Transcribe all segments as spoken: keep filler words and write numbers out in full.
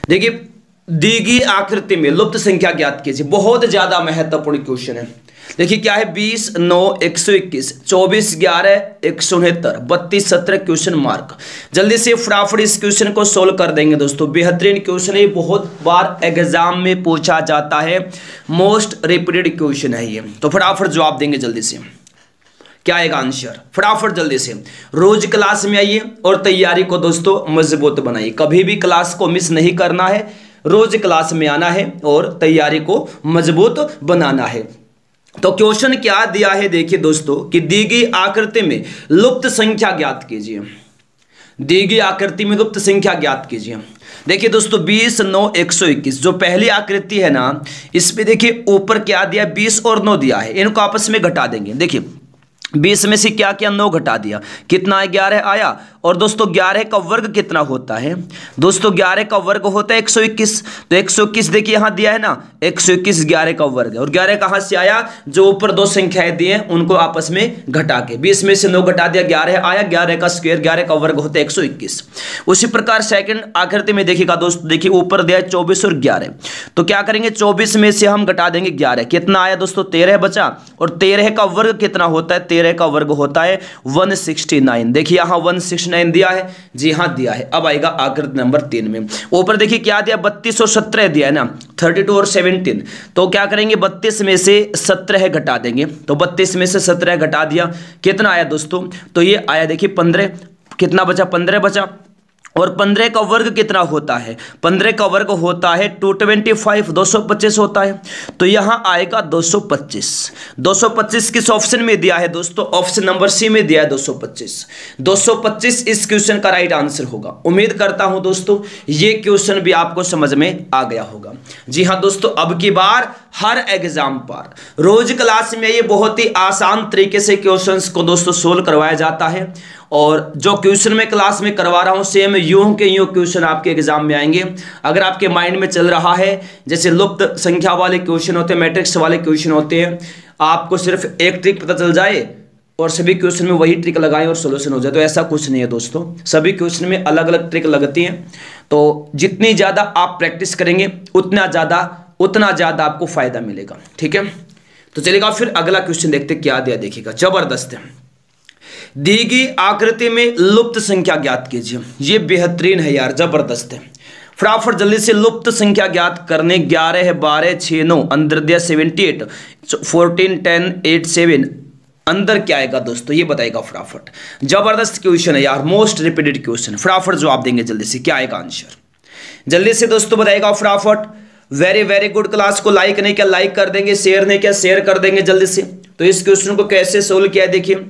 देखिए, दी गई आकृति में लुप्त संख्या ज्ञात कीजिए। बहुत ज्यादा महत्वपूर्ण क्वेश्चन है। देखिए क्या है, बीस नौ एक सौ इक्कीस, चौबीस ग्यारह एक सौ उनहत्तर, बत्तीस सत्रह क्वेश्चन मार्क। जल्दी से फटाफट इस क्वेश्चन को सोल्व कर देंगे दोस्तों। बेहतरीन क्वेश्चन है, बहुत बार एग्जाम में पूछा जाता है, मोस्ट रिपीटेड क्वेश्चन है ये। तो फटाफट जवाब देंगे जल्दी से। क्या आएगा आंसर, फटाफट जल्दी से। रोज क्लास में आइए और तैयारी को दोस्तों मजबूत बनाइए। कभी भी क्लास को मिस नहीं करना है, रोज क्लास में आना है और तैयारी को मजबूत बनाना है। तो क्वेश्चन क्या दिया है देखिए दोस्तों, कि दी गई आकृति में लुप्त संख्या ज्ञात कीजिए। दी गई आकृति में लुप्त संख्या ज्ञात कीजिए। देखिए दोस्तों, बीस नौ एक सौ इक्कीस जो पहली आकृति है ना, इसमें देखिए ऊपर क्या दिया, बीस और नौ दिया है, इनको आपस में घटा देंगे। देखिए बीस में से क्या किया, नौ घटा दिया, कितना है, ग्यारह आया। और दोस्तों ग्यारह का वर्ग कितना होता है दोस्तों, ग्यारह का वर्ग होता है एक सौ इक्कीस। तो एक सौ इक्कीस देखिए यहां दिया है ना, एक सौ इक्कीस ग्यारह का वर्ग है। और ग्यारह कहां से आया, जो ऊपर दो संख्याएं दी हैं उनको आपस में घटा के, बीस में से नौ घटा दिया, ग्यारह आया। ग्यारह का स्क्वायर, ग्यारह का वर्ग होता है एक सौ इक्कीस। उसी प्रकार सेकंड आकृति में देखिएगा दोस्तों, देखिए ऊपर दिया है चौबीस और ग्यारह, तो क्या करेंगे, चौबीस में से हम घटा देंगे ग्यारह, कितना आया दोस्तों, तेरह बचा। और तेरह का वर्ग कितना होता है, तेरह का वर्ग होता है एक सौ उनहत्तर। देखिए यहां एक सौ उनहत्तर दिया है, जी हां दिया है। अब आएगा आकृति नंबर तीन में, ऊपर देखिए क्या दिया, बत्तीस और सत्रह दिया है ना, बत्तीस और सत्रह। तो क्या करेंगे, बत्तीस में से सत्रह घटा देंगे। तो बत्तीस में से सत्रह घटा दिया, कितना आया दोस्तों, तो ये आया देखिए पंद्रह। कितना बचा, पंद्रह बचा। और पंद्रह का वर्ग कितना होता है, पंद्रह का वर्ग होता है दो सौ पच्चीस, दो सौ पच्चीस होता है। तो यहां आएगा दो सौ पच्चीस। दो सौ पच्चीस किस ऑप्शन में दिया है दोस्तों, ऑप्शन नंबर सी में दिया है दो सौ पच्चीस। दो सौ पच्चीस इस क्वेश्चन का राइट आंसर होगा। उम्मीद करता हूं दोस्तों ये क्वेश्चन भी आपको समझ में आ गया होगा। जी हां दोस्तों, अब की बार हर एग्जाम पर रोज क्लास में ये बहुत ही आसान तरीके से क्वेश्चंस को दोस्तों सोल्व करवाया जाता है। और जो क्वेश्चन मैं क्लास में करवा रहा हूं सेम यूं के यूं क्वेश्चन आपके एग्जाम में आएंगे। अगर आपके माइंड में चल रहा है जैसे लुप्त संख्या वाले क्वेश्चन होते हैं, मैट्रिक्स वाले क्वेश्चन होते हैं, आपको सिर्फ एक ट्रिक पता चल जाए और सभी क्वेश्चन में वही ट्रिक लगाएं और सोल्यूशन हो जाए, तो ऐसा कुछ नहीं है दोस्तों। सभी क्वेश्चन में अलग अलग ट्रिक लगती हैं। तो जितनी ज़्यादा आप प्रैक्टिस करेंगे उतना ज़्यादा उतना ज़्यादा आपको फायदा मिलेगा। ठीक है, तो चलिएगा फिर अगला क्वेश्चन देखते क्या दिया, देखिएगा जबरदस्त है। दी गई आकृति में लुप्त संख्या ज्ञात कीजिए। ये बेहतरीन है यार, जबरदस्त है। फटाफट जल्दी से लुप्त संख्या ज्ञात करने, ग्यारह बारह छः नौ, अंदर दिया seventy eight, fourteen ten eight seven, अंदर क्या आएगा दोस्तों ये बताएगा फटाफट। जबरदस्त क्वेश्चन है यार, मोस्ट रिपीटेड क्वेश्चन। फटाफट जवाब देंगे जल्दी से, क्या आएगा आंसर जल्दी से दोस्तों बताएगा फटाफट। Very very good. क्लास को लाइक नहीं किया लाइक कर देंगे, शेयर नहीं किया शेयर कर देंगे जल्दी से। तो इस क्वेश्चन को कैसे सोल्व किया है देखिए,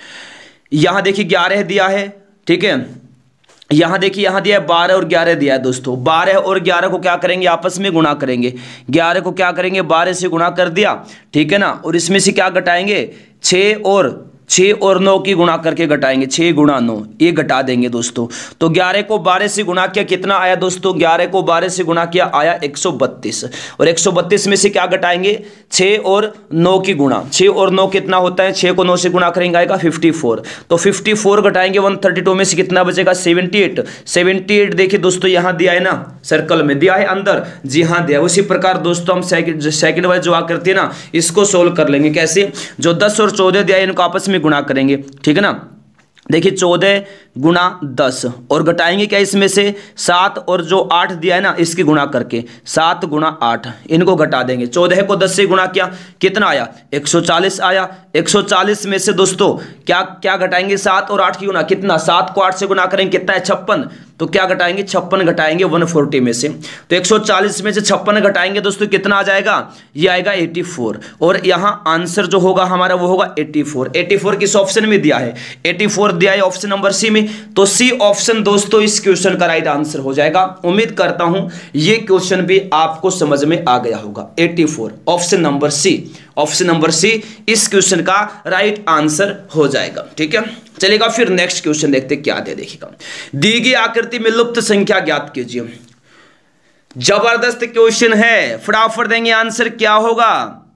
यहां देखिए ग्यारह दिया है, ठीक है। यहां देखिए यहां दिया है बारह और ग्यारह दिया है दोस्तों। बारह और ग्यारह को क्या करेंगे, आपस में गुणा करेंगे। ग्यारह को क्या करेंगे, बारह से गुणा कर दिया, ठीक है ना। और इसमें से क्या घटाएंगे, छः और छः और नौ की गुणा करके घटाएंगे, छः गुणा नौ, ये घटा देंगे दोस्तों। तो ग्यारह को बारह से गुणा किया, कितना आया दोस्तों, ग्यारह को बारह से गुणा किया आया एक सौ बत्तीस। और एक सौ बत्तीस में से क्या घटाएंगे, छः और नौ की गुणा, छः और नौ कितना होता है, छः को नौ से गुणा करेंगे आएगा चौवन। तो चौवन घटाएंगे एक सौ बत्तीस में से कितना बचेगा, अठहत्तर। अठहत्तर देखिए दोस्तों यहाँ दिया है ना, सर्कल में दिया है अंदर, जी हाँ दिया। उसी प्रकार दोस्तों हम सेकंड सेकंड वाले जो करते हैं ना, इसको सोल्व कर लेंगे। कैसे, जो दस और चौदह दिया है इनको आपस में गुणा करेंगे, ठीक है ना। देखिए चौदह गुणा दस और घटाएंगे क्या इसमें से, सात और जो आठ दिया है ना इसकी गुणा करके, सात गुणा आठ, इनको घटा देंगे। चौदह को दस से गुणा किया, कितना आया, एक सौ चालीस आया। एक सौ चालीस में से दोस्तों क्या क्या घटाएंगे, सात और आठ की गुणा, कितना, सात को आठ से गुणा करेंगे कितना है, छप्पन। तो क्या घटाएंगे, छप्पन घटाएंगे एक सौ चालीस में से। तो एक सौ चालीस में से छप्पन घटाएंगे दोस्तों, कितना आ जाएगा, ये आएगा चौरासी। और यहाँ आंसर जो होगा हमारा वो होगा चौरासी। चौरासी किस ऑप्शन में दिया है, चौरासी दिया है ऑप्शन नंबर सी में। तो सी ऑप्शन दोस्तों इस क्वेश्चन का राइट आंसर हो जाएगा। उम्मीद करता हूं ये क्वेश्चन भी आपको समझ में आ गया होगा। चौरासी option number C, option number C इस क्वेश्चन का राइट आंसर हो जाएगा। ठीक है, चलेगा फिर नेक्स्ट क्वेश्चन देखते क्या दे, देखिएगा। दी गई आकृति में लुप्त संख्या ज्ञात कीजिए। जबरदस्त क्वेश्चन है, फटाफट देंगे आंसर क्या होगा।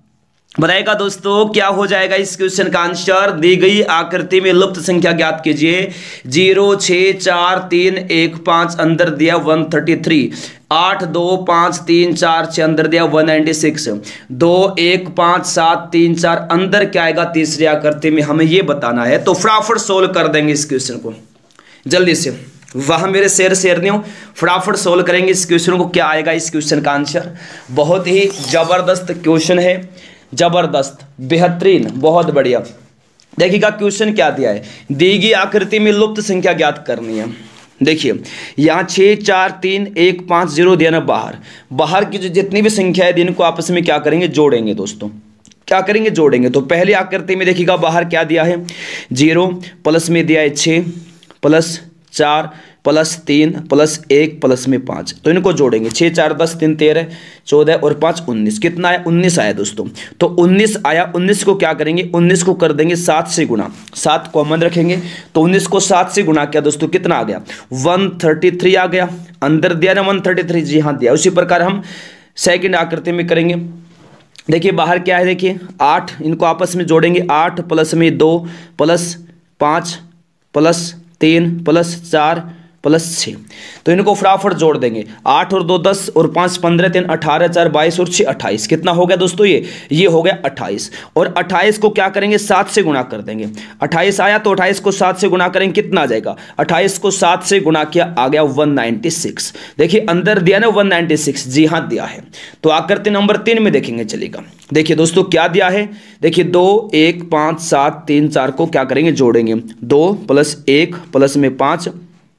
बताएगा दोस्तों क्या हो जाएगा इस क्वेश्चन का आंसर। दी गई आकृति में लुप्त संख्या ज्ञात कीजिए। जीरो छः चार तीन एक पाँच, अंदर दिया वन थर्टी थ्री। आठ दो पाँच तीन चार छः, अंदर दिया वन नाइन्टी सिक्स। दो एक पाँच सात तीन चार, अंदर क्या आएगा तीसरी आकृति में, हमें ये बताना है। तो फटाफट सोल्व कर देंगे इस क्वेश्चन को जल्दी से। वह मेरे शेर शेर नहीं हो, फटाफट सोल्व करेंगे इस क्वेश्चन को। क्या आएगा इस क्वेश्चन का आंसर। बहुत ही जबरदस्त क्वेश्चन है, जबरदस्त, बेहतरीन, बहुत बढ़िया। देखिएगा क्वेश्चन क्या दिया है। दी गई आकृति में लुप्त संख्या ज्ञात करनी है। देखिए यहाँ छः चार तीन एक पाँच जीरो दिया ना, बाहर बाहर की जो जितनी भी संख्या है इनको आपस में क्या करेंगे, जोड़ेंगे दोस्तों। क्या करेंगे, जोड़ेंगे। तो पहली आकृति में देखिएगा बाहर क्या दिया है, जीरो, प्लस में दिया है छः, प्लस चार, प्लस तीन, प्लस एक, प्लस में पाँच। तो इनको जोड़ेंगे। छः चार दस, तीन तेरह, चौदह और पाँच उन्नीस। कितना आया, उन्नीस आया दोस्तों। तो उन्नीस आया, उन्नीस को क्या करेंगे, उन्नीस को कर देंगे सात से गुणा। सात कॉमन रखेंगे तो उन्नीस को सात से गुणा किया दोस्तों, कितना आ गया, वन थर्टी थ्री आ गया। अंदर दिया ना वन थर्टी थ्री, जी हाँ दिया। उसी प्रकार हम सेकेंड आकृति में करेंगे। देखिए बाहर क्या है, देखिए आठ, इनको आपस में जोड़ेंगे। आठ प्लस में दो, प्लस पाँच, प्लस तीन, प्लस चार, प्लस छः। तो इनको फटाफट जोड़ देंगे। आठ और दो दस और पाँच पंद्रह, तीन अठारह, चार बाईस और छः अट्ठाईस। कितना हो गया दोस्तों, ये ये हो गया अट्ठाईस। और अट्ठाईस को क्या करेंगे, सात से गुणा कर देंगे। अट्ठाईस आया तो अट्ठाईस को सात से गुणा करेंगे, कितना आ जाएगा, अट्ठाईस को सात से गुणा किया, आ गया वन नाइन्टी सिक्स। देखिए अंदर दिया ना वन नाइन्टी सिक्स, जी हाँ दिया है। तो आकृति नंबर तीन में देखेंगे, चलेगा। देखिए दोस्तों क्या दिया है, देखिए दो एक पाँच सात तीन चार को क्या करेंगे, जोड़ेंगे। दो प्लस एक, प्लस में पाँच,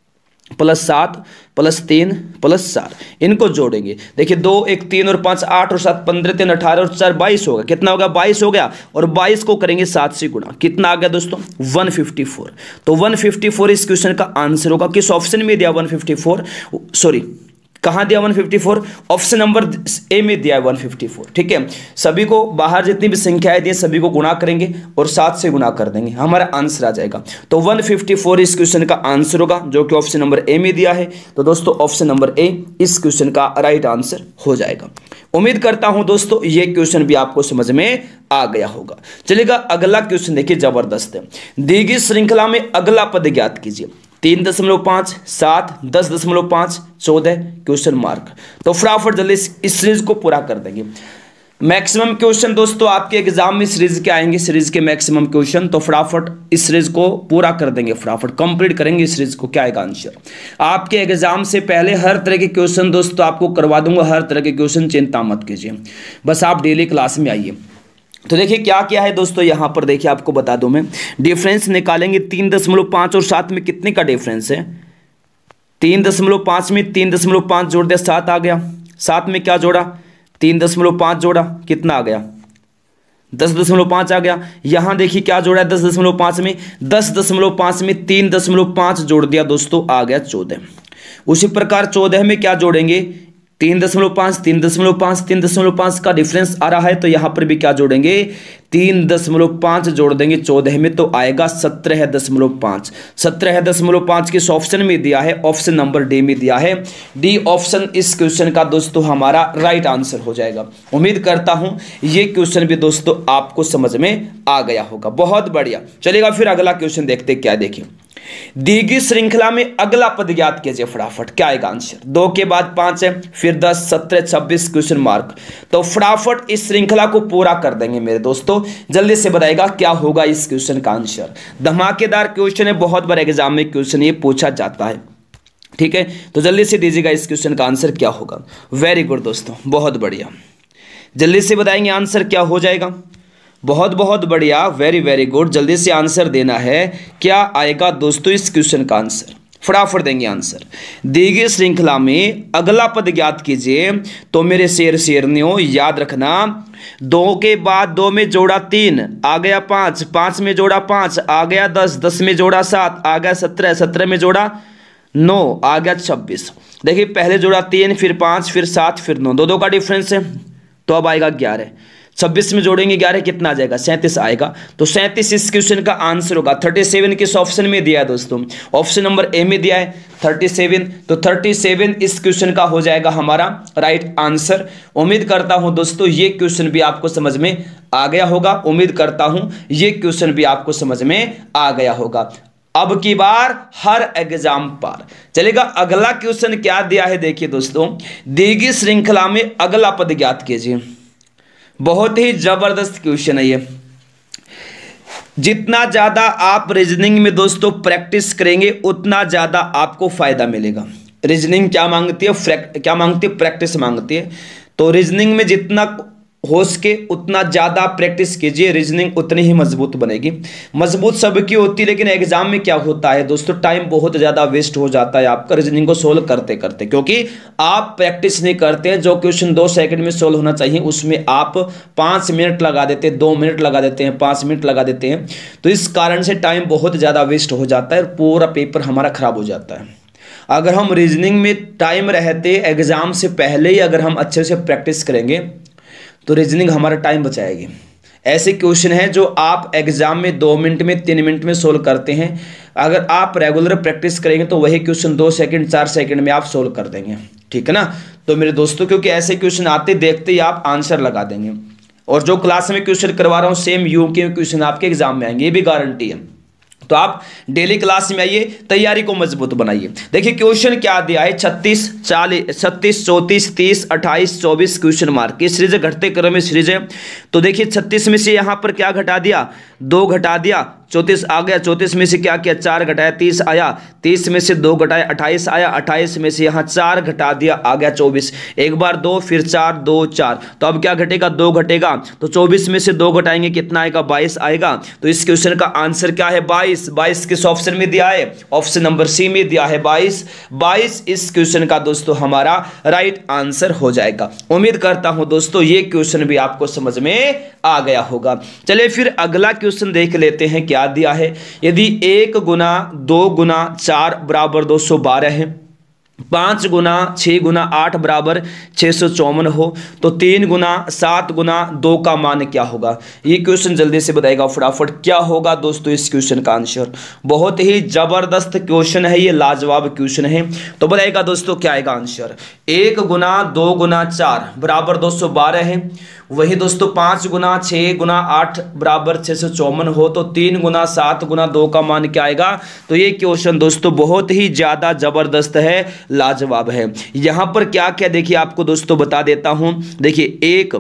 प्लस सात, प्लस तीन, प्लस चार, इनको जोड़ेंगे। देखिए दो एक तीन और पाँच, आठ और सात पंद्रह, तीन अठारह और चार बाईस होगा। कितना होगा, बाईस हो गया। और बाईस को करेंगे सात से गुणा, कितना आ गया दोस्तों, वन फिफ्टी फोर। तो वन फिफ्टी फोर इस क्वेश्चन का आंसर होगा। किस ऑप्शन में दिया वन फिफ्टी फोर, सॉरी कहाँ दिया one fifty four, option number A में दिया है वन फिफ्टी फोर। ठीक है, सभी को बाहर जितनी भी संख्याएं दी सभी को गुणा करेंगे और सात से गुणा कर देंगे, हमारा आंसर आ जाएगा। तो वन फिफ्टी फोर इस क्वेश्चन का आंसर होगा, जो कि ऑप्शन नंबर ए में दिया है। तो दोस्तों ऑप्शन नंबर ए इस क्वेश्चन का राइट आंसर हो जाएगा। उम्मीद करता हूं दोस्तों ये क्वेश्चन भी आपको समझ में आ गया होगा। चलिएगा अगला क्वेश्चन देखिए, जबरदस्त है। दी गई श्रृंखला में अगला पद ज्ञात कीजिए। तीन दशमलव पाँच, सात, दस दशमलव पाँच, चौदह, क्वेश्चन मार्क। तो फटाफट जल्दी इस सीरीज को पूरा कर देंगे। मैक्सिमम क्वेश्चन दोस्तों आपके एग्जाम में सीरीज के आएंगे, सीरीज के मैक्सिमम क्वेश्चन। तो फटाफट इस सीरीज को पूरा कर देंगे, फटाफट कंप्लीट करेंगे इस सीरीज को। क्या आएगा आंसर, आपके एग्जाम से पहले हर तरह के क्वेश्चन दोस्तों आपको करवा दूंगा। हर तरह के क्वेश्चन चिंता मत कीजिए, बस आप डेली क्लास में आइए। तो देखिए क्या क्या है दोस्तों, यहाँ पर देखिए आपको बता दूं मैं, डिफरेंस निकालेंगे। तीन दशमलव पाँच और सात में कितने का डिफरेंस है, तीन दशमलव पाँच में तीन दशमलव पाँच जोड़ दिया, सात आ गया। सात में क्या जोड़ा, तीन दशमलव पाँच जोड़ा, कितना आ गया, दस दशमलव पाँच आ गया। यहाँ देखिए क्या जोड़ा है, दस दशमलव पाँच में दस दशमलव पाँच में तीन दशमलव पाँच जोड़ दिया दोस्तों, आ गया चौदह। उसी प्रकार चौदह में क्या जोड़ेंगे, तीन दशमलव पाँच, तीन दशमलव पाँच, तीन दशमलव पाँच का डिफरेंस आ रहा है, तो यहाँ पर भी क्या जोड़ेंगे, तीन दशमलव पाँच जोड़ देंगे चौदह में, तो आएगा सत्रह दशमलव पाँच। सत्रह दशमलव पाँच किस ऑप्शन में दिया है, ऑप्शन नंबर डी में दिया है। डी ऑप्शन इस क्वेश्चन का दोस्तों हमारा राइट आंसर हो जाएगा। उम्मीद करता हूं ये क्वेश्चन भी दोस्तों आपको समझ में आ गया होगा। बहुत बढ़िया, चलिएगा फिर अगला क्वेश्चन देखते क्या। देखिए दी गई श्रृंखला में अगला पद ज्ञात कीजिए, फटाफट क्या आएगा आंसर। दो के बाद पांच है, फिर दस, सत्रह, छब्बीस, क्वेश्चन मार्क। तो फटाफट इस श्रृंखला को पूरा कर देंगे मेरे दोस्तों, जल्दी से बताएगा क्या होगा इस क्वेश्चन का आंसर। धमाकेदार क्वेश्चन है, बहुत बार एग्जाम में क्वेश्चन ये पूछा जाता है। ठीक है, तो जल्दी से दीजिएगा इस क्वेश्चन का आंसर क्या होगा। वेरी गुड दोस्तों, बहुत बढ़िया, जल्दी से बताएंगे आंसर क्या हो जाएगा। बहुत बहुत बढ़िया, वेरी वेरी गुड, जल्दी से आंसर देना है। क्या आएगा दोस्तों इस क्वेश्चन का आंसर, फटाफट देंगे आंसर। दी गई श्रृंखला में अगला पद ज्ञात कीजिए। तो मेरे शेर शेरनियों याद रखना, दो के बाद दो में जोड़ा तीन, आ गया पाँच, पाँच में जोड़ा पाँच, आ गया दस, दस में जोड़ा सात, आ गया सत्रह, सत्रह में जोड़ा नौ, आ गया छब्बीस। देखिए पहले जोड़ा तीन, फिर पाँच, फिर सात, फिर नौ, दो दो का डिफरेंस है, तो अब आएगा ग्यारह। छब्बीस में जोड़ेंगे ग्यारह, कितना आ जाएगा, सैंतीस आएगा। तो सैंतीस इस क्वेश्चन का आंसर होगा। थर्टी सेवन किस ऑप्शन में दिया है दोस्तों, ऑप्शन नंबर ए में दिया है थर्टी सेवन। तो थर्टी सेवन इस क्वेश्चन का हो जाएगा हमारा राइट आंसर। उम्मीद करता हूं दोस्तों ये क्वेश्चन भी आपको समझ में आ गया होगा। उम्मीद करता हूं ये क्वेश्चन भी आपको समझ में आ गया होगा। अब की बार हर एग्जाम पर चलेगा। अगला क्वेश्चन क्या दिया है देखिए दोस्तों, दी गई श्रृंखला में अगला पद ज्ञात कीजिए। बहुत ही जबरदस्त क्वेश्चन है ये। जितना ज्यादा आप रीजनिंग में दोस्तों प्रैक्टिस करेंगे उतना ज्यादा आपको फायदा मिलेगा। रीजनिंग क्या मांगती है, क्या मांगती है, प्रैक्टिस मांगती है। तो रीजनिंग में जितना हो सके उतना ज़्यादा प्रैक्टिस कीजिए, रीजनिंग उतनी ही मजबूत बनेगी। मजबूत सबकी होती है, लेकिन एग्जाम में क्या होता है दोस्तों, टाइम बहुत ज़्यादा वेस्ट हो जाता है आपका रीजनिंग को सोल्व करते करते, क्योंकि आप प्रैक्टिस नहीं करते हैं। जो क्वेश्चन दो सेकंड में सोल्व होना चाहिए उसमें आप पाँच मिनट लगा देते हैं, दो मिनट लगा देते हैं, पाँच मिनट लगा देते हैं। तो इस कारण से टाइम बहुत ज़्यादा वेस्ट हो जाता है और पूरा पेपर हमारा खराब हो जाता है। अगर हम रीजनिंग में टाइम रहते एग्जाम से पहले ही अगर हम अच्छे से प्रैक्टिस करेंगे तो रीजनिंग हमारा टाइम बचाएगी। ऐसे क्वेश्चन है जो आप एग्जाम में दो मिनट में तीन मिनट में सोल्व करते हैं, अगर आप रेगुलर प्रैक्टिस करेंगे तो वही क्वेश्चन दो सेकंड चार सेकंड में आप सोल्व कर देंगे। ठीक है ना। तो मेरे दोस्तों क्योंकि ऐसे क्वेश्चन आते देखते ही आप आंसर लगा देंगे, और जो क्लास में क्वेश्चन करवा रहा हूँ सेम यू के क्वेश्चन आपके एग्जाम में आएंगे, ये भी गारंटी है। तो आप डेली क्लास में आइए, तैयारी को मजबूत बनाइए। देखिए क्वेश्चन क्या दिया है, छत्तीस चालीस छत्तीस चौंतीस तीस अट्ठाईस चौबीस क्वेश्चन मार्क की सीरीज घटते क्रम में सीरीज है। तो देखिए छत्तीस में से यहाँ पर क्या घटा दिया, दो घटा दिया, चौंतीस आ गया, चौंतीस में से क्या किया, चार घटाया, तीस आया, तीस में से दो घटाया, अट्ठाईस आया, अट्ठाईस में से यहाँ चार घटा दिया, आ गया चौबीस। एक बार दो, फिर चार, दो चार, तो अब क्या घटेगा, दो घटेगा। तो चौबीस में से दो घटाएंगे कितना आएगा, बाईस आएगा। तो इस क्वेश्चन का आंसर क्या है, बाईस। बाईस किस ऑप्शन में दिया है, ऑप्शन नंबर सी में दिया है बाईस। बाईस इस क्वेश्चन का दोस्तों हमारा राइट आंसर हो जाएगा। उम्मीद करता हूं दोस्तों ये क्वेश्चन भी आपको समझ में आ गया होगा। चलिए फिर अगला क्वेश्चन देख लेते हैं क्या दिया है। यदि एक गुना दो गुना चार बराबर दो सौ बारह है, पाँच गुना छः गुना आठ बराबर छः सौ चौवन हो, तो तीन गुना सात गुना दो का मान क्या होगा। ये क्वेश्चन जल्दी से बताएगा फटाफट क्या होगा दोस्तों इस क्वेश्चन का आंसर। बहुत ही जबरदस्त क्वेश्चन है ये, लाजवाब क्वेश्चन है। तो बताएगा दोस्तों क्या आएगा आंसर। एक गुना दो गुना चार बराबर दो सौ बारह है, वही दोस्तों पाँच गुना छः गुना आठ बराबर छः सौ चौवन हो, तो तीन गुना सात गुना दो का मान क्या आएगा। तो ये क्वेश्चन दोस्तों बहुत ही ज़्यादा ज़बरदस्त है, लाजवाब है। यहाँ पर क्या क्या देखिए आपको दोस्तों बता देता हूँ। देखिए एक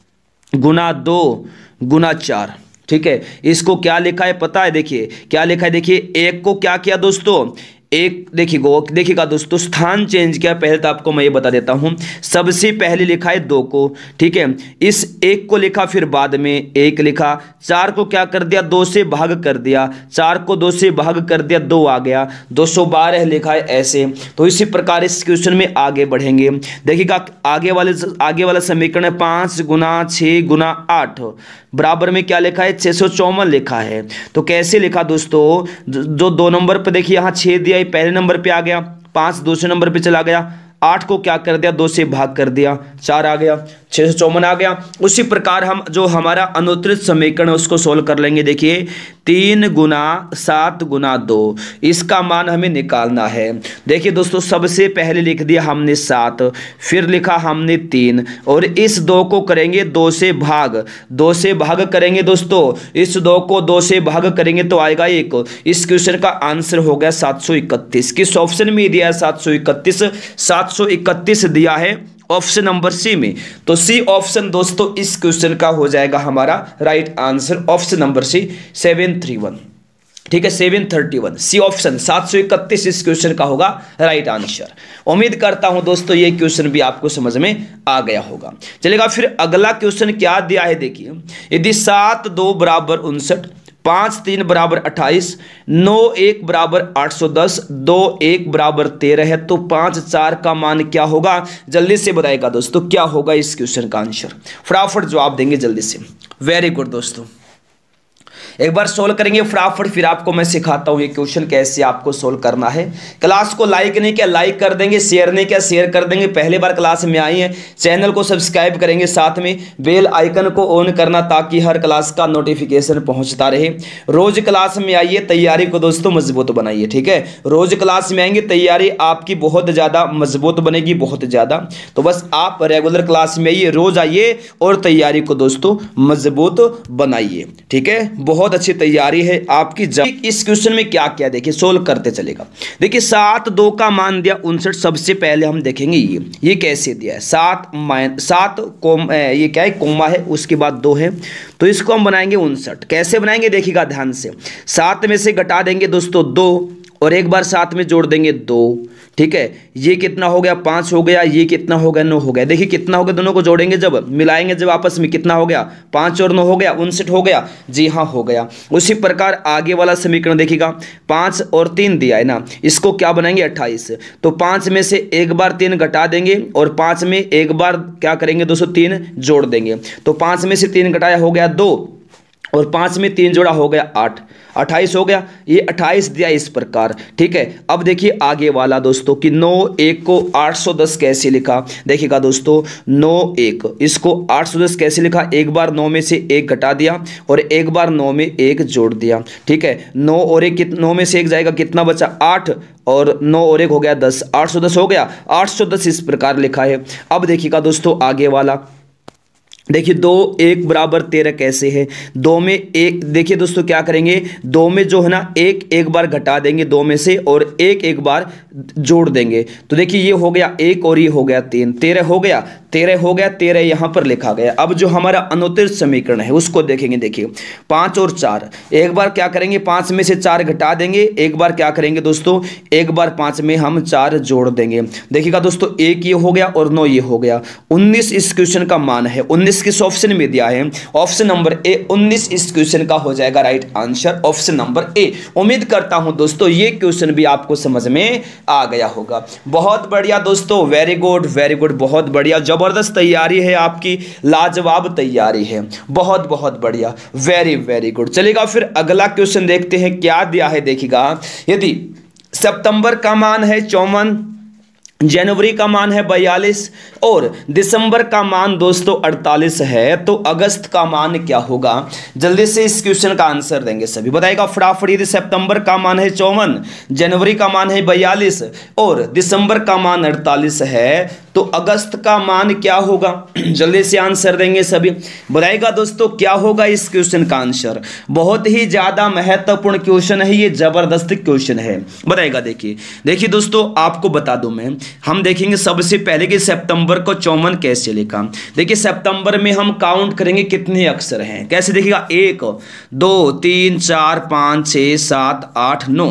गुना दो गुना चार, ठीक है, इसको क्या लिखा है पता है, देखिए क्या लिखा है। देखिए एक को क्या किया दोस्तों, एक देखिएगा देखिएगा दोस्तों स्थान चेंज किया। पहले तो आपको मैं ये बता देता हूं, सबसे पहले लिखा है दो को, ठीक है, इस एक को लिखा, फिर बाद में एक लिखा। चार को क्या कर दिया, दो से भाग कर दिया, चार को दो से भाग कर दिया, दो आ गया, दो सौ बारह लिखा है ऐसे। तो इसी प्रकार इस क्वेश्चन में आगे बढ़ेंगे। देखिएगा आगे वाले आगे वाला समीकरण है पाँच गुना छः गुना आठ बराबर में क्या लिखा है, छः सौ चौवन लिखा है। तो कैसे लिखा दोस्तों, जो दो नंबर पर देखिए यहाँ छः दिया, पहले नंबर पे आ गया, पाँच दूसरे नंबर पे चला गया, आठ को क्या कर दिया, दो से भाग कर दिया, चार आ गया, छः सौ चौवन आ गया। उसी प्रकार हम जो हमारा अनुत्तरित समीकरण है उसको सोल्व कर लेंगे। देखिए तीन गुना सात गुना दो, इसका मान हमें निकालना है। देखिए दोस्तों सबसे पहले लिख दिया हमने सात, फिर लिखा हमने तीन, और इस दो को करेंगे दो से भाग, दो से भाग करेंगे दोस्तों, इस दो को दो से भाग करेंगे तो आएगा एक। इस क्वेश्चन का आंसर हो गया सात सौ इकतीस। किस ऑप्शन में दिया है सात सौ इकतीस, सात सौ इकतीस दिया है ऑप्शन नंबर सी में। तो सी ऑप्शन दोस्तों इस क्वेश्चन का हो जाएगा हमारा right answer, option number C seven three one, ठीक है, seven thirty one. C option सात सौ इकतीस इस क्वेश्चन का होगा राइट आंसर। उम्मीद करता हूं दोस्तों ये क्वेश्चन भी आपको समझ में आ गया होगा। चलेगा फिर अगला क्वेश्चन क्या दिया है। देखिए यदि सात दो बराबर उनसठ, पाँच तीन बराबर अट्ठाईस, नौ एक बराबर आठ सौ दस, दो एक बराबर तेरह है, तो पाँच चार का मान क्या होगा। जल्दी से बताएगा दोस्तों क्या होगा इस क्वेश्चन का आंसर, फटाफट जवाब देंगे जल्दी से। वेरी गुड दोस्तों, एक बार सोल्व करेंगे फटाफट, फिर आपको मैं सिखाता हूँ ये क्वेश्चन कैसे आपको सोल्व करना है। क्लास को लाइक नहीं किया लाइक कर देंगे, शेयर नहीं किया शेयर कर देंगे। पहली बार क्लास में आई है चैनल को सब्सक्राइब करेंगे, साथ में बेल आइकन को ऑन करना ताकि हर क्लास का नोटिफिकेशन पहुंचता रहे। रोज क्लास में आइए, तैयारी को दोस्तों मजबूत बनाइए, ठीक है। रोज क्लास में आएंगे तैयारी आपकी बहुत ज़्यादा मजबूत बनेगी, बहुत ज़्यादा। तो बस आप रेगुलर क्लास में आइए, रोज आइए और तैयारी को दोस्तों मजबूत बनाइए, ठीक है। बहुत अच्छी तैयारी है आपकी। जब इस क्वेश्चन में क्या क्या देखिए सोल्व करते चलेगा। देखिए सात दो का मान दिया उनसठ। सबसे पहले हम देखेंगे ये ये कैसे दिया है। सात माइन सात कोम ये क्या है कोमा है, उसके बाद दो है, तो इसको हम बनाएंगे उनसठ। कैसे बनाएंगे देखिएगा ध्यान से। सात में से घटा देंगे दोस्तों दो और एक बार साथ में जोड़ देंगे दो, ठीक है। ये कितना हो गया पाँच हो गया, ये कितना हो गया नौ हो गया। देखिए कितना हो गया, दोनों को जोड़ेंगे जब मिलाएंगे जब आपस में कितना हो गया पाँच और नौ हो गया उनसठ हो गया। जी हाँ हो गया। उसी प्रकार आगे वाला समीकरण देखिएगा, पाँच और तीन दिया है ना, इसको क्या बनाएंगे अट्ठाईस। तो पाँच में से एक बार तीन घटा देंगे और पाँच में एक बार क्या करेंगे दोस्तों तीन जोड़ देंगे। तो पाँच में से तीन घटाया हो गया दो और पाँच में तीन जोड़ा हो गया आठ, अट्ठाईस हो गया। ये अट्ठाईस दिया इस प्रकार, ठीक है। अब देखिए आगे वाला दोस्तों कि नौ एक को आठ सौ दस कैसे लिखा। देखिएगा दोस्तों नौ एक इसको आठ सौ दस कैसे लिखा। एक बार नौ में से एक घटा दिया और एक बार नौ में एक जोड़ दिया, ठीक है। नौ और एक नौ में से एक जाएगा कितना बचा आठ और नौ और एक हो गया दस, आठ सौ दस हो गया। आठ सौ दस इस प्रकार लिखा है। अब देखिएगा दोस्तों आगे वाला, देखिए दो एक बराबर तेरह कैसे है। दो में एक देखिए दोस्तों क्या करेंगे, दो में जो है ना एक एक बार घटा देंगे दो में से और एक एक बार जोड़ देंगे। तो देखिए ये हो गया एक और ये हो गया तीन, तेरह हो गया तेरह हो गया तेरह यहां पर लिखा गया। अब जो हमारा अनुत्तर समीकरण है उसको देखेंगे। देखिए पाँच और चार, एक बार क्या करेंगे पाँच में से चार घटा देंगे, एक बार क्या करेंगे दोस्तों एक बार पाँच में हम चार जोड़ देंगे। देखिएगा दोस्तों एक ये हो गया और नौ ये हो गया। उन्नीस इस क्वेश्चन का मान है। उन्नीस किस ऑप्शन में दिया है, ऑप्शन नंबर ए उन्नीस इस क्वेश्चन का हो जाएगा right answer, option number A. उम्मीद करता हूं दोस्तों ये क्वेश्चन भी आपको समझ में आ गया होगा। बहुत बढ़िया दोस्तों, वेरी गुड वेरी गुड, बहुत बढ़िया, जबरदस्त तैयारी है आपकी, लाजवाब तैयारी है, बहुत बहुत बढ़िया, वेरी वेरी गुड। चलेगा फिर अगला क्वेश्चन देखते हैं क्या दिया है। देखिएगा यदि सितंबर का मान है चौवन, जनवरी का मान है बयालीस और दिसंबर का मान दोस्तों अड़तालीस है, तो अगस्त का मान क्या होगा। जल्दी से इस क्वेश्चन का आंसर देंगे सभी, बताएगा फटाफट। यदि सितंबर का मान है चौवन, जनवरी का मान है बयालीस और दिसंबर का मान अड़तालीस है, तो अगस्त का मान क्या होगा। जल्दी से आंसर देंगे सभी, बताएगा दोस्तों क्या होगा इस क्वेश्चन का आंसर। बहुत ही ज्यादा महत्वपूर्ण क्वेश्चन है ये, जबरदस्त क्वेश्चन है, बताएगा। देखिए देखिए दोस्तों आपको बता दूं मैं, हम देखेंगे सबसे पहले कि सितंबर को चौवन कैसे लिखा। देखिए सितंबर में हम काउंट करेंगे कितने अक्षर हैं, कैसे देखिएगा एक दो तीन चार पाँच छः सात आठ नौ।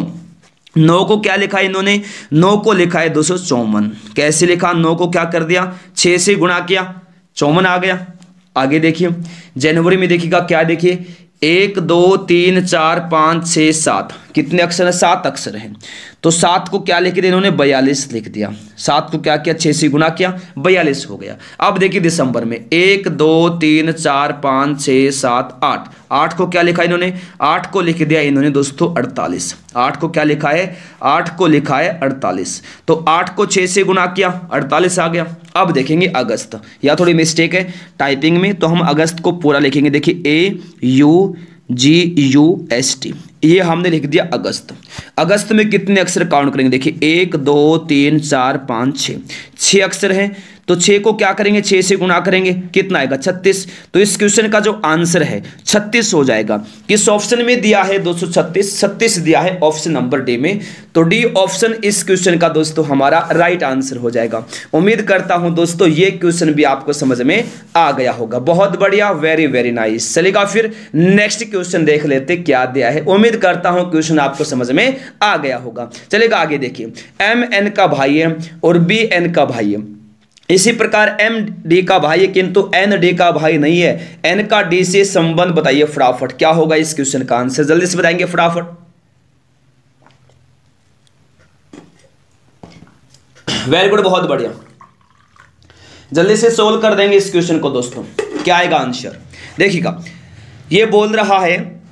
नौ को क्या लिखा है इन्होंने, नौ को लिखा है दोस्तों चौवन। कैसे लिखा, नौ को क्या कर दिया छः से गुणा किया, चौवन आ गया। आगे देखिए जनवरी में देखिएगा क्या, देखिए एक दो तीन चार पाँच छः सात, कितने अक्षर है, सात अक्षर हैं। तो सात को क्या लिख दिया इन्होंने, बयालीस लिख दिया। सात को क्या किया, छः से गुना किया, बयालीस हो गया। अब देखिए दिसंबर में एक दो तीन चार पाँच छः सात आठ, आठ को क्या लिखा इन्होंने, आठ को लिख दिया इन्होंने दोस्तों अड़तालीस। आठ को क्या लिखा है, आठ को लिखा है अड़तालीस। तो आठ को छः से गुना किया, अड़तालीस आ गया। अब देखेंगे अगस्त, या थोड़ी मिस्टेक है टाइपिंग में, तो हम अगस्त को पूरा लिखेंगे। देखिए A U G U S T, ये हमने लिख दिया अगस्त। अगस्त में कितने अक्षर काउंट करेंगे, देखिए एक दो तीन चार पाँच छः, छः अक्षर हैं। तो छः को क्या करेंगे, छः से गुणा करेंगे, कितना आएगा छत्तीस। तो इस क्वेश्चन का जो आंसर है छत्तीस हो जाएगा। किस ऑप्शन में दिया है दोस्तों, छत्तीस छत्तीस दिया है ऑप्शन नंबर डी में। तो डी ऑप्शन इस क्वेश्चन का दोस्तों हमारा राइट आंसर हो जाएगा। उम्मीद करता हूं दोस्तों ये क्वेश्चन भी आपको समझ में आ गया होगा। बहुत बढ़िया, वेरी वेरी नाइस। चलेगा फिर नेक्स्ट क्वेश्चन देख लेते क्या दिया है। उम्मीद करता हूं क्वेश्चन आपको समझ में आ गया होगा। चलेगा आगे देखिए, एम एन का भाई है और बी एन का भाई है। इसी प्रकार एम डी का भाई है किंतु एन डी का भाई नहीं है। एन का डी से संबंध बताइए फटाफट, क्या होगा इस क्वेश्चन का आंसर, जल्दी से बताएंगे फटाफट। वेरी गुड, बहुत बढ़िया, जल्दी से सोल्व कर देंगे इस क्वेश्चन को दोस्तों। क्या आएगा आंसर, देखिएगा ये बोल रहा है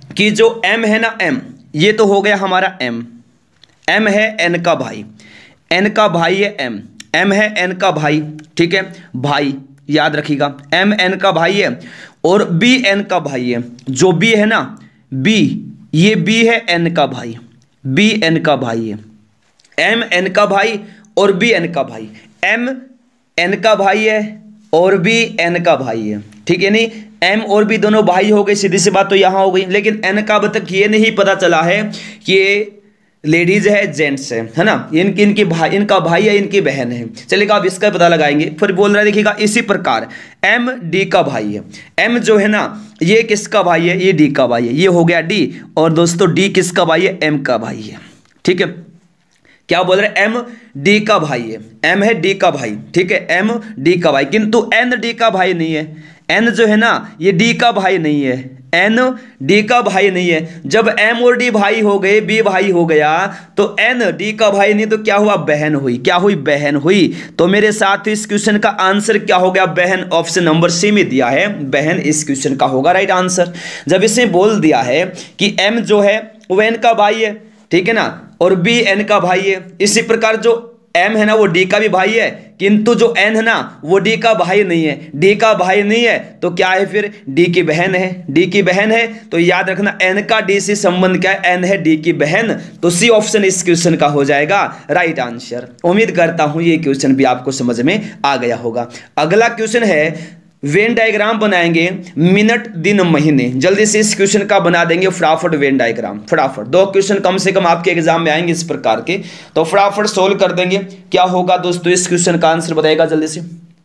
कि जो m है ना, m ये तो हो गया हमारा m, m है n का भाई, n का भाई है m, m है n का भाई, ठीक है भाई, याद रखिएगा m n का भाई है और b n का भाई है। जो b है ना, b ये b है n का भाई, b n का भाई है, m n का भाई और b n का भाई, m n का भाई है और b n का भाई है, ठीक है नहीं, m और b दोनों भाई हो गए, सीधी सी बात तो यहां हो गई। लेकिन n का अब तक ये नहीं पता चला है कि ये लेडीज है जेंट्स है, है ना, इनकी इनकी भाई, इनका भाई है, इनकी बहन है। चलिएगा अब इसका पता लगाएंगे। फिर बोल रहा है देखिएगा इसी प्रकार m d का भाई है, m जो है ना ये किसका भाई है, ये d का भाई है, ये हो गया d, और दोस्तों d किसका भाई है, m का भाई है, ठीक है। क्या बोल रहे हैं, m d का भाई है, m है d का भाई, ठीक है, m d का भाई, किंतु n d का भाई नहीं है, n जो है ना ये d का भाई नहीं है, n d का भाई नहीं है। जब m और d भाई हो गए, b भाई हो गया, तो n d का भाई नहीं, तो क्या हुआ, बहन हुई, क्या हुई, बहन हुई। तो मेरे साथ इस क्वेश्चन का आंसर क्या हो गया, बहन। ऑप्शन नंबर सी में दिया है बहन, इस क्वेश्चन का होगा राइट आंसर। जब इसने बोल दिया है कि m जो है वो n का भाई है, ठीक है ना, और b n का भाई है, इसी प्रकार जो m है ना वो d का भी भाई है, किंतु जो n है ना वो d का भाई नहीं है, d का भाई नहीं है तो क्या है, फिर d की बहन है, d की बहन है। तो याद रखना n का d से संबंध क्या है, n है d की बहन, तो सी ऑप्शन इस क्वेश्चन का हो जाएगा राइट आंसर। उम्मीद करता हूं ये क्वेश्चन भी आपको समझ में आ गया होगा। अगला क्वेश्चन है वेन डायग्राम बनाएंगे मिनट दिन महीने। जल्दी से इस क्वेश्चन का बना देंगे फटाफट वेन डायग्राम, फटाफट। दो क्वेश्चन कम से कम आपके एग्जाम में आएंगे इस प्रकार के, तो फटाफट सोल्व कर देंगे। क्या होगा दोस्तों, इस क्वेश्चन का आंसर बताएगा जल्दी से।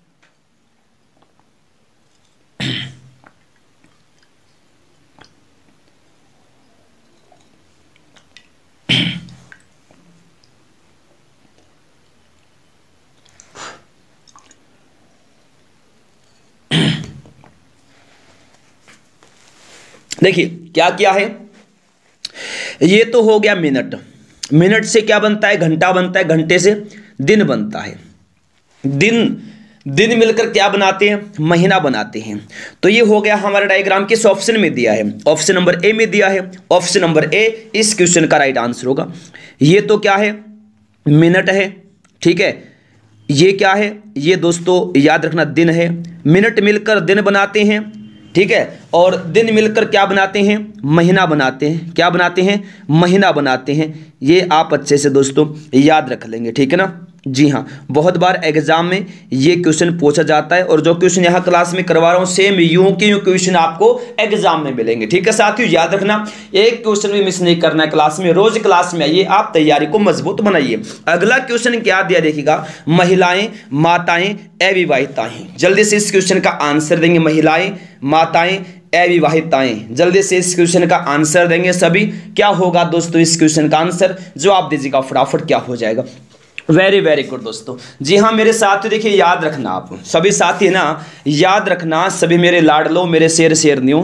देखिए क्या क्या है, ये तो हो गया मिनट, मिनट से क्या बनता है, घंटा बनता है, घंटे से दिन बनता है, दिन दिन मिलकर क्या बनाते हैं, महीना बनाते हैं। तो ये हो गया हमारा डायग्राम, किस ऑप्शन में दिया है, ऑप्शन नंबर ए में दिया है। ऑप्शन नंबर ए इस क्वेश्चन का राइट आंसर होगा। ये तो क्या है, मिनट है, ठीक है। ये क्या है, ये दोस्तों याद रखना दिन है, मिनट मिलकर दिन बनाते हैं, ठीक है, और दिन मिलकर क्या बनाते हैं, महीना बनाते हैं, क्या बनाते हैं, महीना बनाते हैं। ये आप अच्छे से दोस्तों याद रख लेंगे, ठीक है ना। जी हाँ, बहुत बार एग्जाम में ये क्वेश्चन पूछा जाता है, और जो क्वेश्चन यहाँ क्लास में करवा रहा हूँ सेम यूं के यूं क्वेश्चन आपको एग्जाम में मिलेंगे, ठीक है साथियों। याद रखना एक क्वेश्चन भी मिस नहीं करना है क्लास में, रोज क्लास में आइए, आप तैयारी को मजबूत बनाइए। अगला क्वेश्चन क्या दिया देखिएगा, महिलाएं, माताएं, अविवाहिताएं। जल्दी से इस क्वेश्चन का आंसर देंगे, महिलाएं, माताएं, अविवाहिताएं। जल्दी से इस क्वेश्चन का आंसर देंगे सभी। क्या होगा दोस्तों इस क्वेश्चन का आंसर, जो आप दीजिएगा फटाफट क्या हो जाएगा। वेरी वेरी गुड दोस्तों। जी हाँ मेरे साथ देखिए, याद रखना आप सभी साथी ना, याद रखना सभी मेरे लाडलो, मेरे शेर शेरनियों,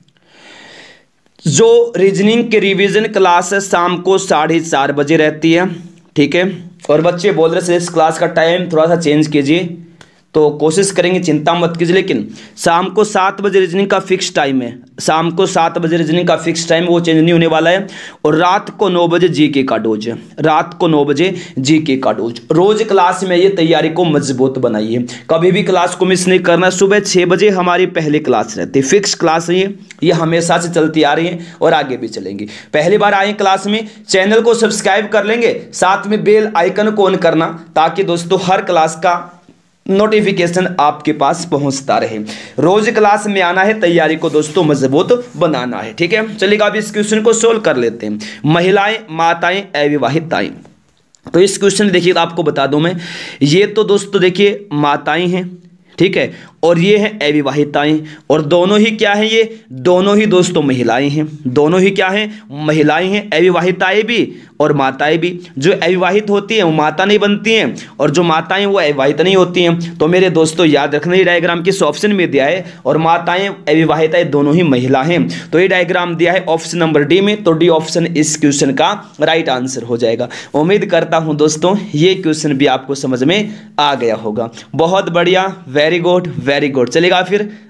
जो रीजनिंग के रिवीजन क्लास है शाम को साढ़े चार बजे रहती है, ठीक है। और बच्चे बोल रहे थे इस क्लास का टाइम थोड़ा सा चेंज कीजिए, तो कोशिश करेंगे, चिंता मत कीजिए। लेकिन शाम को सात बजे रीजनिंग का फिक्स टाइम है, शाम को सात बजे रीजनिंग का फिक्स टाइम, वो चेंज नहीं होने वाला है। और रात को नौ बजे जीके का डोज है, रात को नौ बजे जीके का डोज। रोज क्लास में ये तैयारी को मजबूत बनाइए, कभी भी क्लास को मिस नहीं करना। सुबह छः बजे हमारी पहली क्लास रहती है, फिक्स क्लास है ये ये हमेशा से चलती आ रही है और आगे भी चलेंगी। पहली बार आए क्लास में, चैनल को सब्सक्राइब कर लेंगे, साथ में बेल आइकन को ऑन करना, ताकि दोस्तों हर क्लास का नोटिफिकेशन आपके पास पहुंचता रहे। रोज क्लास में आना है, तैयारी को दोस्तों मजबूत बनाना है, ठीक है। चलिएगा अब इस क्वेश्चन को सोल्व कर लेते हैं। महिलाएं, माताएं, अविवाहिताएं। तो इस क्वेश्चन देखिए आपको बता दूं मैं, ये तो दोस्तों देखिए माताएं हैं, ठीक है, और ये हैं अविवाहिताएं, और दोनों ही क्या हैं, ये दोनों ही दोस्तों महिलाएं हैं, दोनों ही क्या हैं, महिलाएं हैं। अविवाहिताएं भी और माताएं भी। जो अविवाहित होती हैं वो माता नहीं बनती हैं, और जो माताएं वो अविवाहित नहीं होती हैं। तो मेरे दोस्तों याद रखना, ये डायग्राम किस ऑप्शन में दिया है, और माताएं अविवाहिताएं दोनों ही महिला हैं। तो ये डायग्राम दिया है ऑप्शन नंबर डी में, तो डी ऑप्शन इस क्वेश्चन का राइट आंसर हो जाएगा। उम्मीद करता हूं दोस्तों ये क्वेश्चन भी आपको समझ में आ गया होगा। बहुत बढ़िया, वेरी गुड वेरी गुड। चलेगा फिर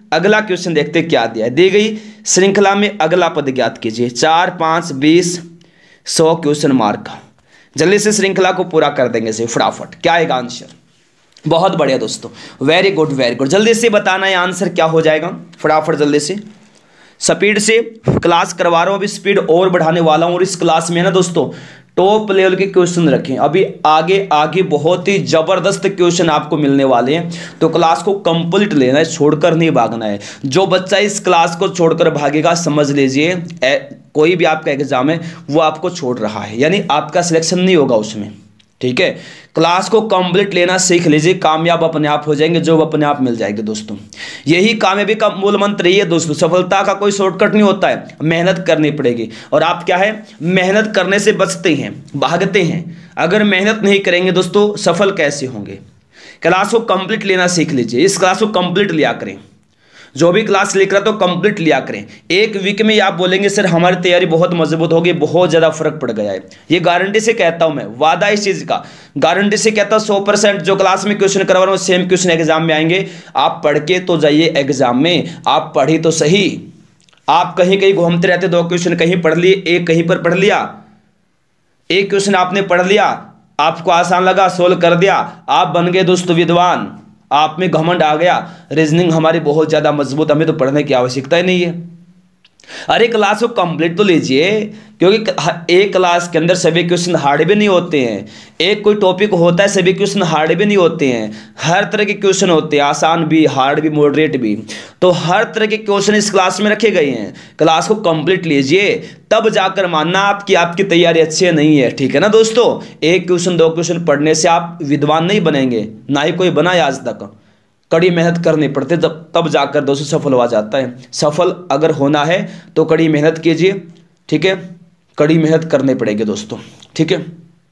अगला क्वेश्चन देखते क्या दिया है। दी गई श्रृंखला में अगला पद ज्ञात कीजिए। चार पाँच बीस सौ क्वेश्चन मार्क। जल्दी से श्रृंखला को पूरा कर देंगे से फटाफट। क्या आएगा आंसर? बहुत बढ़िया दोस्तों, वेरी गुड वेरी गुड। जल्दी से बताना है आंसर क्या हो जाएगा, फटाफट जल्दी से। स्पीड से क्लास करवा रहा हूँ, अभी स्पीड और बढ़ाने वाला हूँ। और इस क्लास में ना दोस्तों टॉप लेवल के क्वेश्चन रखें। अभी आगे आगे बहुत ही जबरदस्त क्वेश्चन आपको मिलने वाले हैं, तो क्लास को कंप्लीट लेना है, छोड़कर नहीं भागना है। जो बच्चा इस क्लास को छोड़कर भागेगा समझ लीजिए कोई भी आपका एग्जाम है वो आपको छोड़ रहा है, यानी आपका सिलेक्शन नहीं होगा उसमें। ठीक है, क्लास को कंप्लीट लेना सीख लीजिए, कामयाब अपने आप हो जाएंगे, जो अपने आप मिल जाएंगे दोस्तों। यही कामयाबी का मूल मंत्र ही है दोस्तों। सफलता का कोई शॉर्टकट नहीं होता है, मेहनत करनी पड़ेगी। और आप क्या है, मेहनत करने से बचते हैं, भागते हैं। अगर मेहनत नहीं करेंगे दोस्तों सफल कैसे होंगे? क्लास को कंप्लीट लेना सीख लीजिए, इस क्लास को कंप्लीट लिया करें। जो भी क्लास लेकर तो कंप्लीट लिया करें। एक वीक में आप बोलेंगे सर हमारी तैयारी बहुत मजबूत होगी, बहुत ज़्यादा फर्क पड़ गया है। ये गारंटी से कहता हूं मैं, वादा इस चीज़ का, गारंटी से कहता हूं सौ परसेंट। जो क्लास में क्वेश्चन करवा रहा हूं सेम क्वेश्चन एग्जाम में आएंगे। आप पढ़ के तो जाइए एग्जाम में, आप पढ़ी तो सही। आप कहीं कहीं घूमते रहते, दो क्वेश्चन कहीं पढ़ लिए, एक कहीं पर पढ़ लिया, एक क्वेश्चन आपने पढ़ लिया, आपको आसान लगा, सोल्व कर दिया, आप बन गए दोस्तों विद्वान। आप में घमंड आ गया, रीजनिंग हमारी बहुत ज्यादा मजबूत, हमें तो पढ़ने की आवश्यकता ही नहीं है। अरे क्लास को कंप्लीट तो लीजिए, क्योंकि एक क्लास के अंदर सभी क्वेश्चन हार्ड भी नहीं होते हैं। एक कोई टॉपिक होता है, सभी क्वेश्चन हार्ड भी नहीं होते हैं। हर तरह के क्वेश्चन होते हैं, आसान भी, हार्ड भी, मॉडरेट भी। तो हर तरह के क्वेश्चन इस क्लास में रखे गए हैं। क्लास को कंप्लीट लीजिए, तब जाकर मानना आपकी आपकी तैयारी अच्छी नहीं है। ठीक है ना दोस्तों? एक क्वेश्चन दो क्वेश्चन पढ़ने से आप विद्वान नहीं बनेंगे, ना ही कोई बना है आज तक। कड़ी मेहनत करनी पड़ती, तब तब जाकर दोस्तों सफल हो जाता है। सफल अगर होना है तो कड़ी मेहनत कीजिए। ठीक है, कड़ी मेहनत करनी पड़ेगी दोस्तों। ठीक है,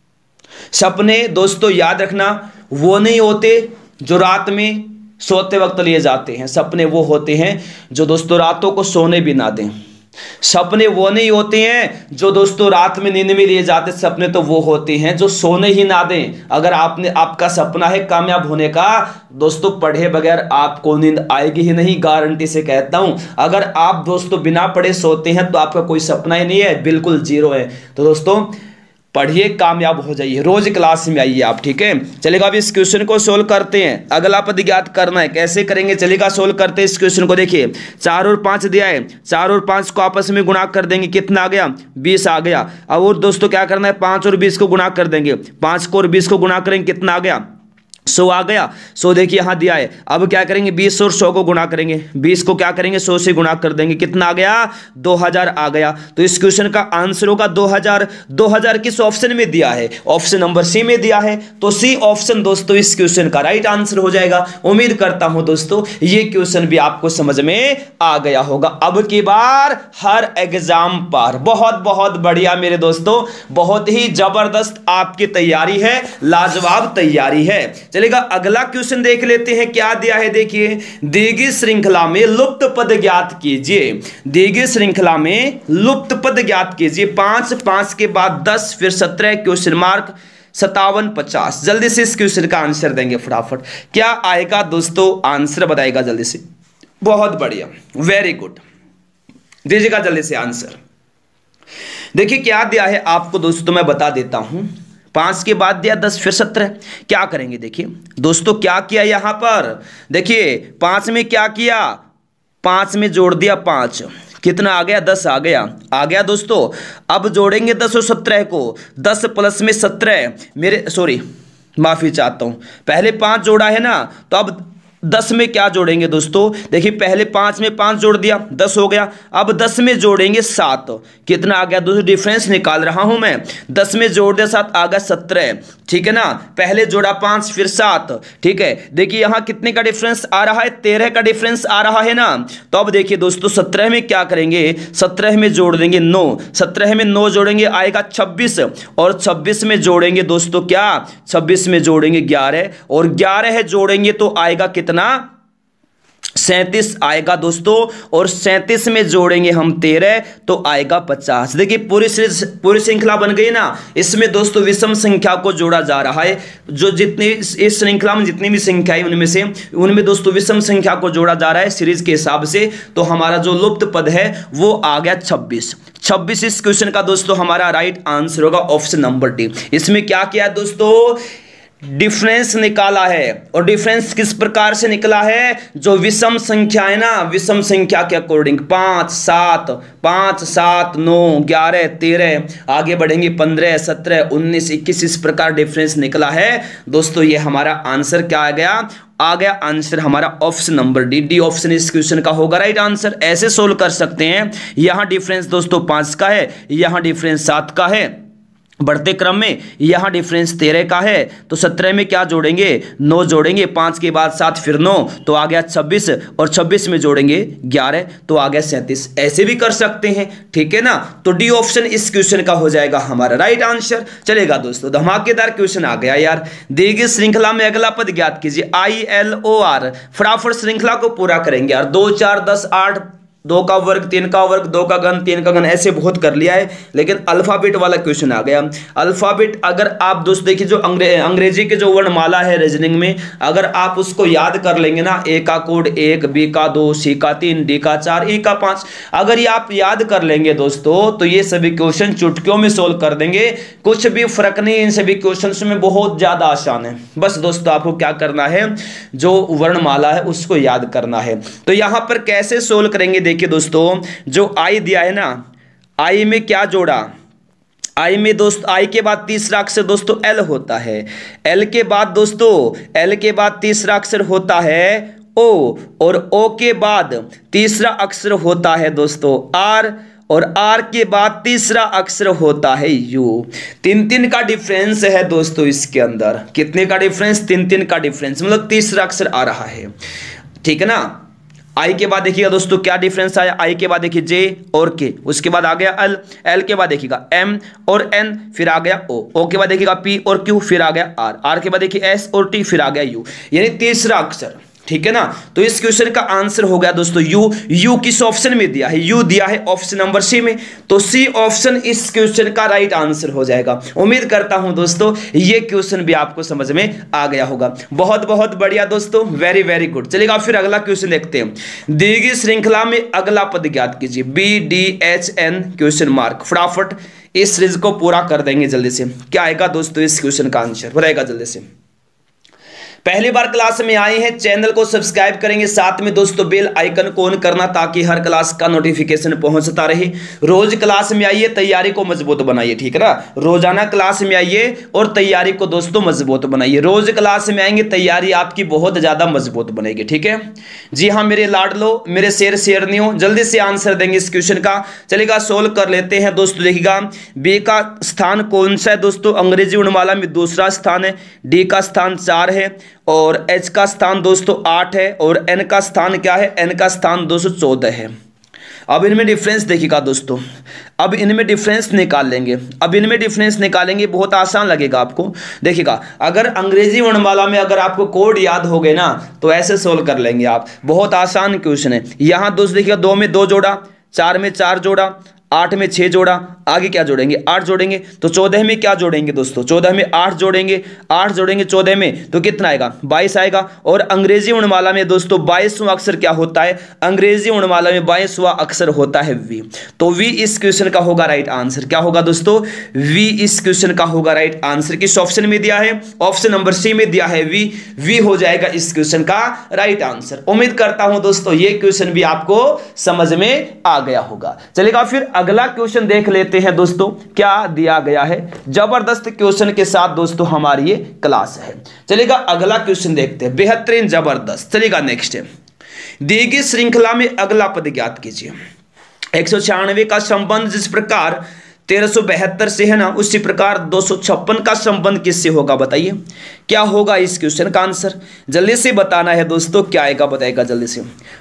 सपने दोस्तों याद रखना वो नहीं होते जो रात में सोते वक्त लिए जाते हैं। सपने वो होते हैं जो दोस्तों रातों को सोने भी ना दें। सपने वो नहीं होते हैं जो दोस्तों रात में नींद में लिए जाते। सपने तो वो होते हैं जो सोने ही ना दें। अगर आपने आपका सपना है कामयाब होने का दोस्तों, पढ़े बगैर आपको नींद आएगी ही नहीं, गारंटी से कहता हूं। अगर आप दोस्तों बिना पढ़े सोते हैं तो आपका कोई सपना ही नहीं है, बिल्कुल जीरो है। तो दोस्तों पढ़िए, कामयाब हो जाइए, रोज क्लास में आइए आप। ठीक है, चलेगा। अब इस क्वेश्चन को सोल्व करते हैं। अगला पद ज्ञात करना है, कैसे करेंगे चलेगा, सोल्व करते हैं इस क्वेश्चन को। देखिए चार और पांच दिया है, चार और पांच को आपस में गुणा कर देंगे, कितना आ गया? बीस आ गया। अब और दोस्तों क्या करना है, पांच और बीस को गुणा कर देंगे। पांच को और बीस को गुणा करेंगे, कितना आ गया? सौ आ गया। सौ देखिए यहां दिया है। अब क्या करेंगे, बीस और सौ को गुणा करेंगे। बीस को क्या करेंगे, सौ से गुणा कर देंगे, कितना आ गया? दो हज़ार आ गया। तो इस क्वेश्चन का आंसर होगा दो हज़ार। दो हज़ार किस ऑप्शन में दिया है? ऑप्शन नंबर सी में दिया है। तो सी ऑप्शन दोस्तों इस क्वेश्चन का राइट आंसर हो जाएगा। उम्मीद करता हूं दोस्तों ये क्वेश्चन भी आपको समझ में आ गया होगा। अब की बार हर एग्जाम पर बहुत बहुत बढ़िया मेरे दोस्तों, बहुत ही जबरदस्त आपकी तैयारी है, लाजवाब तैयारी है। चलेगा, अगला क्वेश्चन देख लेते हैं क्या दिया है। देखिए, दी गई श्रृंखला में लुप्त पद ज्ञात कीजिए। दी गई श्रृंखला में लुप्त पद ज्ञात कीजिए। पांच, पांच के बाद दस, फिर सत्रह, क्वेश्चन मार्क सत्तावन, पचास। जल्दी से इस क्वेश्चन का आंसर देंगे फटाफट। क्या आएगा दोस्तों, आंसर बताएगा जल्दी से। बहुत बढ़िया, वेरी गुड, दीजिएगा जल्दी से आंसर। देखिए क्या दिया है आपको दोस्तों, मैं बता देता हूं। पांच के बाद दिया दस, फिर सत्रह। क्या करेंगे देखिए दोस्तों, क्या किया यहां पर? देखिए पांच में क्या किया, पांच में जोड़ दिया पांच, कितना आ गया? दस आ गया। आ गया दोस्तों। अब जोड़ेंगे दस और सत्रह को, दस प्लस में सत्रह, मेरे सॉरी माफी चाहता हूं, पहले पांच जोड़ा है ना, तो अब दस में क्या जोड़ेंगे दोस्तों? देखिए पहले पांच में पांच जोड़ दिया, दस हो गया। अब दस में जोड़ेंगे सात, कितना आ गया दोस्तों? डिफरेंस निकाल रहा हूं मैं। दस में जोड़ दिया सात, आ गया सत्रह। ठीक है ना, पहले जोड़ा पांच फिर सात। ठीक है, देखिए यहां कितने का डिफरेंस आ रहा है? तेरह का डिफरेंस आ रहा है ना। तो अब देखिए दोस्तों सत्रह में क्या करेंगे, सत्रह में जोड़ देंगे नौ, सत्रह में नौ जोड़ेंगे आएगा छब्बीस, और छब्बीस में जोड़ेंगे दोस्तों क्या, छब्बीस में जोड़ेंगे ग्यारह, और ग्यारह जोड़ेंगे तो आएगा कितना? सैंतीस आएगा दोस्तों, और सैंतीस में जोड़ेंगे हम तेरह तो आएगा पचास। देखिए पूरी पूरी श्रृंखला बन गई ना। इसमें दोस्तों विषम संख्या को जोड़ा जा रहा है। जो जितनी इस श्रृंखला में जितनी भी संख्याएं उनमें से उनमें दोस्तों विषम संख्या को जोड़ा जा रहा है सीरीज के हिसाब से। तो हमारा जो लुप्त पद है वो आ गया छब्बीस। छब्बीस इस क्वेश्चन का दोस्तों हमारा राइट आंसर होगा ऑप्शन नंबर डी। इसमें क्या किया दोस्तों, डिफरेंस निकाला है। और डिफरेंस किस प्रकार से निकला है, जो विषम संख्या है ना, विषम संख्या के अकॉर्डिंग पाँच सात पाँच सात नौ ग्यारह तेरह, आगे बढ़ेंगे पंद्रह सत्रह उन्नीस इक्कीस, इस प्रकार डिफरेंस निकला है दोस्तों। ये हमारा आंसर क्या आ गया, आ गया आंसर हमारा option number D. D option इस क्वेश्चन का होगा राइट आंसर। ऐसे सोल्व कर सकते हैं। यहां डिफरेंस दोस्तों पांच का है, यहां डिफरेंस सात का है बढ़ते क्रम में, यहां डिफरेंस तेरह का है। तो सत्रह में क्या जोड़ेंगे, नौ जोड़ेंगे, पांच के बाद सात फिर नौ तो आ गया छब्बीस, और छब्बीस में जोड़ेंगे ग्यारह तो आ गया सैंतीस। ऐसे भी कर सकते हैं, ठीक है ना। तो डी ऑप्शन इस क्वेश्चन का हो जाएगा हमारा राइट आंसर। चलेगा दोस्तों, धमाकेदार क्वेश्चन आ गया यार। दी गई श्रृंखला में अगला पद ज्ञात कीजिए। आई एल ओ आर, फटाफट श्रृंखला को पूरा करेंगे यार। दो चार दस आठ, दो का वर्ग तीन का वर्ग दो का घन तीन का घन, ऐसे बहुत कर लिया है। लेकिन अल्फाबेट वाला क्वेश्चन आ गया। अल्फाबेट अगर आप दोस्त देखिए, जो अंग्रे, अंग्रेजी के जो वर्णमाला है रीजनिंग में, अगर आप उसको याद कर लेंगे ना, ए का कोड एक, बी का दो, सी का तीन, डी का चार, ई का पांच, अगर ये आप याद कर लेंगे दोस्तों तो ये सभी क्वेश्चन चुटकियों में सोल्व कर देंगे। कुछ भी फर्क नहीं, इन सभी क्वेश्चन में बहुत ज्यादा आसान है। बस दोस्तों आपको क्या करना है, जो वर्णमाला है उसको याद करना है। तो यहां पर कैसे सोल्व करेंगे, देखिए दोस्तों, जो आई दिया है ना, आई में क्या जोड़ा, आई में दोस्त आई के बाद तीसरा अक्षर दोस्तों एल होता है। एल के बाद दोस्तों एल के बाद तीसरा अक्षर होता है ओ, और ओ के बाद तीसरा अक्षर होता है दोस्तों आर, और आर के बाद तीसरा अक्षर होता है यू। तीन तीन का डिफरेंस है दोस्तों इसके अंदर। कितने का डिफरेंस, तीन तीन का डिफरेंस, मतलब तीसरा अक्षर आ रहा है, ठीक है ना। आई के बाद देखिएगा दोस्तों क्या डिफरेंस आया, आई के बाद देखिए जे और के, उसके बाद आ गया एल, एल के बाद देखिएगा एम और एन, फिर आ गया ओ, ओ के बाद देखिएगा पी और क्यू, फिर आ गया आर, आर के बाद देखिए एस और टी, फिर आ गया यू, यानी तीसरा अक्षर, ठीक है ना। तो इस क्वेश्चन का आंसर हो गया दोस्तों यू। यू किस ऑप्शन में दिया है, यू दिया है ऑप्शन नंबर सी में। तो सी ऑप्शन इस क्वेश्चन का राइट आंसर हो जाएगा। उम्मीद करता हूं दोस्तों ये क्वेश्चन भी आपको समझ में आ गया होगा। बहुत बहुत बढ़िया दोस्तों, वेरी वेरी गुड। चलिएगा फिर अगला क्वेश्चन देखते हैं। दी गई श्रृंखला में अगला पद ज्ञात कीजिए। B D H N question mark. फटाफट इस सीरीज को पूरा कर देंगे जल्दी से। क्या आएगा दोस्तों इस क्वेश्चन का आंसर, बताएगा जल्दी से। पहली बार क्लास में आए हैं, चैनल को सब्सक्राइब करेंगे, साथ में दोस्तों बेल आइकन को ऑन करना ताकि हर क्लास का नोटिफिकेशन पहुंचता रहे। रोज क्लास में आइए, तैयारी को मजबूत बनाइए, ठीक है ना। रोजाना क्लास में आइए और तैयारी को दोस्तों मजबूत बनाइए। रोज क्लास में आएंगे, तैयारी आपकी बहुत ज्यादा मजबूत बनेगी, ठीक है जी हाँ मेरे लाडलो, मेरे शेर शेरनियों, जल्दी से आंसर देंगे इस क्वेश्चन का। चलेगा सोल्व कर लेते हैं दोस्तों। देखिएगा बी का स्थान कौन सा है दोस्तों, अंग्रेजी वर्णमाला में दूसरा स्थान है। डी का स्थान चार है, और एच का स्थान दोस्तों आठ है, और एन का स्थान क्या है, एन का स्थान दोस्तों चौदह है। अब इनमें डिफरेंस देखिएगा दोस्तों, अब इनमें डिफरेंस निकाल लेंगे। अब इनमें डिफरेंस निकालेंगे, बहुत आसान लगेगा आपको। देखिएगा अगर अंग्रेजी वर्णमाला में अगर आपको कोड याद हो गए ना तो ऐसे सोल्व कर लेंगे आप। बहुत आसान क्वेश्चन है। यहां दोस्तों देखिएगा दो में दो जोड़ा, चार में चार जोड़ा, आठ में छह जोड़ा, आगे क्या जोड़ेंगे, आठ जोड़ेंगे। तो चौदह में क्या जोड़ेंगे दोस्तों, चौदह में आठ जोड़ेंगे, आठ जोड़ेंगे चौदह में तो कितना आएगा, बाईस आएगा। और अंग्रेजी वर्णमाला में दोस्तों बाईसवां अक्षर क्या होता है, अंग्रेजी वर्णमाला में बाईसवां अक्षर होता है वी। तो वी इस क्वेश्चन का होगा राइट आंसर। क्या होगा दोस्तों, वी इस क्वेश्चन का होगा राइट आंसर। किस ऑप्शन में दिया है, ऑप्शन नंबर सी में दिया है वी। वी हो जाएगा इस क्वेश्चन का राइट आंसर। उम्मीद करता हूं दोस्तों ये क्वेश्चन भी आपको समझ में आ गया होगा। चलेगा फिर अगला क्वेश्चन देख लेते हैं दोस्तों क्या दिया गया है। जबरदस्त क्वेश्चन के साथ दोस्तों हमारी ये क्लास है। चलेगा अगला क्वेश्चन देखते हैं, बेहतरीन जबरदस्त। चलेगा नेक्स्ट है, दी गई श्रृंखला में अगला पद ज्ञात कीजिए। एक सौ छियानवे का संबंध जिस प्रकार तेरह सौ बहत्तर से है ना, उसी प्रकार दो सौ छप्पन का संबंध किससे होगा, बताइए क्या होगा इस क्वेश्चन का आंसर। जल्दी से बताना है दोस्तों, क्या आएगा बताएगा जल्दी से।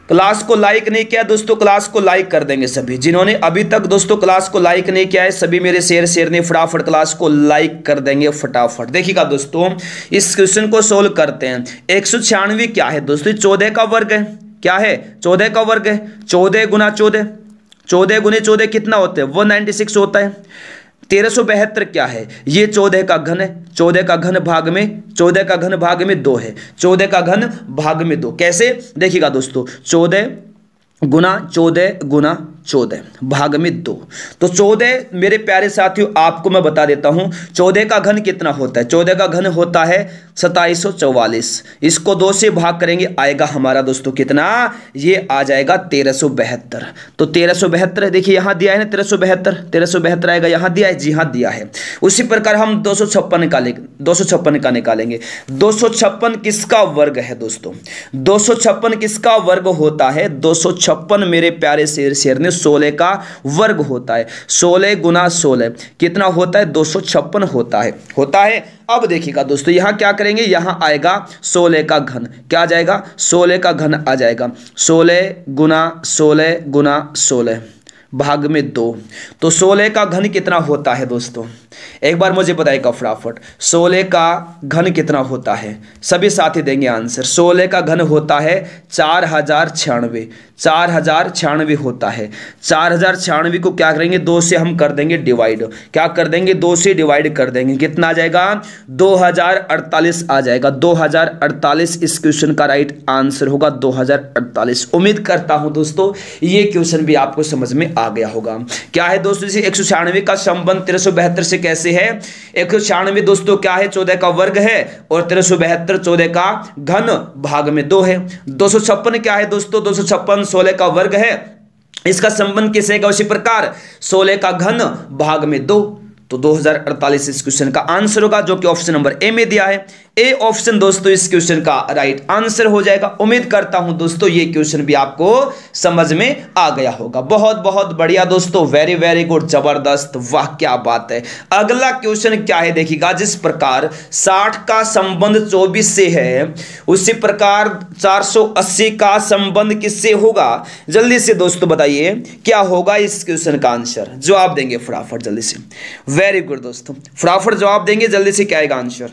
क्लास को लाइक नहीं किया दोस्तों, क्लास को लाइक कर देंगे सभी। जिन्होंने अभी तक दोस्तों क्लास को लाइक नहीं किया है, सभी मेरे शेर शेर ने फटाफट क्लास को लाइक कर देंगे फटाफट। देखिएगा दोस्तों, इस क्वेश्चन को सोल्व करते हैं। एक सौ छियानवे क्या है दोस्तों? चौदह का वर्ग है। क्या है? चौदह का वर्ग है। चौदह गुना चौदह, चौदह गुने चौदह कितना होता है? वन नाइन्टी सिक्स होता है। तेरह सौ बहत्तर क्या है? ये चौदह का घन है। चौदह का घन भाग में, चौदह का घन भाग में दो है। चौदह का घन भाग में दो कैसे? देखिएगा दोस्तों, चौदह गुना चौदह गुना चौदह भाग में दो। तो चौदह मेरे प्यारे साथियों आपको मैं बता देता हूं, चौदह का घन कितना होता है? चौदह का घन होता है सत्ताईस सौ चौवालीस। इसको दो से भाग करेंगे, आएगा हमारा दोस्तों कितना? ये आ जाएगा तेरह सौ बहत्तर। तो तेरह सौ बहत्तर देखिए यहां दिया है ना, तेरह सौ बहत्तर, तेरह सौ बहत्तर आएगा, यहां दिया है, जी हाँ दिया है। उसी प्रकार हम दो सौ छप्पन निकालेंगे, दो सौ छप्पन का निकालेंगे। दो सौ छप्पन किसका वर्ग है दोस्तों? दो सौ छप्पन किसका वर्ग होता है? दो सौ छप्पन मेरे प्यारे शेर शेर ने सोलह का वर्ग होता है। सोलह गुना सोलह कितना होता है? दो सौ छप्पन होता है, होता है। अब देखिएगा दोस्तों, यहां क्या करेंगे? यहां आएगा सोलह का घन। क्या आ जाएगा? सोलह का घन आ जाएगा। सोलह गुना सोलह गुना सोलह भाग में दो। तो सोलह का घन कितना होता है दोस्तों? एक बार मुझे बताइएगा फटाफट, सोलह का घन कितना होता है? सभी साथी देंगे आंसर। सोलह का घन होता है चार हजार छियानवे, चार हजार छियानवे होता है। चार हजार छियानवे को क्या करेंगे? दो से हम कर देंगे डिवाइड। क्या कर देंगे? दो से डिवाइड कर देंगे। कितना आ जाएगा? दो हजार अड़तालीस आ जाएगा। दो हजार अड़तालीस इस क्वेश्चन का राइट आंसर होगा, दो हजार अड़तालीस। उम्मीद करता हूं दोस्तों ये क्वेश्चन भी आपको समझ में आ गया होगा। क्या है दोस्तों? जैसे एक सौ छियानवे का संबंध तेरह सौ बहत्तर से कैसे है? एक सौ छियानवे दोस्तों क्या है? चौदह का वर्ग है और तेरह सौ बहत्तर चौदह का घन भाग में दो है। दो सौ छप्पन क्या है दोस्तों? दो सौ छप्पन सोलह का वर्ग है। इसका संबंध किससे है? उसी प्रकार सोलह का घन भाग में दो। तो दो हजार अड़तालीस इस क्वेश्चन का आंसर होगा, जो कि ऑप्शन नंबर ए में दिया है। ए ऑप्शन दोस्तों इस क्वेश्चन का राइट आंसर हो जाएगा। उम्मीद करता हूं दोस्तों ये क्वेश्चन भी आपको समझ में आ गया होगा। बहुत बहुत बढ़िया दोस्तों, वेरी वेरी गुड, जबरदस्त, वाह क्या बात है। अगला क्वेश्चन क्या है देखिएगा, जिस प्रकार साठ का संबंध चौबीस से है उसी प्रकार चार सौ अस्सी का संबंध किससे होगा? जल्दी से दोस्तों बताइए क्या होगा इस क्वेश्चन का आंसर? जवाब देंगे फटाफट जल्दी से। वेरी गुड दोस्तों, फटाफट जवाब देंगे जल्दी से, क्या आएगा आंसर?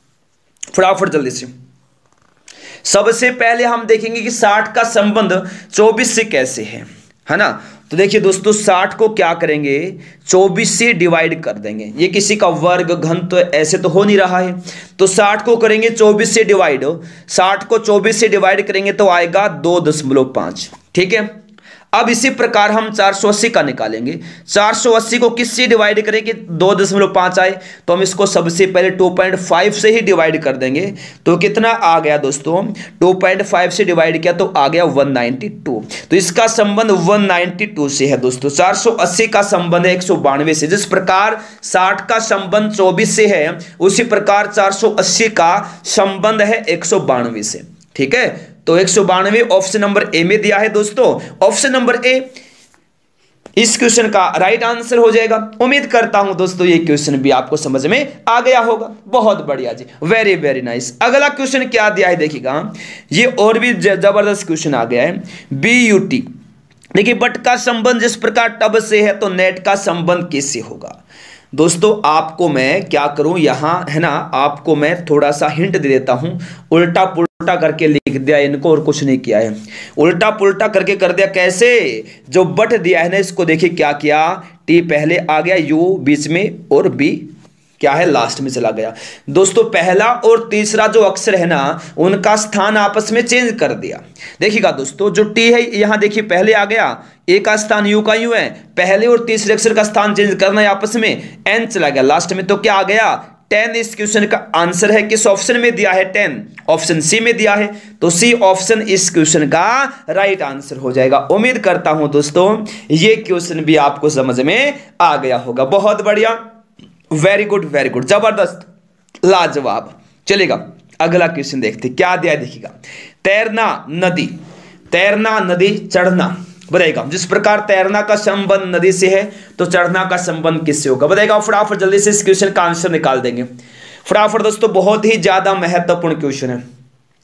फटाफट जल्दी से। सबसे पहले हम देखेंगे कि साठ का संबंध चौबीस से कैसे है, है ना? तो देखिए दोस्तों, साठ को क्या करेंगे? चौबीस से डिवाइड कर देंगे। ये किसी का वर्ग घन तो ऐसे तो हो नहीं रहा है, तो साठ को करेंगे चौबीस से डिवाइड। साठ को चौबीस से डिवाइड करेंगे तो आएगा दो दशमलव पांच। ठीक है, अब इसी प्रकार हम चार सौ अस्सी का निकालेंगे। चार सौ अस्सी को किससे डिवाइड करेंगे? दो दशमलव पांच आए तो हम इसको सबसे पहले दो पॉइंट पाँच से ही डिवाइड कर देंगे। तो कितना आ गया दोस्तों? दो पॉइंट पाँच से डिवाइड किया तो आ गया एक सौ बानवे। तो इसका संबंध एक सौ बानवे से है दोस्तों। चार सौ अस्सी का संबंध है एक सौ बानवे से। जिस प्रकार साठ का संबंध चौबीस से है उसी प्रकार चार सौ अस्सी का संबंध है एक सौ बानवे से। ठीक है, तो एक सौ बानवे ऑप्शन नंबर ए में दिया है दोस्तों। ऑप्शन नंबर ए इस क्वेश्चन का राइट आंसर हो जाएगा। उम्मीद करता हूं दोस्तों ये क्वेश्चन भी आपको समझ में आ गया होगा। बहुत बढ़िया जी, वेरी वेरी नाइस। अगला क्वेश्चन क्या दिया है देखिएगा, ये और भी जबरदस्त क्वेश्चन आ गया है। बी यू टी देखिए, बट का संबंध जिस प्रकार टब से है तो नेट का संबंध किससे होगा? दोस्तों आपको मैं क्या करूं, यहां है ना, आपको मैं थोड़ा सा हिंट दे देता हूं। उल्टा पुल्टा करके लिख दिया इनको और कुछ नहीं किया है। उल्टा पुल्टा करके कर दिया। कैसे? जो बट दिया है ना इसको देखिए क्या किया, टी पहले आ गया, यू बीच में और बी क्या है लास्ट में चला गया। दोस्तों पहला और तीसरा जो अक्षर है ना उनका स्थान आपस में चेंज कर दिया। देखिएगा दोस्तों, जो टी है यहां देखिए पहले आ गया, ए का स्थान यू का यू है, पहले और तीसरे अक्षर का स्थान चेंज करना है आपस में, एन चला गया लास्ट में। तो क्या आ गया? टेन इस क्वेश्चन का आंसर है। किस ऑप्शन में दिया है? टेन ऑप्शन सी में दिया है। तो सी ऑप्शन इस क्वेश्चन का राइट आंसर हो जाएगा। उम्मीद करता हूं दोस्तों ये क्वेश्चन भी आपको समझ में आ गया होगा। बहुत बढ़िया, वेरी गुड वेरी गुड, जबरदस्त, लाजवाब। चलेगा अगला क्वेश्चन देखते क्या दिया है देखिएगा। तैरना नदी, तैरना नदी, चढ़ना बताएगा। जिस प्रकार तैरना का संबंध नदी से है तो चढ़ना का संबंध किससे होगा? बताएगा फटाफट जल्दी से इस क्वेश्चन का आंसर निकाल देंगे फटाफट दोस्तों। बहुत ही ज्यादा महत्वपूर्ण क्वेश्चन है।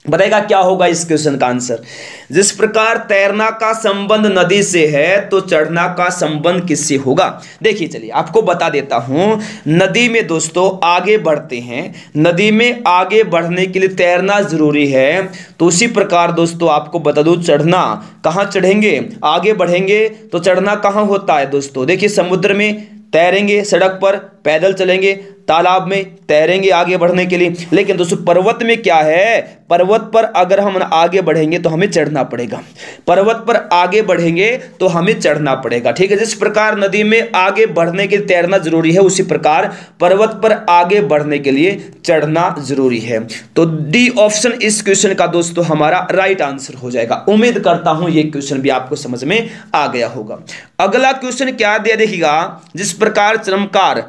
बताएगा क्या होगा इस क्वेश्चन का आंसर। जिस प्रकार तैरना का संबंध नदी से है तो चढ़ना का संबंध किससे होगा। देखिए चलिए आपको बता देता हूं, नदी में दोस्तों आगे बढ़ते हैं, नदी में आगे बढ़ने के लिए तैरना जरूरी है, तो उसी प्रकार दोस्तों आपको बता दूं चढ़ना, कहां चढ़ेंगे, आगे बढ़ेंगे तो चढ़ना कहां होता है दोस्तों। देखिए समुद्र में तैरेंगे, सड़क पर पैदल चलेंगे, तालाब में तैरेंगे आगे बढ़ने के लिए, लेकिन दोस्तों पर्वत में क्या है, पर्वत पर अगर हम आगे बढ़ेंगे तो हमें चढ़ना पड़ेगा, पर्वत पर आगे बढ़ेंगे तो हमें चढ़ना पड़ेगा, ठीक है। जिस प्रकार नदी में आगे बढ़ने के लिए तैरना जरूरी है, उसी प्रकार पर्वत पर आगे बढ़ने के लिए चढ़ना जरूरी है। तो डी ऑप्शन इस क्वेश्चन का दोस्तों हमारा राइट आंसर हो जाएगा। उम्मीद करता हूं ये क्वेश्चन भी आपको समझ में आ गया होगा। अगला क्वेश्चन क्या दिया देखिएगा, जिस प्रकार चमत्कार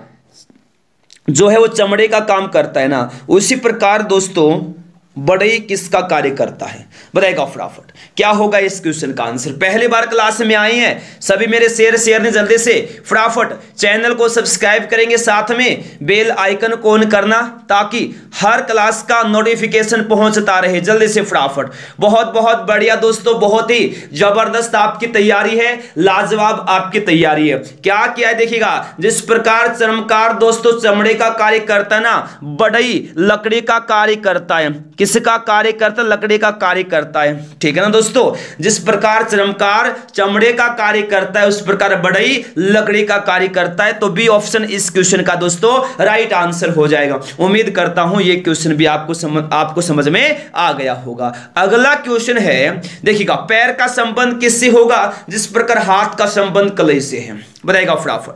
जो है वो चमड़े का काम करता है ना, उसी प्रकार दोस्तों बढ़ई किसका कार्य करता है, बताएगा फटाफट क्या होगा इस क्वेश्चन का आंसर। पहली बार क्लास में आए हैं सभी मेरे शेयर शेयर ने जल्दी से फटाफट चैनल को सब्सक्राइब करेंगे, साथ में बेल आइकन को ऑन करना ताकि हर क्लास का नोटिफिकेशन पहुंचता रहे जल्दी से फटाफट। बहुत बहुत बढ़िया दोस्तों, बहुत ही जबरदस्त आपकी तैयारी है, लाजवाब आपकी तैयारी है। क्या किया है देखिएगा, जिस प्रकार चमत्कार दोस्तों चमड़े का कार्य करता है ना, बढ़ई लकड़ी का कार्य करता है, किसका कार्य करता है, लकड़ी का कार्य करता है, ठीक है ना दोस्तों। जिस प्रकार चमत्कार चमड़े का कार्य करता है उस प्रकार बढ़ई लकड़ी का कार्य करता है, तो बी ऑप्शन इस क्वेश्चन का दोस्तों राइट आंसर हो जाएगा। उम्मीद करता हूं ये क्वेश्चन भी आपको समझ आपको समझ में आ गया होगा। अगला क्वेश्चन है देखिएगा, पैर का संबंध किससे होगा, जिस प्रकार हाथ का संबंध कलई से है, बताएगा फटाफट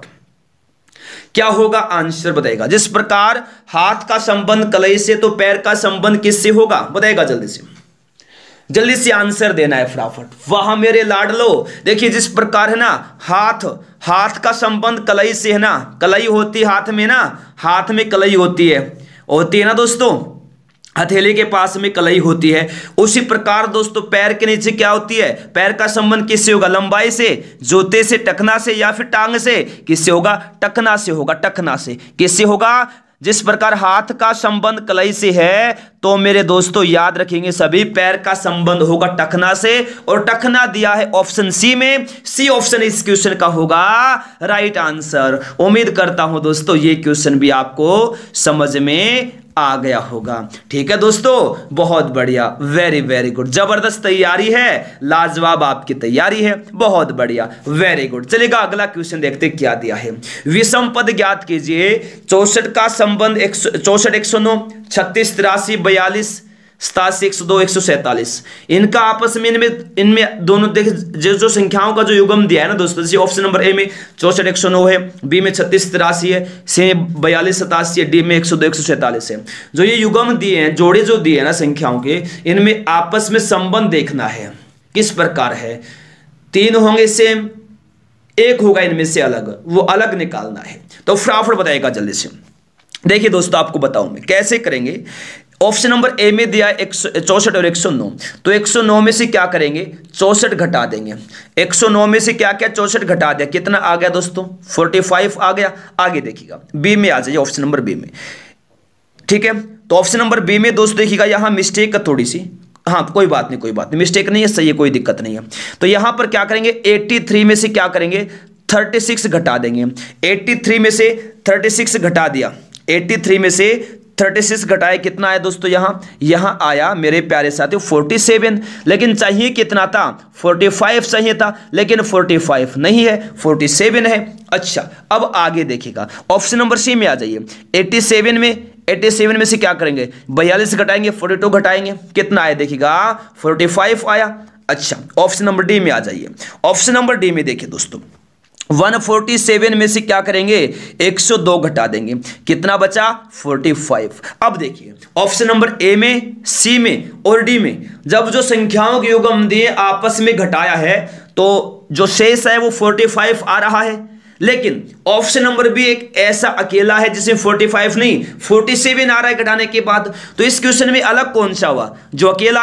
क्या होगा आंसर, बताएगा। जिस प्रकार हाथ का संबंध कलई से तो पैर का संबंध किससे होगा, बताएगा जल्दी से, जल्दी से आंसर देना है फटाफट। वाह मेरे लाडलो, देखिए जिस प्रकार है ना हाथ हाथ का संबंध कलई से है ना, कलई होती हाथ में ना, हाथ में कलई होती है होती है ना दोस्तों, हथेली के पास में कलई होती है। उसी प्रकार दोस्तों पैर के नीचे क्या होती है, पैर का संबंध किससे होगा, लंबाई से, जोते से, टखना से या फिर टांग से, किससे होगा, टखना से होगा, टखना से किससे होगा। जिस प्रकार हाथ का संबंध कलई से है तो मेरे दोस्तों याद रखेंगे सभी, पैर का संबंध होगा टखना से, और टखना दिया है ऑप्शन सी में, सी ऑप्शन इस क्वेश्चन का होगा राइट आंसर। उम्मीद करता हूं दोस्तों ये क्वेश्चन भी आपको समझ में आ गया होगा, ठीक है दोस्तों। बहुत बढ़िया, वेरी वेरी गुड, जबरदस्त तैयारी है, लाजवाब आपकी तैयारी है, बहुत बढ़िया, वेरी गुड। चलेगा अगला क्वेश्चन देखते क्या दिया है। विषम पद ज्ञात कीजिए, चौसठ का संबंध चौसठ एक सौ नौ, छत्तीस तिरासी बयालीस सतासी एक सौ दो एक सौ सैंतालीस, इनका आपस में इनमें इनमें दोनों देख जो जो संख्याओं का जो युग्म दिया है ना दोस्तों, जैसे ऑप्शन नंबर ए में चौसठ एक सौ नौ है, बी में छत्तीस तिरासी है, सी में बयालीस सतासी है, डी में एक सौ दो एक सौ सैंतालीस है। जो ये युग्म दिए हैं, जोड़े जो दिए हैं ना संख्याओं के, इनमें आपस में संबंध देखना है किस प्रकार है। तीन होंगे सेम, एक होगा इनमें से अलग, वो अलग निकालना है। तो फटाफट बताएगा जल्दी से। देखिए दोस्तों आपको बताऊं मैं कैसे करेंगे। ऑप्शन नंबर ए में दिया चौसठ और एक सौ नौ, तो एक सौ नौ में से क्या करेंगे, चौसठ घटा देंगे। एक सौ नौ में से क्या क्या चौसठ घटा दिया, कितना आ गया दोस्तों, पैंतालीस आ गया। आगे देखिएगा बी में आ जाइए, ऑप्शन नंबर बी में, ठीक है। तो ऑप्शन नंबर बी में दोस्तों देखिएगा यहाँ मिस्टेक है थोड़ी सी, हाँ कोई बात नहीं कोई बात नहीं, मिस्टेक नहीं है, सही है, कोई दिक्कत नहीं है। तो यहाँ पर क्या करेंगे, तिरासी में से क्या करेंगे, छत्तीस घटा देंगे। तिरासी में से छत्तीस घटा दिया, तिरासी में से छत्तीस घटाए कितना आया दोस्तों, यहां यहां आया मेरे प्यारे साथियों सैंतालीस, लेकिन चाहिए कितना था, पैंतालीस चाहिए था, लेकिन पैंतालीस नहीं है, सैंतालीस है। अच्छा अब आगे देखिएगा, ऑप्शन नंबर सी में आ जाइए। सत्तासी में सत्तासी में से क्या करेंगे, बयालीस घटाएंगे, बयालीस घटाएंगे, कितना आया देखिएगा, पैंतालीस आया। अच्छा ऑप्शन नंबर डी में आ जाइए। ऑप्शन नंबर डी में देखिए दोस्तों, एक सौ सैंतालीस में से क्या करेंगे, एक सौ दो घटा देंगे, कितना बचा, पैंतालीस। अब देखिए ऑप्शन नंबर ए में, सी में और डी में जब जो संख्याओं के युग्म दिए आपस में घटाया है तो जो शेष है वो पैंतालीस आ रहा है। लेकिन ऑप्शन नंबर बी एक ऐसा अकेला है जिसमें पैंतालीस नहीं सैंतालीस आ रहा है घटाने के बाद। तो इस क्वेश्चन में अलग कौन सा हुआ, जो अकेला है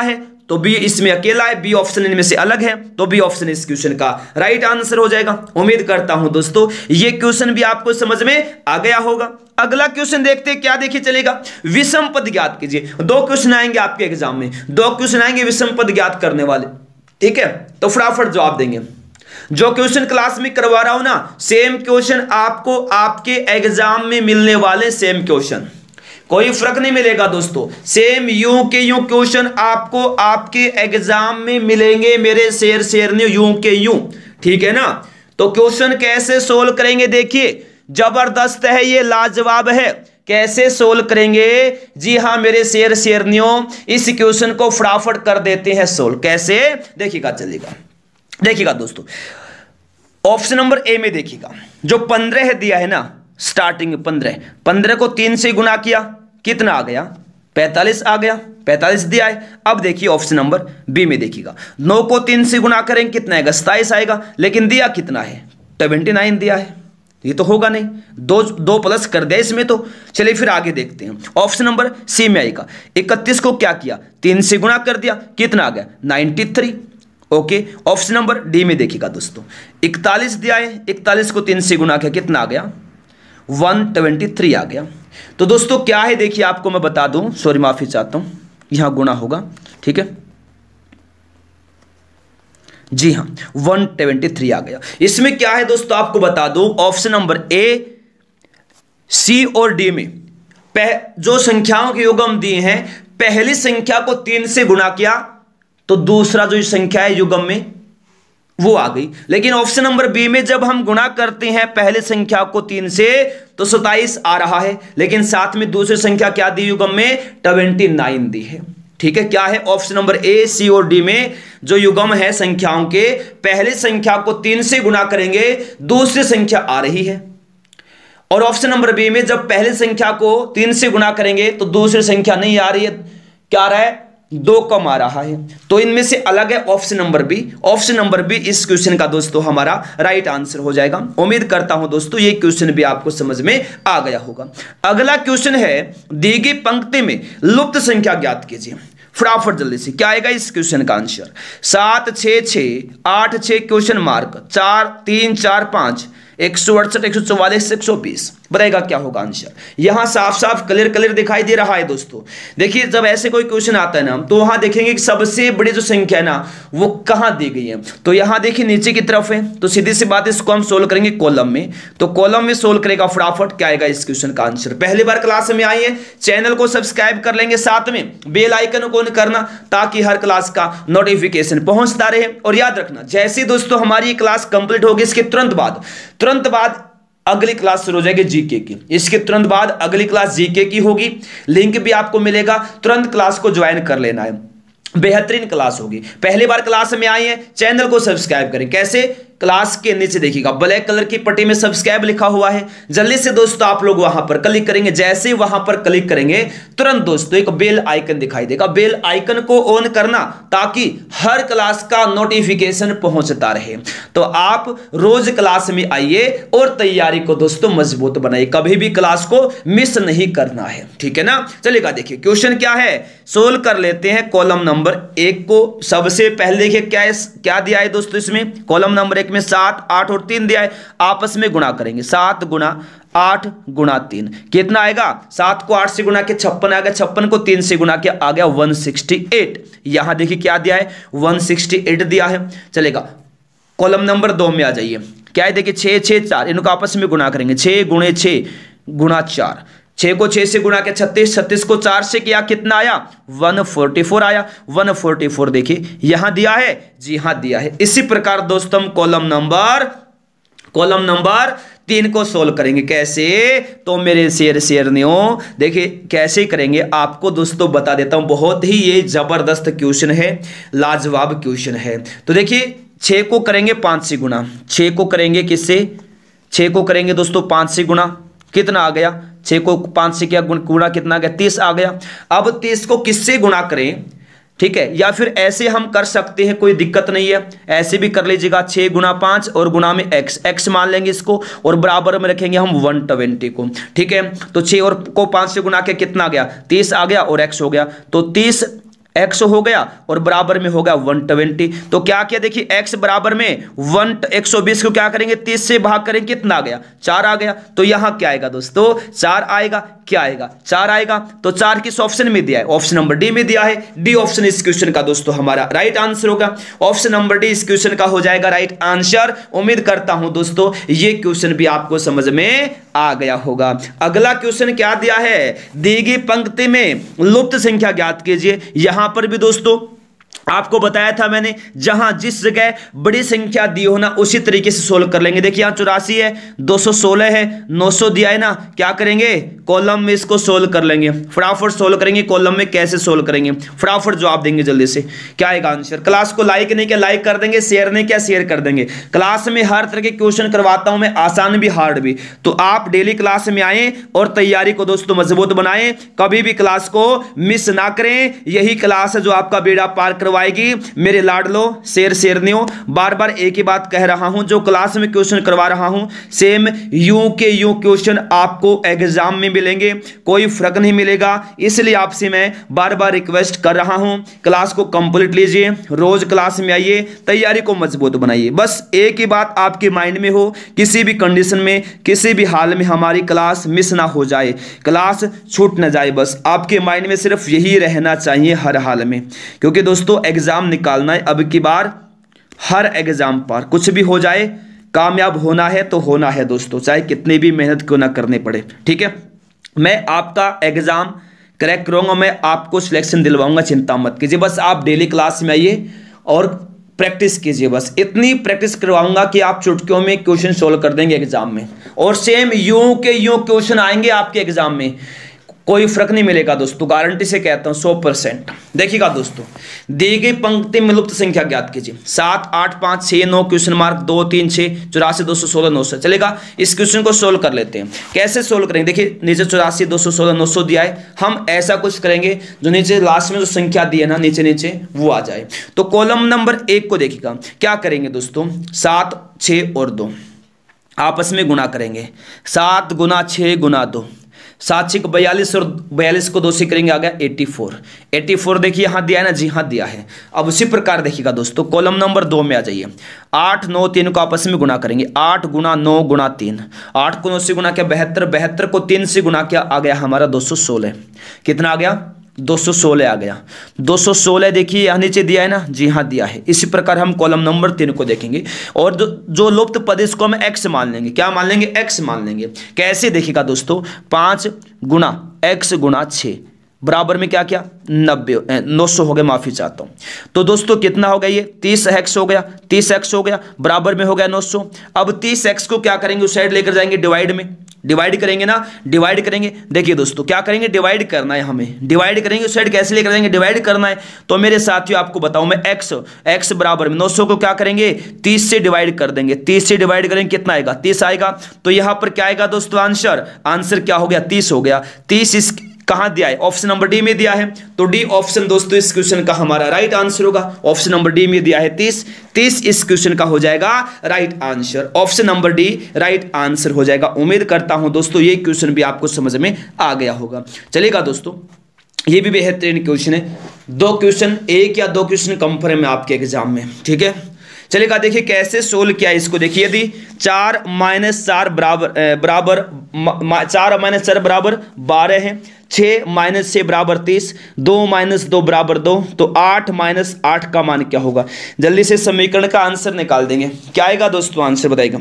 तो बी इसमें अकेला है, बी ऑप्शन इनमें से अलग है, तो बी ऑप्शन इस क्वेश्चन का राइट आंसर हो जाएगा। उम्मीद करता हूं दोस्तों ये क्वेश्चन भी आपको समझ में आ गया होगा। अगला क्वेश्चन देखते हैं, क्या देखिए चलेगा, विषम पद ज्ञात कीजिए। दो क्वेश्चन आएंगे आपके एग्जाम में, दो क्वेश्चन आएंगे विषम पद ज्ञात करने वाले, ठीक है, तो फटाफट जवाब देंगे। जो क्वेश्चन क्लास में करवा रहा हूं ना, सेम क्वेश्चन आपको आपके एग्जाम में मिलने वाले, सेम क्वेश्चन, कोई फर्क नहीं मिलेगा दोस्तों, सेम यूं के यूं क्वेश्चन आपको आपके एग्जाम में मिलेंगे मेरे शेर शेरनी, यूं के यूं, ठीक है ना। तो क्वेश्चन कैसे सोल्व करेंगे, देखिए जबरदस्त है, ये लाजवाब है। कैसे सोल्व करेंगे, जी हां मेरे शेर शेरनियों, इस क्वेश्चन को फटाफट कर देते हैं सोल्व। कैसे देखिएगा चलेगा, देखिएगा दोस्तों ऑप्शन नंबर ए में देखिएगा, जो पंद्रह दिया है ना, स्टार्टिंग में पंद्रह, पंद्रह को तीन से गुना किया, कितना आ गया, पैंतालीस आ गया, पैंतालीस दिया है। अब देखिए ऑप्शन नंबर बी में देखिएगा, नौ को तीन से गुना करेंगे कितना आएगा, सताइस आएगा, लेकिन दिया कितना है, सेवेंटी नाइन दिया है, ये तो होगा नहीं, दो दो प्लस कर दिया इसमें तो। चलिए फिर आगे देखते हैं, ऑप्शन नंबर सी में आएगा, इकतीस को क्या किया, तीन से गुना कर दिया, कितना आ गया, ninety three. Okay, option number D में देखिएगा दोस्तों, इकतालीस दिया है, इकतालीस को तीन से गुना किया, कितना आ गया, वन ट्वेंटी थ्री आ गया। तो दोस्तों क्या है, देखिए आपको मैं बता दूं, सॉरी माफी चाहता हूं, यहां गुना होगा, ठीक है, जी हां वन ट्वेंटी थ्री आ गया। इसमें क्या है दोस्तों आपको बता दूं, ऑप्शन नंबर ए, सी और डी में पह, जो संख्याओं के युग्म दिए हैं, पहली संख्या को तीन से गुणा किया तो दूसरा जो संख्या है युग्म में वो आ गई। लेकिन ऑप्शन नंबर बी में जब हम गुणा करते हैं पहले संख्या को तीन से तो सत्ताईस आ रहा है, लेकिन साथ में दूसरी संख्या क्या दी युग्म में, ट्वेंटी नाइन दी है, ठीक है। क्या है, ऑप्शन नंबर ए, सी और डी में जो युग्म है संख्याओं के, पहले संख्या को तीन से गुणा करेंगे दूसरी संख्या आ रही है, और ऑप्शन नंबर बी में जब पहले संख्या को तीन से गुणा करेंगे तो दूसरी संख्या नहीं आ रही है, क्या आ रहा है, दो कम आ रहा है। तो इनमें से अलग है option number B. Option number B इस क्वेश्चन का दोस्तों हमारा राइट आंसर हो जाएगा। उम्मीद करता हूं दोस्तों ये क्वेश्चन भी आपको समझ में आ गया होगा। अगला क्वेश्चन है, दी गई पंक्ति में लुप्त संख्या ज्ञात कीजिए। फटाफट जल्दी से, क्या आएगा इस क्वेश्चन का आंसर, सात छः छः आठ छः क्वेश्चन मार्क, चार तीन चार पाँच, एक सौ अड़सठ, एक सौ चौवालीस, एक सौ बीस, बताएगा क्या होगा आंसर। यहां साफ साफ क्लियर क्लियर दिखाई दे रहा है दोस्तों। देखिए जब ऐसे कोई क्वेश्चन आता है ना, तो वहां देखेंगे कि सबसे बड़ी जो संख्या है ना वो कहां दी गई है, तो यहां देखिए नीचे की तरफ है, तो सीधी सी बात इसको हम सोल्व करेंगे कॉलम में। तो कॉलम में सोल्व करेगा फटाफट, क्या आएगा इस क्वेश्चन का आंसर। पहली बार क्लास में आई है, चैनल को सब्सक्राइब कर लेंगे, साथ में बेल आइकन को ऑन करना ताकि हर क्लास का नोटिफिकेशन पहुंचता रहे। और याद रखना, जैसे दोस्तों हमारी क्लास कंप्लीट होगी इसके तुरंत बाद तुरंत बाद अगली क्लास शुरू हो जाएगी जीके की। इसके तुरंत बाद अगली क्लास जीके की होगी, लिंक भी आपको मिलेगा, तुरंत क्लास को ज्वाइन कर लेना है, बेहतरीन क्लास होगी। पहली बार क्लास में आई है, चैनल को सब्सक्राइब करें। कैसे, क्लास के नीचे देखिएगा ब्लैक कलर की पट्टी में सब्सक्राइब लिखा हुआ है, जल्दी से दोस्तों आप लोग वहां पर क्लिक करेंगे। जैसे वहां पर क्लिक करेंगे तुरंत दोस्तों एक बेल आइकन दिखाई देगा, बेल आइकन को ऑन करना ताकि हर क्लास का नोटिफिकेशन पहुंचता रहे। तो आप रोज क्लास में आइए और तैयारी को दोस्तों मजबूत बनाइए, कभी भी क्लास को मिस नहीं करना है, ठीक है ना। चलेगा, देखिए क्वेश्चन क्या है, सोल्व कर लेते हैं। कॉलम नंबर एक को सबसे पहले देखिए क्या क्या दिया है दोस्तों, इसमें कॉलम नंबर एक में सात आठ और तीन दिया है, आपस में गुणा करेंगे, सात गुणा आठ गुणा तीन, कितना आएगा, सात को आठ से गुणा के छप्पन आ गया, छप्पन को तीन से गुणा के आ गया वन सिक्सटी एट। यहां देखिए क्या दिया है, वन सिक्सटी एट दिया है। चलेगा, कॉलम नंबर दो में आ जाइए, क्या है देखिए छः छः चार, इनको आपस में गुणा करेंगे, छः गुणे छः गुणा चार, छः को छः से गुणा के छत्तीस, छत्तीस को चार से किया, कितना आया, वन फोर्टी फोर आया। वन फोर्टी फोर देखिए यहां दिया है, जी हां दिया है। इसी प्रकार दोस्तों हम कॉलम नंबर कॉलम नंबर तीन को सोल्व करेंगे। कैसे, तो मेरे शेर शेरनियों देखिए कैसे करेंगे आपको दोस्तों बता देता हूं, बहुत ही ये जबरदस्त क्वेश्चन है, लाजवाब क्वेश्चन है। तो देखिए छः को करेंगे पाँच से गुणा, छः को करेंगे किससे, छः को करेंगे दोस्तों पाँच से गुणा, कितना आ गया, छः को पाँच से क्या गुणा कितना आ गया, तीस आ गया। अब तीस को किससे गुणा करें, ठीक है, या फिर ऐसे हम कर सकते हैं, कोई दिक्कत नहीं है, ऐसे भी कर लीजिएगा, छः गुणा पाँच और गुणा में एक्स, एक्स मान लेंगे इसको और बराबर में रखेंगे हम वन ट्वेंटी को, ठीक है। तो छः और को पाँच से गुणा के कितना आ गया, तीस आ गया और एक्स हो गया, तो तीस एक्स हो गया और बराबर में हो गया वन ट्वेंटी। तो क्या किया देखिए, एक्स बराबर में वन एक सौ बीस को क्या करेंगे, तीस से भाग करेंगे, कितना आ गया, चार आ गया। तो यहां क्या आएगा दोस्तों, चार आएगा। क्या आएगा, चार आएगा। तो चार किस ऑप्शन में दिया है, ऑप्शन नंबर डी में दिया है। डी ऑप्शन इस क्वेश्चन का दोस्तों हमारा राइट आंसर होगा। ऑप्शन नंबर डी इस क्वेश्चन का हो जाएगा राइट आंसर। उम्मीद करता हूं दोस्तों ये क्वेश्चन भी आपको समझ में आ गया होगा। अगला क्वेश्चन क्या दिया है, दी गई पंक्ति में लुप्त संख्या ज्ञात कीजिए। यहां पर भी दोस्तों आपको बताया था मैंने, जहां जिस जगह बड़ी संख्या दी हो ना उसी तरीके से सोल्व कर लेंगे। देखिए यहां चौरासी है, दो सौ सोलह है, नौ सौ दिया है ना, क्या करेंगे, कॉलम में इसको सोल्व कर लेंगे। फटाफट सोल्व करेंगे। कॉलम में कैसे सोल्व करेंगे, फटाफट जवाब देंगे जल्दी से। क्या आएगा आंसर। क्लास को लाइक नहीं किया, लाइक कर देंगे। शेयर नहीं किया, शेयर कर देंगे। क्लास में हर तरह के क्वेश्चन करवाता हूं मैं, आसान भी हार्ड भी। तो आप डेली क्लास में आए और तैयारी को दोस्तों मजबूत बनाएं। कभी भी क्लास को मिस ना करें। यही क्लास है जो आपका बेड़ा पार करवाएगी। मेरे लाडलो शेर शेरनियों, बार बार एक ही बात कह रहा हूं, जो क्लास में क्वेश्चन करवा रहा हूं सेम यूं के यूं क्वेश्चन आपको एग्जाम में मिलेंगे, कोई फर्क नहीं मिलेगा। इसलिए आपसे मैं बार बार रिक्वेस्ट कर रहा हूं, क्लास को कंप्लीट लीजिए, रोज क्लास में आइए, तैयारी को मजबूत बनाइए। बस एक ही बात आपके माइंड में हो, किसी भी कंडीशन में, किसी भी हाल में हमारी क्लास मिस ना हो जाए, क्लास छूट ना जाए। बस आपके माइंड में सिर्फ यही रहना चाहिए हर हाल में, क्योंकि दोस्तों एग्जाम निकालना है अब की बार। हर एग्जाम पर कुछ भी हो जाए, कामयाब होना है तो होना है दोस्तों, चाहे कितनी भी मेहनत क्यों ना करनी पड़े। ठीक है, मैं आपका एग्जाम क्रैक करूंगा, मैं आपको सिलेक्शन दिलवाऊंगा, चिंता मत कीजिए। बस आप डेली क्लास में आइए और प्रैक्टिस कीजिए। बस इतनी प्रैक्टिस करवाऊंगा कि आप चुटकियों में क्वेश्चन सोल्व कर देंगे एग्जाम में, और सेम यूं के यूं क्वेश्चन आएंगे आपके एग्जाम में, कोई फर्क नहीं मिलेगा दोस्तों, गारंटी से कहता हूं सौ परसेंट। देखिएगा दोस्तों, दी गई पंक्ति में लुप्त संख्या ज्ञात कीजिए। सात आठ पांच छह नौ क्वेश्चन मार्क दो तीन छह चौरासी दो सौ सोलह नौ सौ। चलेगा, इस क्वेश्चन को सोल्व कर लेते हैं। कैसे सोल्व करेंगे, देखिए नीचे चौरासी दो सौ सोलह नौ सौ दिया है, हम ऐसा कुछ करेंगे जो नीचे लास्ट में जो संख्या दी है ना नीचे नीचे वो आ जाए। तो कॉलम नंबर एक को देखिएगा, क्या करेंगे दोस्तों, सात छह और दो आपस में गुणा करेंगे। सात गुना छह गुना दो, सात छह बयालीस और बयालीस को दो से करेंगे, आ गया एटी फोर। एटी फोर देखिए यहां दिया है ना, जी हाँ दिया है। अब उसी प्रकार देखिएगा दोस्तों, कॉलम नंबर दो में आ जाइए। आठ नौ तीन को आपस में गुणा करेंगे। आठ गुना नौ गुना तीन, आठ को नौ से गुणा किया बहत्तर, बहत्तर को तीन से गुणा किया, आ गया हमारा दो सौ सोलह। कितना आ गया, दो सौ सोलह आ गया। दो सौ सोलह देखिए यहां नीचे दिया है ना, जी हाँ दिया है। इसी प्रकार हम कॉलम नंबर तीन को देखेंगे, और जो जो लुप्त पद इसको हम एक्स मान लेंगे। क्या मान लेंगे, एक्स मान लेंगे। कैसे देखिएगा दोस्तों, पांच गुना एक्स गुना छः बराबर में क्या क्या, नब्बे नौ सौ हो गया, माफी चाहता हूं। तो दोस्तों कितना हो गया, ये तीस एक्स हो गया, तीस एक्स हो गया, बराबर में हो गया नौ सौ। अब तीस एक्स को क्या करेंगे, उस साइड लेकर जाएंगे डिवाइड में, डिवाइड करेंगे ना, डिवाइड करेंगे। देखिए दोस्तों क्या करेंगे, डिवाइड करना है हमें, डिवाइड करेंगे। उस साइड कैसे लेकर जाएंगे, डिवाइड करना है। तो मेरे साथियों आपको बताऊं मैं, एक्स एक्स बराबर में नौ सौ को क्या करेंगे, तीस से डिवाइड कर देंगे। तीस से डिवाइड करेंगे, कितना आएगा, तीस आएगा। तो यहां पर क्या आएगा दोस्तों, आंसर आंसर क्या हो गया, तीस हो गया। तीस इस कहां दिया है, ऑप्शन नंबर डी में दिया है। तो डी ऑप्शन दोस्तों इस क्वेश्चन का हमारा राइट आंसर होगा। ऑप्शन नंबर डी में दिया है तीस, तीस इस क्वेश्चन का हो जाएगा right answer. Option number D right answer हो जाएगा। उम्मीद करता हूं दोस्तों ये क्वेश्चन भी आपको समझ में आ गया होगा। चलेगा दोस्तों, ये भी बेहतरीन क्वेश्चन है। दो क्वेश्चन, एक या दो क्वेश्चन कंफर्म है आपके एग्जाम में, ठीक है। चलेगा, देखिए कैसे सोल्व किया इसको। देखिए यदि चार माइनस चार बराबर बराबर चार माइनस चार बराबर बारह है, छः माइनस छः बराबर तीस, दो माइनस दो बराबर दो, तो आठ माइनस आठ का मान क्या होगा। जल्दी से समीकरण का आंसर निकाल देंगे। क्या आएगा दोस्तों, आंसर बताएगा।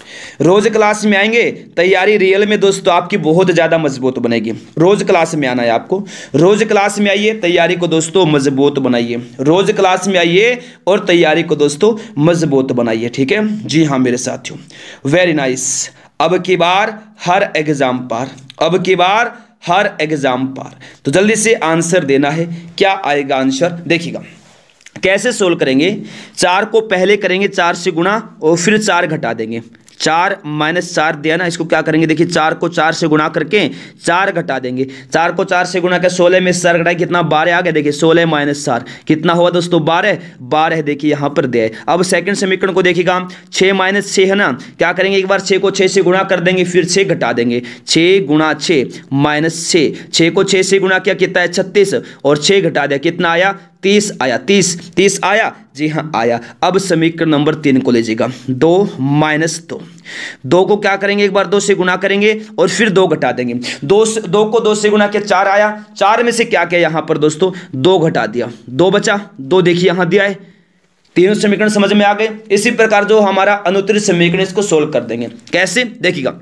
रोज क्लास में आएंगे, तैयारी रियल में दोस्तों आपकी बहुत ज्यादा मजबूत बनेगी। रोज क्लास में आना है आपको, रोज क्लास में आइए, तैयारी को दोस्तों मजबूत बनाइए। रोज क्लास में आइए और तैयारी को दोस्तों मजबूत बनाइए, ठीक है। जी हाँ मेरे साथियों, वेरी नाइस। अब की बार हर एग्जाम पर, अब की बार हर एग्जाम पर, तो जल्दी से आंसर देना है। क्या आएगा आंसर, देखिएगा कैसे सोल्व करेंगे। चार को पहले करेंगे चार से गुणा और फिर चार घटा देंगे। चार माइनस चार दिया ना, इसको क्या करेंगे देखिए, चार को चार से गुणा करके चार घटा देंगे, चार को चार से गुणा कर सोलह में चार घटाए कितना बारह आ गया, देखिए सोलह माइनस चार कितना हुआ दोस्तों बारह, बारह देखिए यहाँ पर दिया है। अब सेकंड समीकरण को देखिएगा, छः माइनस छः है ना, क्या करेंगे एक बार छः को छः से गुणा कर देंगे, फिर छः घटा देंगे, छः गुणा छः माइनस छः, छः को छः से गुणा किया कितना है छत्तीस, और छः घटा दिया कितना आया तीस आया, तीस तीस आया, जी हाँ आया। अब समीकरण नंबर तीन को लीजिएगा, दो माइनस दो, दो को क्या करेंगे एक बार दो से गुणा करेंगे और फिर दो घटा देंगे, दो से दो को दो से गुणा किया चार आया, चार में से क्या किया यहाँ पर दोस्तों दो घटा दिया, दो बचा, दो देखिए यहाँ दिया है। तीनों समीकरण समझ में आ गए। इसी प्रकार जो हमारा अनुत्तरित समीकरण इसको सोल्व कर देंगे, कैसे देखिएगा,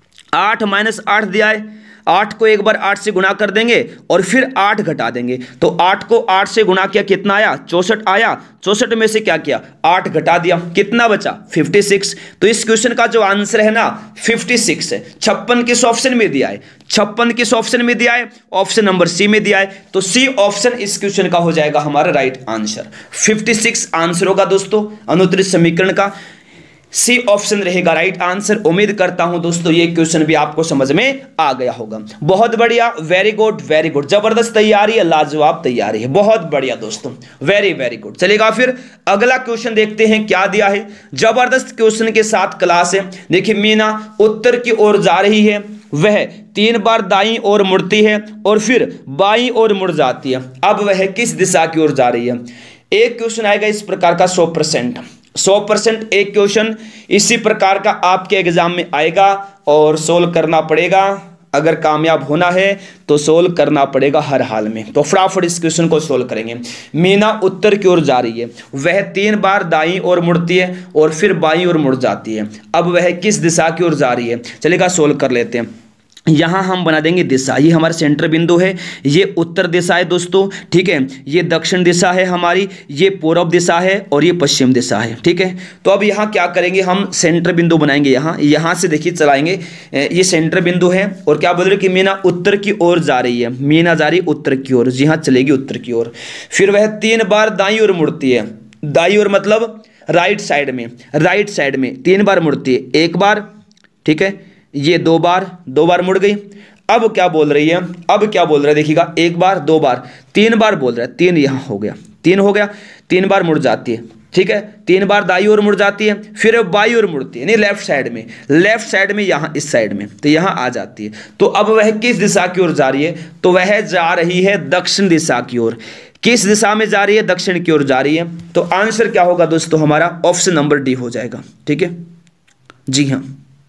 आठ माइनस आठ दिया है, आठ को एक बार आठ से गुणा कर देंगे और फिर आठ घटा देंगे, तो आठ को आठ से गुणा किया कितना आया चौसठ आया, चौसठ में से क्या किया आठ घटा दिया, कितना बचा छप्पन। तो इस क्वेश्चन का जो आंसर है ना छप्पन है। छप्पन किस ऑप्शन में दिया है, छप्पन किस ऑप्शन में दिया है, ऑप्शन नंबर सी में दिया है, तो सी ऑप्शन इस क्वेश्चन का हो जाएगा हमारा राइट आंसर। छप्पन आंसर होगा दोस्तों अनुत्तरित समीकरण का, सी ऑप्शन रहेगा राइट आंसर। उम्मीद करता हूं दोस्तों ये क्वेश्चन भी आपको समझ में आ गया होगा। बहुत बढ़िया, वेरी गुड वेरी गुड, जबरदस्त तैयारी है, लाजवाब तैयारी है, बहुत बढ़िया दोस्तों, वेरी वेरी गुड। चलेगा फिर अगला क्वेश्चन देखते हैं क्या दिया है। जबरदस्त क्वेश्चन के साथ क्लास है। देखिए मीना उत्तर की ओर जा रही है, वह तीन बार दाईं ओर मुड़ती है और फिर बाईं ओर मुड़ जाती है, अब वह किस दिशा की ओर जा रही है। एक क्वेश्चन आएगा इस प्रकार का सौ परसेंट सौ परसेंट एक क्वेश्चन इसी प्रकार का आपके एग्जाम में आएगा और सोल्व करना पड़ेगा। अगर कामयाब होना है तो सोल्व करना पड़ेगा हर हाल में। तो फटाफट इस क्वेश्चन को सोल्व करेंगे। मीना उत्तर की ओर जा रही है, वह तीन बार दाईं ओर मुड़ती है और फिर बाईं ओर मुड़ जाती है, अब वह किस दिशा की ओर जा रही है। चलेगा सोल्व कर लेते हैं। यहाँ हम बना देंगे दिशा, ये हमारा सेंटर बिंदु है, ये उत्तर दिशा है दोस्तों, ठीक है, ये दक्षिण दिशा है हमारी, ये पूर्व दिशा है और ये पश्चिम दिशा है, ठीक है। तो अब यहाँ क्या करेंगे, हम सेंटर बिंदु बनाएंगे। यहाँ यहाँ से देखिए चलाएंगे, ये सेंटर बिंदु है और क्या बोल रहे कि मीना उत्तर की ओर जा रही है, मीना जा रही उत्तर की ओर, जी हाँ चलेगी उत्तर की ओर। फिर वह तीन बार दाईं ओर मुड़ती है, दाईं ओर मतलब राइट साइड में, राइट साइड में तीन बार मुड़ती है, एक बार, ठीक है, ये दो बार, दो बार मुड़ गई। अब क्या बोल रही है, अब क्या बोल रहा है देखिएगा, एक बार दो बार तीन बार बोल रहा है, तीन यहाँ हो गया, तीन हो गया, तीन बार मुड़ जाती है, ठीक है, तीन बार दाईं ओर मुड़ जाती है, फिर बाईं ओर मुड़ती है, नहीं लेफ्ट साइड में, लेफ्ट साइड में यहाँ इस साइड में, तो यहाँ आ जाती है। तो अब वह किस दिशा की ओर जा रही है, तो वह जा रही है दक्षिण दिशा की ओर। किस दिशा में जा रही है, दक्षिण की ओर जा रही है। तो आंसर क्या होगा दोस्तों हमारा, ऑप्शन नंबर डी हो जाएगा, ठीक है, जी हाँ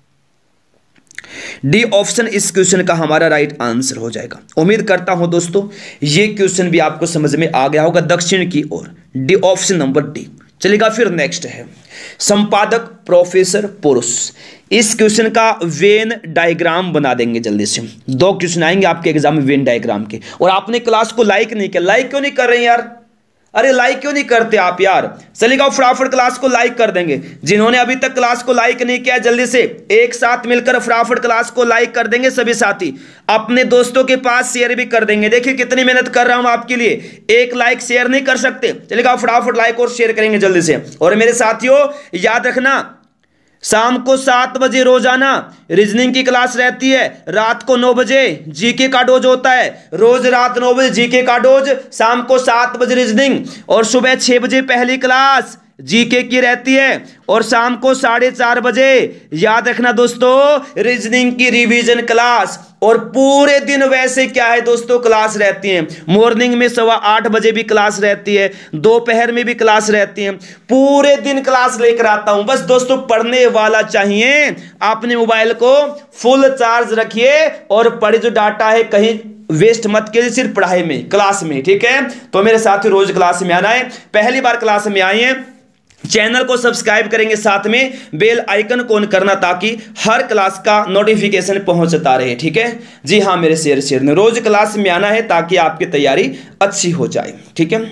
डी ऑप्शन इस क्वेश्चन का हमारा राइट आंसर हो जाएगा। उम्मीद करता हूं दोस्तों ये क्वेश्चन भी आपको समझ में आ गया होगा, दक्षिण की ओर, डी ऑप्शन नंबर डी। चलेगा फिर नेक्स्ट है संपादक प्रोफेसर पुरुष। इस क्वेश्चन का वेन डायग्राम बना देंगे जल्दी से। दो क्वेश्चन आएंगे आपके एग्जाम में वेन डायग्राम के, और आपने क्लास को लाइक नहीं किया, लाइक क्यों नहीं कर रहे हैं यार, अरे लाइक क्यों नहीं करते आप यार। चलिएगा फटाफट क्लास को लाइक कर देंगे। जिन्होंने अभी तक क्लास को लाइक नहीं किया जल्दी से एक साथ मिलकर फटाफट क्लास को लाइक कर देंगे सभी साथी, अपने दोस्तों के पास शेयर भी कर देंगे। देखिए कितनी मेहनत कर रहा हूं आपके लिए, एक लाइक शेयर नहीं कर सकते। चलिएगा फटाफट लाइक और शेयर करेंगे जल्दी से। और मेरे साथियों याद रखना, शाम को सात बजे रोजाना रीजनिंग की क्लास रहती है, रात को नौ बजे जीके का डोज होता है। रोज रात नौ बजे जीके का डोज, शाम को सात बजे रीजनिंग और सुबह छह बजे पहली क्लास जीके की रहती है, और शाम को साढ़े चार बजे याद रखना दोस्तों रीजनिंग की रिवीजन क्लास। और पूरे दिन वैसे क्या है दोस्तों क्लास रहती है। मॉर्निंग में सवा आठ बजे भी क्लास रहती है, दोपहर में भी क्लास रहती है, पूरे दिन क्लास लेकर आता हूं। बस दोस्तों पढ़ने वाला चाहिए, अपने मोबाइल को फुल चार्ज रखिए और पढ़े जो डाटा है कहीं वेस्ट मत कीजिए, सिर्फ पढ़ाई में क्लास में, ठीक है। तो मेरे साथ रोज क्लास में आना है, पहली बार क्लास में आए हैं चैनल को सब्सक्राइब करेंगे, साथ में बेल आइकन को ऑन करना ताकि हर क्लास का नोटिफिकेशन पहुंचता रहे, ठीक है। जी हाँ मेरे शेयर शेयर ने रोज क्लास में आना है ताकि आपकी तैयारी अच्छी हो जाए, ठीक है।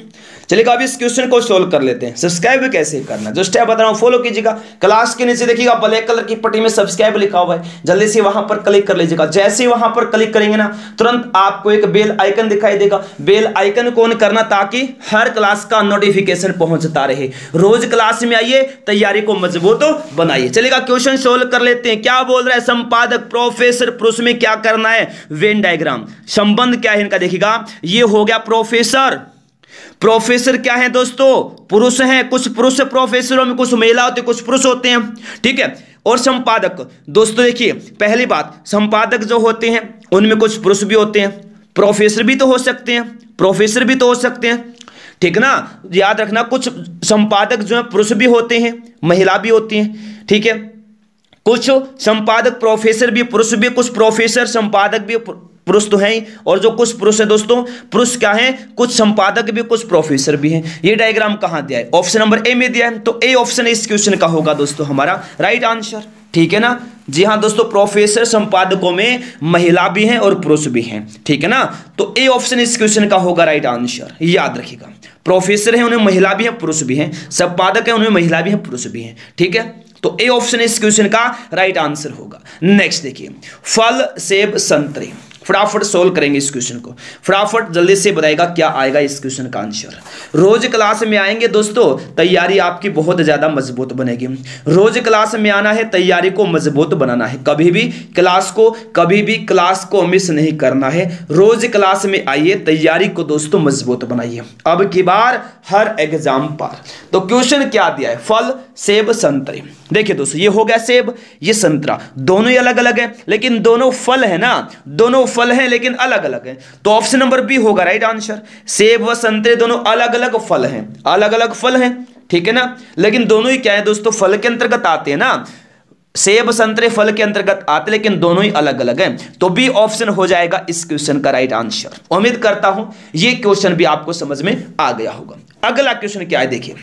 चलिए अब इस क्वेश्चन को सोल्व कर लेते हैं। सब्सक्राइब कैसे करना, जो स्टेप बता रहा हूं फॉलो कीजिएगा। क्लास के नीचे देखिएगा ब्लैक कलर की पट्टी में सब्सक्राइब लिखा हुआ है, जल्दी से वहां पर क्लिक कर लीजिएगा। जैसे ही वहां पर क्लिक करेंगे ना, तुरंत आपको एक बेल आइकन दिखाई देगा। बेल आइकन को ऑन करना ताकि हर क्लास का नोटिफिकेशन पहुंचता रहे। रोज क्लास में आइए, तैयारी को मजबूत बनाइए। चलिएगा क्वेश्चन सोल्व कर लेते हैं। क्या बोल रहा है संपादक प्रोफेसर, पुरुष में क्या करना है, वेन डायग्राम। संबंध क्या है इनका देखिएगा, ये हो गया प्रोफेसर। प्रोफेसर क्या है दोस्तों, पुरुष हैं। कुछ पुरुष प्रोफेसरों में, कुछ महिला होती है, कुछ पुरुष होते हैं, ठीक है। और संपादक दोस्तों देखिए, पहली बात, संपादक जो होते हैं उनमें कुछ पुरुष भी होते हैं, प्रोफेसर भी तो हो सकते हैं, प्रोफेसर भी तो हो सकते हैं, ठीक ना। याद रखना, कुछ संपादक जो है पुरुष भी होते हैं, महिला भी होती हैं, ठीक है। कुछ संपादक प्रोफेसर भी पुरुष भी, कुछ प्रोफेसर संपादक भी पुरुष तो हैं ही, और जो कुछ पुरुष है दोस्तों, पुरुष क्या है, कुछ संपादक भी कुछ प्रोफेसर भी हैं। ये डायग्राम कहां दिया है, ऑप्शन नंबर ए में दिया है, तो ए ऑप्शन इस क्वेश्चन का होगा दोस्तों हमारा राइट आंसर, ठीक है ना। जी हाँ दोस्तों, प्रोफेसर संपादकों में महिला भी हैं और पुरुष भी हैं, ठीक है ना। तो ए ऑप्शन इस क्वेश्चन का होगा राइट आंसर, याद रखिएगा। प्रोफेसर है, उन्हें महिला भी है पुरुष भी हैं, संपादक है, उन्हें महिला भी है पुरुष भी हैं, ठीक है। तो ए ऑप्शन इस क्वेश्चन का राइट आंसर होगा। नेक्स्ट देखिए, फल सेब संतरे, फटाफट सोल्व करेंगे इस क्वेश्चन को, फटाफट जल्दी से बताएगा क्या आएगा इस क्वेश्चन का आंसर। रोज क्लास में आएंगे दोस्तों, तैयारी आपकी बहुत ज्यादा मजबूत बनेगी। रोज क्लास में आना है, तैयारी को मजबूत बनाना है। कभी भी क्लास को कभी भी क्लास को मिस नहीं करना है। रोज क्लास में आइए, तैयारी को दोस्तों मजबूत बनाइए। अब की बार हर एग्जाम पर तो क्वेश्चन क्या दिया है, फल सेब संतरे। देखिए दोस्तों, ये हो गया सेब, ये संतरा, दोनों ही अलग अलग है, लेकिन दोनों फल है ना, दोनों फल हैं लेकिन अलग अलग हैं। तो ऑप्शन नंबर बी होगा राइट आंसर। सेब व संतरे दोनों अलग अलग फल हैं, अलग अलग फल हैं, ठीक है ना। लेकिन दोनों ही क्या है दोस्तों, फल के अंतर्गत आते हैं ना। सेब संतरे फल के अंतर्गत आते, लेकिन दोनों ही अलग अलग हैं। तो बी ऑप्शन हो जाएगा इस क्वेश्चन का राइट आंसर। उम्मीद करता हूं ये क्वेश्चन भी आपको समझ में आ गया होगा। अगला क्वेश्चन क्या है देखिए,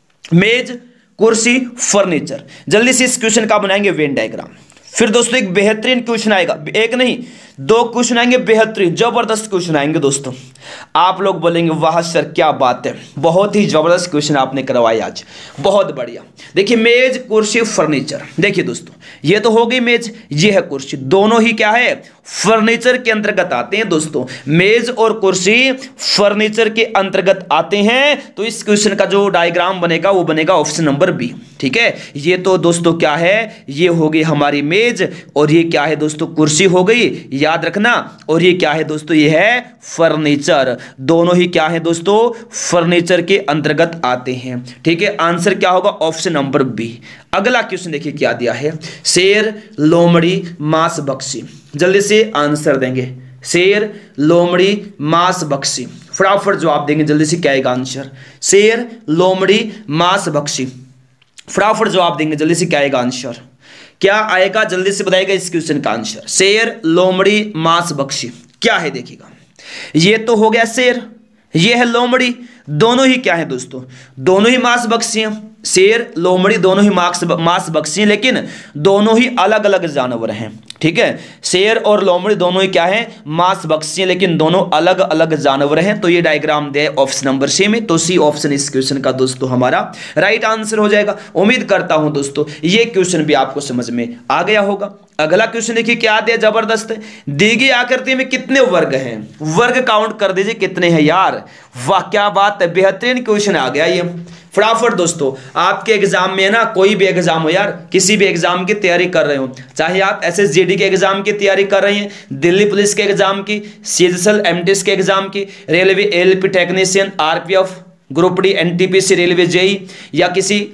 मेज कुर्सी फर्नीचर। जल्दी से इस क्वेश्चन का बनाएंगे वेन डायग्राम। फिर दोस्तों एक बेहतरीन क्वेश्चन आएगा, एक नहीं दो क्वेश्चन आएंगे, बेहतरीन जबरदस्त क्वेश्चन आएंगे दोस्तों। आप लोग बोलेंगे वाह सर क्या बात है, बहुत ही जबरदस्त क्वेश्चन आपने करवाए आज, बहुत बढ़िया। देखिए मेज कुर्सी फर्नीचर, देखिए दोस्तों ये तो हो गई मेज, ये है कुर्सी, दोनों ही क्या है फर्नीचर के अंतर्गत आते हैं दोस्तों। मेज और कुर्सी फर्नीचर के अंतर्गत आते हैं। तो इस क्वेश्चन का जो डायग्राम बनेगा वो बनेगा ऑप्शन नंबर बी, ठीक है। ये तो दोस्तों क्या है, ये हो गई हमारी मेज, और ये क्या है दोस्तों कुर्सी हो गई, याद रखना। और ये क्या है दोस्तों, ये है फर्नीचर, दोनों ही क्या है दोस्तों फर्नीचर के अंतर्गत आते हैं, ठीक है। आंसर क्या होगा, ऑप्शन नंबर बी। अगला क्वेश्चन देखिए क्या दिया है, शेर लोमड़ी मांस बख्शी। जल्दी से आंसर देंगे, शेर लोमड़ी मांस बख्शी, फटाफट जवाब देंगे जल्दी से, क्या आएगा आंसर, शेर लोमड़ी मांस बख्शी, फटाफट जवाब देंगे जल्दी से, क्या आएगा आंसर, क्या आएगा जल्दी से बताइएगा इस क्वेश्चन का आंसर। शेर लोमड़ी मांस बख्शी क्या है देखिएगा, ये तो हो गया शेर, ये है लोमड़ी, दोनों ही क्या है दोस्तों, दोनों ही मांस बख्शी हैं। शेर लोमड़ी दोनों ही मांस मांस बख्शी हैं, लेकिन दोनों ही अलग अलग जानवर हैं, ठीक है। शेर और लोमड़ी दोनों ही क्या है मांस बख्शी हैं, लेकिन दोनों अलग अलग जानवर हैं। तो ये डायग्राम दे ऑप्शन नंबर सी में, तो सी ऑप्शन इस क्वेश्चन का दोस्तों हमारा राइट आंसर हो जाएगा। उम्मीद करता हूं दोस्तों ये क्वेश्चन भी आपको समझ में आ गया होगा। अगला क्वेश्चन देखिए क्या दिया, जबरदस्त है। दी गई आकृति में कितने वर्ग हैं, वर्ग काउंट कर दीजिए कितने हैं यार, वाह क्या बात है, बेहतरीन क्वेश्चन आ गया ये। फटाफट दोस्तों आपके एग्जाम में ना, कोई भी एग्जाम हो यार, किसी भी एग्जाम की तैयारी कर रहे हो, चाहे आप एसएसजीडी के एग्जाम की तैयारी कर रहे हैं, दिल्ली पुलिस के एग्जाम की, सीजीएल एमटीएस के एग्जाम की, railway LP technician, RPF, group D, NTPC, railway JE, या किसी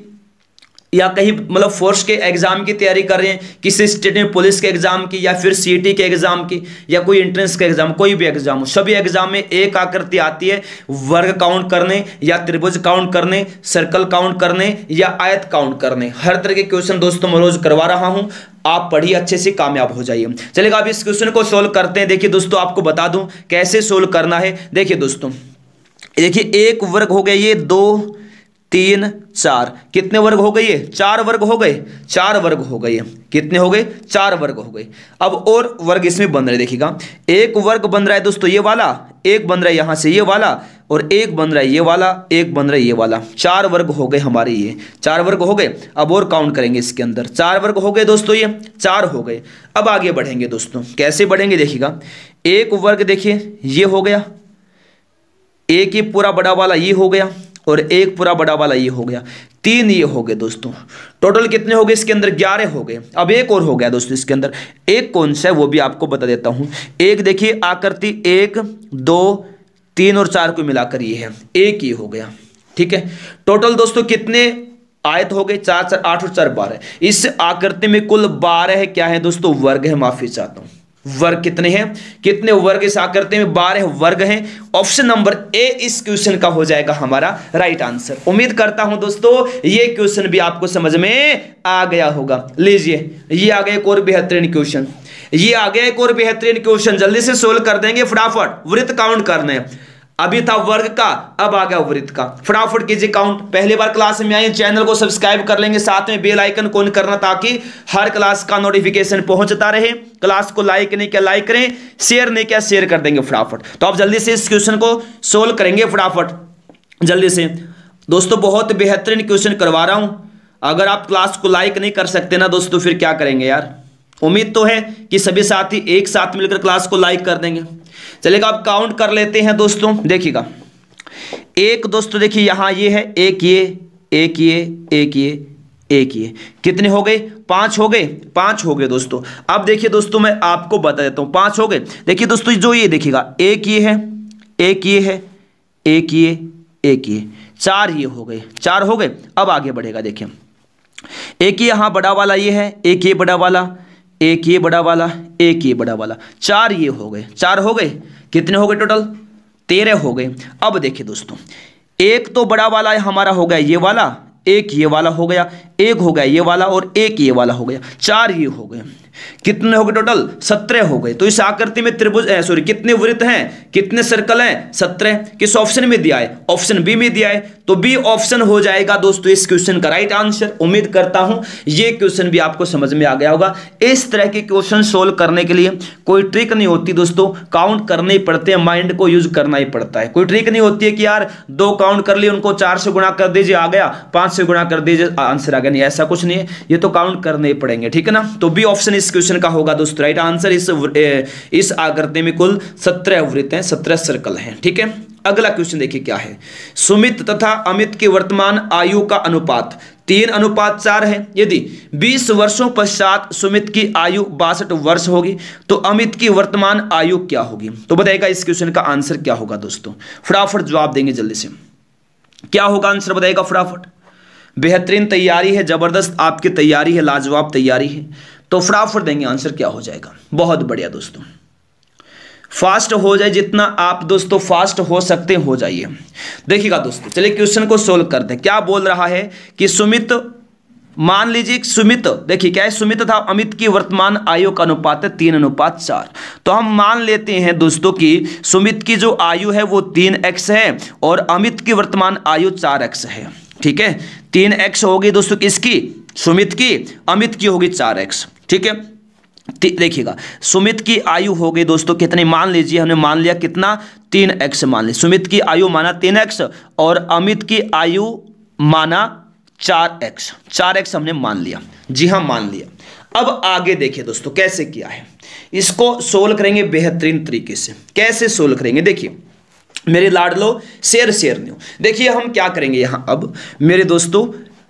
या कहीं मतलब फोर्स के एग्जाम की तैयारी कर रहे हैं, किसी स्टेट में पुलिस के एग्जाम की, या फिर सीटी के एग्जाम की, या कोई एंट्रेंस के एग्जाम, कोई भी एग्जाम हो, सभी एग्जाम में एक आकृति आती है वर्ग काउंट करने, या त्रिभुज काउंट करने, सर्कल काउंट करने, या आयत काउंट करने। हर तरह के क्वेश्चन दोस्तों मैं रोज करवा रहा हूं, आप पढ़िए अच्छे से, कामयाब हो जाइए। चलेगा अब इस क्वेश्चन को सोल्व करते हैं। देखिए दोस्तों आपको बता दूं कैसे सोल्व करना है। देखिए दोस्तों, देखिए एक वर्ग हो गया, ये दो तीन चार, कितने वर्ग हो गए, ये चार वर्ग हो गए, चार वर्ग हो गए, कितने हो गए, चार वर्ग हो गए। अब और वर्ग इसमें बन रहे, देखिएगा एक वर्ग बन रहा है दोस्तों, ये वाला एक बन रहा है, यहां से ये वाला और एक बन रहा है ये वाला, एक बन रहा है ये वाला। चार वर्ग हो गए हमारे, ये चार वर्ग हो गए। अब और काउंट करेंगे इसके अंदर, चार वर्ग हो गए दोस्तों, ये चार हो गए। अब आगे बढ़ेंगे दोस्तों, कैसे बढ़ेंगे देखिएगा। एक वर्ग देखिए ये हो गया, एक ये पूरा बड़ा वाला ये हो गया, और एक पूरा बड़ा वाला ये हो गया, तीन ये हो गए दोस्तों। टोटल कितने हो गए इसके अंदर, ग्यारह हो गए। अब एक और हो गया दोस्तों इसके अंदर, एक कौन सा है वो भी आपको बता देता हूं। एक देखिए आकृति, एक दो तीन और चार को मिलाकर ये है, एक ये हो गया, ठीक है। टोटल दोस्तों कितने आयत हो गए, चार चार आठ और चार बारह। इस आकृति में कुल बारह क्या है दोस्तों, वर्ग है, माफी चाहता हूं। वर्ग कितने हैं, कितने वर्ग इस आकृति में, बारह वर्ग हैं। ऑप्शन नंबर ए इस क्वेश्चन का हो जाएगा हमारा राइट आंसर। उम्मीद करता हूं दोस्तों ये क्वेश्चन भी आपको समझ में आ गया होगा। लीजिए ये आ गया एक और बेहतरीन क्वेश्चन, ये आ गया एक और बेहतरीन क्वेश्चन, जल्दी से सोल्व कर देंगे फटाफट। वृत्त काउंट करने हैं, अभी था वर्ग का, अब आ गया वृत्त का। फटाफट कीजिए काउंट। पहली बार क्लास में आए चैनल को सब्सक्राइब कर लेंगे, साथ में बेल आइकन को ऑन करना ताकि हर क्लास का नोटिफिकेशन पहुंचता रहे। क्लास को लाइक नहीं किया लाइक करें, शेयर नहीं किया शेयर कर देंगे फटाफट। तो आप जल्दी से इस क्वेश्चन को सोल्व करेंगे फटाफट जल्दी से दोस्तों। बहुत बेहतरीन क्वेश्चन करवा रहा हूं, अगर आप क्लास को लाइक नहीं कर सकते ना दोस्तों फिर क्या करेंगे यार। उम्मीद तो है कि सभी साथी एक साथ मिलकर क्लास को लाइक कर देंगे। चलेगा आप काउंट कर लेते हैं दोस्तों, देखिएगा। एक दोस्तों देखिए यहां ये है, एक ये एक ये एक ये एक ये, कितने हो गए, पांच हो गए, पांच हो गए दोस्तों। अब देखिए दोस्तों मैं आपको बता देता हूं, पांच हो गए। देखिए दोस्तों जो ये देखिएगा, एक ये है, एक ये है, एक ये एक ये, चार ये हो गए, चार हो गए। अब आगे बढ़ेगा, देखिए एक ये यहां बड़ा वाला ये है, एक ये बड़ा वाला, एक ये बड़ा वाला, एक ये बड़ा वाला, चार ये हो गए, चार हो गए। कितने हो गए टोटल, तेरह हो गए। अब देखिए दोस्तों एक तो बड़ा वाला हमारा हो गया ये वाला, एक ये वाला हो गया, एक हो गया ये वाला और एक ये वाला हो गया, चार ये हो गए। कितने हो गए टोटल, सत्रह हो गए। तो इस आकृति में त्रिभुज सॉरी कितने वृत्त हैं, कितने सर्कल हैं, सत्रह। किस ऑप्शन में दिया है, ऑप्शन बी में दिया है, तो बी ऑप्शन हो जाएगा दोस्तों इस क्वेश्चन का राइट आंसर। उम्मीद करता हूं ये क्वेश्चन भी आपको समझ में आ गया होगा। इस तरह के क्वेश्चन सोल्व करने के लिए कोई ट्रिक नहीं होती दोस्तों, काउंट करने ही पड़ते हैं, माइंड को यूज करना ही पड़ता है। कोई ट्रिक नहीं होती है कि यार दो काउंट कर लिए उनको चार से गुणा कर दीजिए आ गया, पांच से गुणा कर दीजिए आंसर आ गया, नहीं ऐसा कुछ नहीं है, ये तो काउंट करने ही पड़ेंगे, ठीक है ना। तो बी ऑप्शन इस क्वेश्चन का होगा दोस्तों राइट आंसर। इस इस आकृति में कुल सत्रह वृत्त हैं, सत्रह सर्कल हैं, ठीक है। अगला क्वेश्चन देखिए क्या है, सुमित तथा अमित की वर्तमान आयु का अनुपात तीन अनुपात चार है। यदि बीस वर्षों पश्चात सुमित की आयु बासठ वर्ष होगी तो अमित की वर्तमान आयु क्या होगी। तो बताइएगा इस क्वेश्चन का आंसर क्या होगा दोस्तों, फटाफट जवाब देंगे जल्दी से। क्या होगा आंसर बताइएगा फटाफट। बेहतरीन तैयारी है, जबरदस्त आपकी तैयारी है, लाजवाब तैयारी है, तो फटाफट देंगे आंसर क्या हो जाएगा। बहुत बढ़िया दोस्तों, फास्ट हो जाए, जितना आप दोस्तों फास्ट हो सकते हो जाइए। देखिएगा दोस्तों, चलिए क्वेश्चन को सोल्व करते हैं। क्या बोल रहा है कि सुमित, मान लीजिए सुमित, देखिए क्या है, सुमित तथा अमित की वर्तमान आयु का अनुपात है तीन अनुपात चार। तो हम मान लेते हैं दोस्तों कि सुमित की जो आयु है वो तीन एक्स है और अमित की वर्तमान आयु चार एक्स है, ठीक है। तीन एक्स होगी दोस्तों किसकी, सुमित की, अमित की होगी चार एक्स, ठीक है। देखिएगा सुमित की आयु हो गई दोस्तों कितनी, मान लीजिए हमने मान लिया कितना, तीन एक्स मान ली। सुमित की आयु माना तीन एक्स और अमित की आयु माना चार एक्स, चार एक्स हमने मान लिया, जी हाँ मान लिया। अब आगे देखिए दोस्तों कैसे किया है, इसको सोल्व करेंगे बेहतरीन तरीके से। कैसे सोल्व करेंगे देखिए मेरे लाडलो, शेयर शेयर नहीं। देखिए हम क्या करेंगे यहां, अब मेरे दोस्तों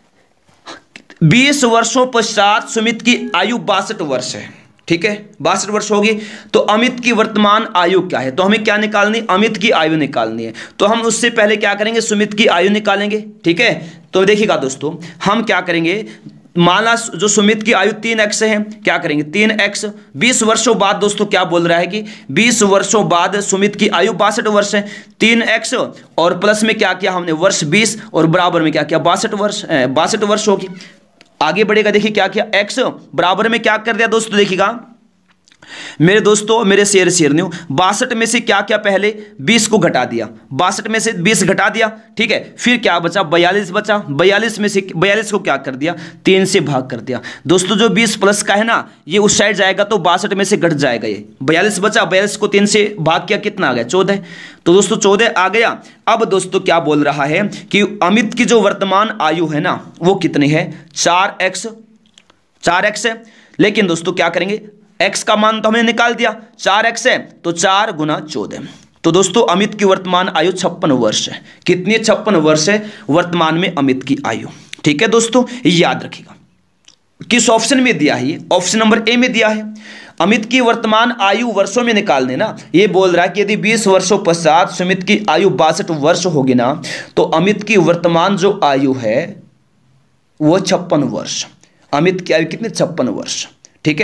बीस वर्षों पश्चात सुमित की आयु बासठ वर्ष है, ठीक है, बासठ वर्ष होगी। तो अमित की वर्तमान आयु क्या है, तो हमें क्या निकालनी, अमित की आयु निकालनी है। तो हम उससे पहले क्या करेंगे, सुमित की आयु निकालेंगे, ठीक है। तो देखिएगा दोस्तों हम क्या करेंगे, माना जो सुमित की आयु तीन एक्स है, क्या करेंगे तीन एक्स, बीस वर्षों बाद दोस्तों क्या बोल रहा है कि बीस वर्षों बाद सुमित की आयु बासठ वर्ष है, तीन एक्स और प्लस में क्या किया हमने वर्ष बीस और बराबर में क्या किया बासठ वर्ष, बासठ वर्ष होगी। आगे बढ़ेगा, देखिए क्या किया, x बराबर में क्या कर दिया दोस्तों, देखिएगा मेरे दोस्तों, मेरे शेर शेरनियों, बासठ में से क्या क्या पहले बीस को घटा दिया, बासठ में से बीस घटा दिया, ठीक है, फिर क्या बचा, बयालीस बचा, बयालीस में से बयालीस को क्या कर दिया, तीन से भाग कर दिया। दोस्तों जो बीस प्लस का है ना, ये उस साइड जाएगा तो बासठ में से घट जाएगा, ये बयालीस बचा, बयालीस को तीन से भाग किया, कितना आ गया, चौदह। तो दोस्तों चौदह आ गया। अब दोस्तों क्या बोल रहा है कि अमित की जो वर्तमान आयु है ना, वो कितनी है, चार एक्स, चार एक्स है। लेकिन दोस्तों क्या करेंगे, x का मान तो हमने निकाल दिया, चार एक्स है तो चार गुना चौदह। तो दोस्तों अमित की वर्तमान आयु छप्पन वर्ष है। कितनी, छप्पन वर्ष है वर्तमान में अमित की आयु। ठीक है दोस्तों, याद रखिएगा। किस ऑप्शन में दिया है ये, ऑप्शन नंबर ए में दिया है। अमित की वर्तमान आयु वर्षों में निकालने ना, ये बोल रहा है कि यदि बीस वर्षों पश्चात सुमित की आयु बासठ वर्ष होगी ना, तो अमित की वर्तमान जो आयु है वो छप्पन वर्ष। अमित की आयु कितनी, छप्पन वर्ष। ठीक है,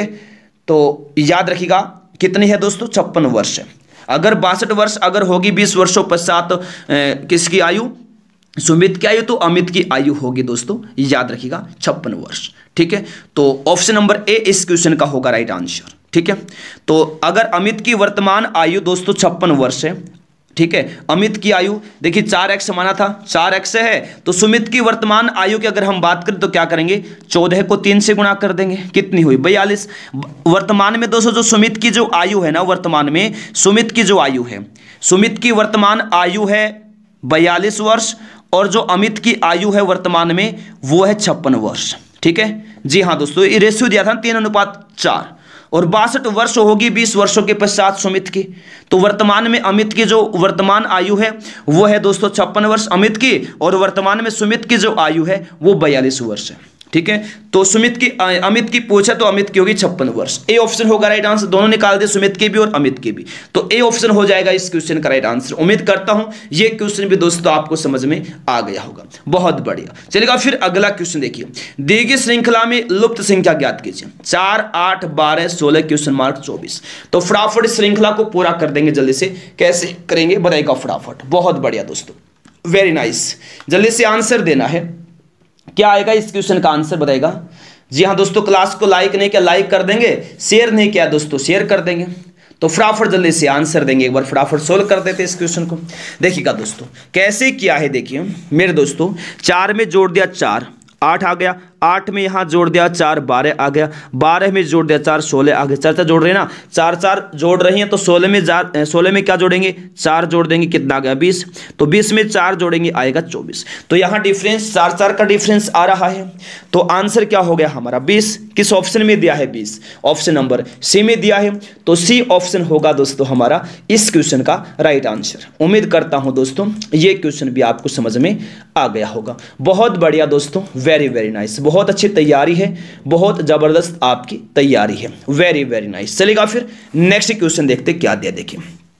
तो याद रखिएगा कितनी है दोस्तों, छप्पन वर्ष है। अगर बासठ वर्ष अगर होगी बीस वर्षों पश्चात तो, किसकी आयु, सुमित की आयु, तो अमित की आयु होगी दोस्तों, याद रखिएगा छप्पन वर्ष। ठीक है, तो ऑप्शन नंबर ए इस क्वेश्चन का होगा राइट आंसर। ठीक है, तो अगर अमित की वर्तमान आयु दोस्तों छप्पन वर्ष है, ठीक है, अमित की आयु देखिए चार एक्स माना था, चार एक्स है, तो सुमित की वर्तमान आयु की अगर हम बात करें तो क्या करेंगे, चौदह को तीन से गुणा कर देंगे, कितनी हुई, बयालीस। वर्तमान में दोस्तों जो सुमित की जो आयु है ना, वर्तमान में सुमित की जो आयु है, सुमित की वर्तमान आयु है बयालीस वर्ष, और जो अमित की आयु है वर्तमान में वो है छप्पन वर्ष। ठीक है जी हाँ दोस्तों, ये रेशियो दिया था तीन अनुपात चार, और बासठ वर्ष होगी बीस वर्षों के पश्चात सुमित की। तो वर्तमान में अमित की जो वर्तमान आयु है वो है दोस्तों छप्पन वर्ष अमित की, और वर्तमान में सुमित की जो आयु है वो बयालीस वर्ष है। ठीक है, तो सुमित की अमित की पूछे तो अमित की होगी छप्पन वर्ष। ए ऑप्शन होगा राइट आंसर, दोनों निकाल दे, सुमित की भी और अमित की भी, तो ए ऑप्शन हो जाएगा इस क्वेश्चन का राइट आंसर। उम्मीद करता हूं ये क्वेश्चन भी दोस्तों आपको समझ में आ गया होगा। बहुत बढ़िया, चलिएगा फिर अगला क्वेश्चन देखिए। दी गई श्रृंखला में लुप्त संख्या ज्ञात कीजिए। चार, आठ, बारह, सोलह, क्वेश्चन मार्क चौबीस। तो फटाफट श्रृंखला को पूरा कर देंगे जल्दी से, कैसे करेंगे बताइएगा फटाफट। बहुत बढ़िया दोस्तों, वेरी नाइस, जल्दी से आंसर देना है। क्या आएगा इस क्वेश्चन का आंसर बताएगा। जी हाँ दोस्तों, क्लास को लाइक नहीं किया लाइक कर देंगे, शेयर नहीं किया दोस्तों शेयर कर देंगे। तो फटाफट जल्दी से आंसर देंगे, एक बार फटाफट सोल्व कर देते इस क्वेश्चन को। देखिएगा दोस्तों कैसे किया है, देखिए मेरे दोस्तों, चार में जोड़ दिया चार, आठ आ गया, आठ में यहाँ जोड़ दिया चार, बारह आ गया, बारह में जोड़ दिया चार, सोलह आ गया। चार चार जोड़ रहे हैं ना, चार चार जोड़ रही हैं, तो सोलह में चार, सोलह में क्या जोड़ेंगे, चार जोड़ देंगे, कितना आ गया, बीस। तो बीस में चार जोड़ेंगे आएगा चौबीस। तो यहाँ डिफरेंस चार चार का डिफरेंस आ रहा है, तो आंसर क्या हो गया हमारा बीस। किस ऑप्शन में दिया है बीस, ऑप्शन नंबर सी में दिया है, तो सी ऑप्शन होगा दोस्तों हमारा इस क्वेश्चन का राइट आंसर। उम्मीद करता हूं दोस्तों ये क्वेश्चन भी आपको समझ में आ गया होगा। बहुत बढ़िया दोस्तों, वेरी वेरी नाइस, बहुत अच्छी तैयारी है, बहुत जबरदस्त आपकी तैयारी है, वेरी वेरी नाइस। चलेगा फिर नेक्स्ट क्वेश्चन देखते क्या दिया। देखिए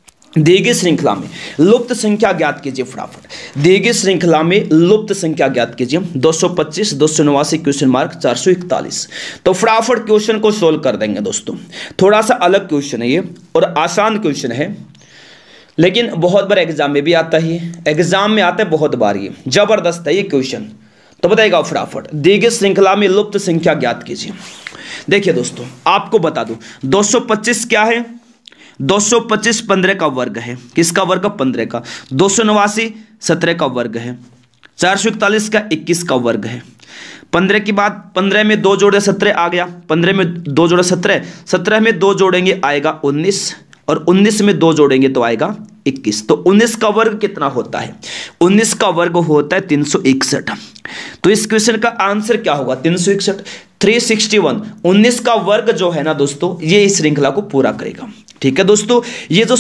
दी गई श्रृंखला में लुप्त संख्या ज्ञात कीजिए फटाफट। दी गई श्रृंखला में लुप्त संख्या ज्ञात कीजिए। दो सौ पच्चीस, दो सौ नवासी, क्वेश्चन मार्क चार सौ इकतालीस। तो फटाफट क्वेश्चन को सोल्व कर देंगे दोस्तों। थोड़ा सा अलग क्वेश्चन है ये और आसान क्वेश्चन है, लेकिन बहुत बार एग्जाम में भी आता है, एग्जाम में आता है बहुत बार, ये जबरदस्त है ये क्वेश्चन। तो बताइएगा फटाफट, दी गई श्रृंखला में लुप्त संख्या ज्ञात कीजिए। देखिए दोस्तों आपको बता दूं, दो सौ पच्चीस क्या है, दो सौ पच्चीस पंद्रह का वर्ग है, किसका वर्ग, पंद्रह का। दो सौ नवासी सत्रह का वर्ग है। चार सौ इकतालीस का इक्कीस का वर्ग है। पंद्रह की बात, पंद्रह में दो जोड़े सत्रह आ गया, पंद्रह में दो जोड़े सत्रह, सत्रह में दो जोड़ेंगे आएगा उन्नीस, और उन्नीस में दो जोड़ेंगे तो आएगा इक्कीस। तो उन्नीस का वर्ग कितना होता है, उन्नीस का वर्ग होता है तीन सौ इकसठ। तो इस क्वेश्चन का आंसर क्या होगा, तीन सौ इकसठ, तीन सौ इकसठ। उन्नीस का वर्ग जो है ना दोस्तों, ये इस श्रृंखला को पूरा करेगा। ठीक है दोस्तों, ये जो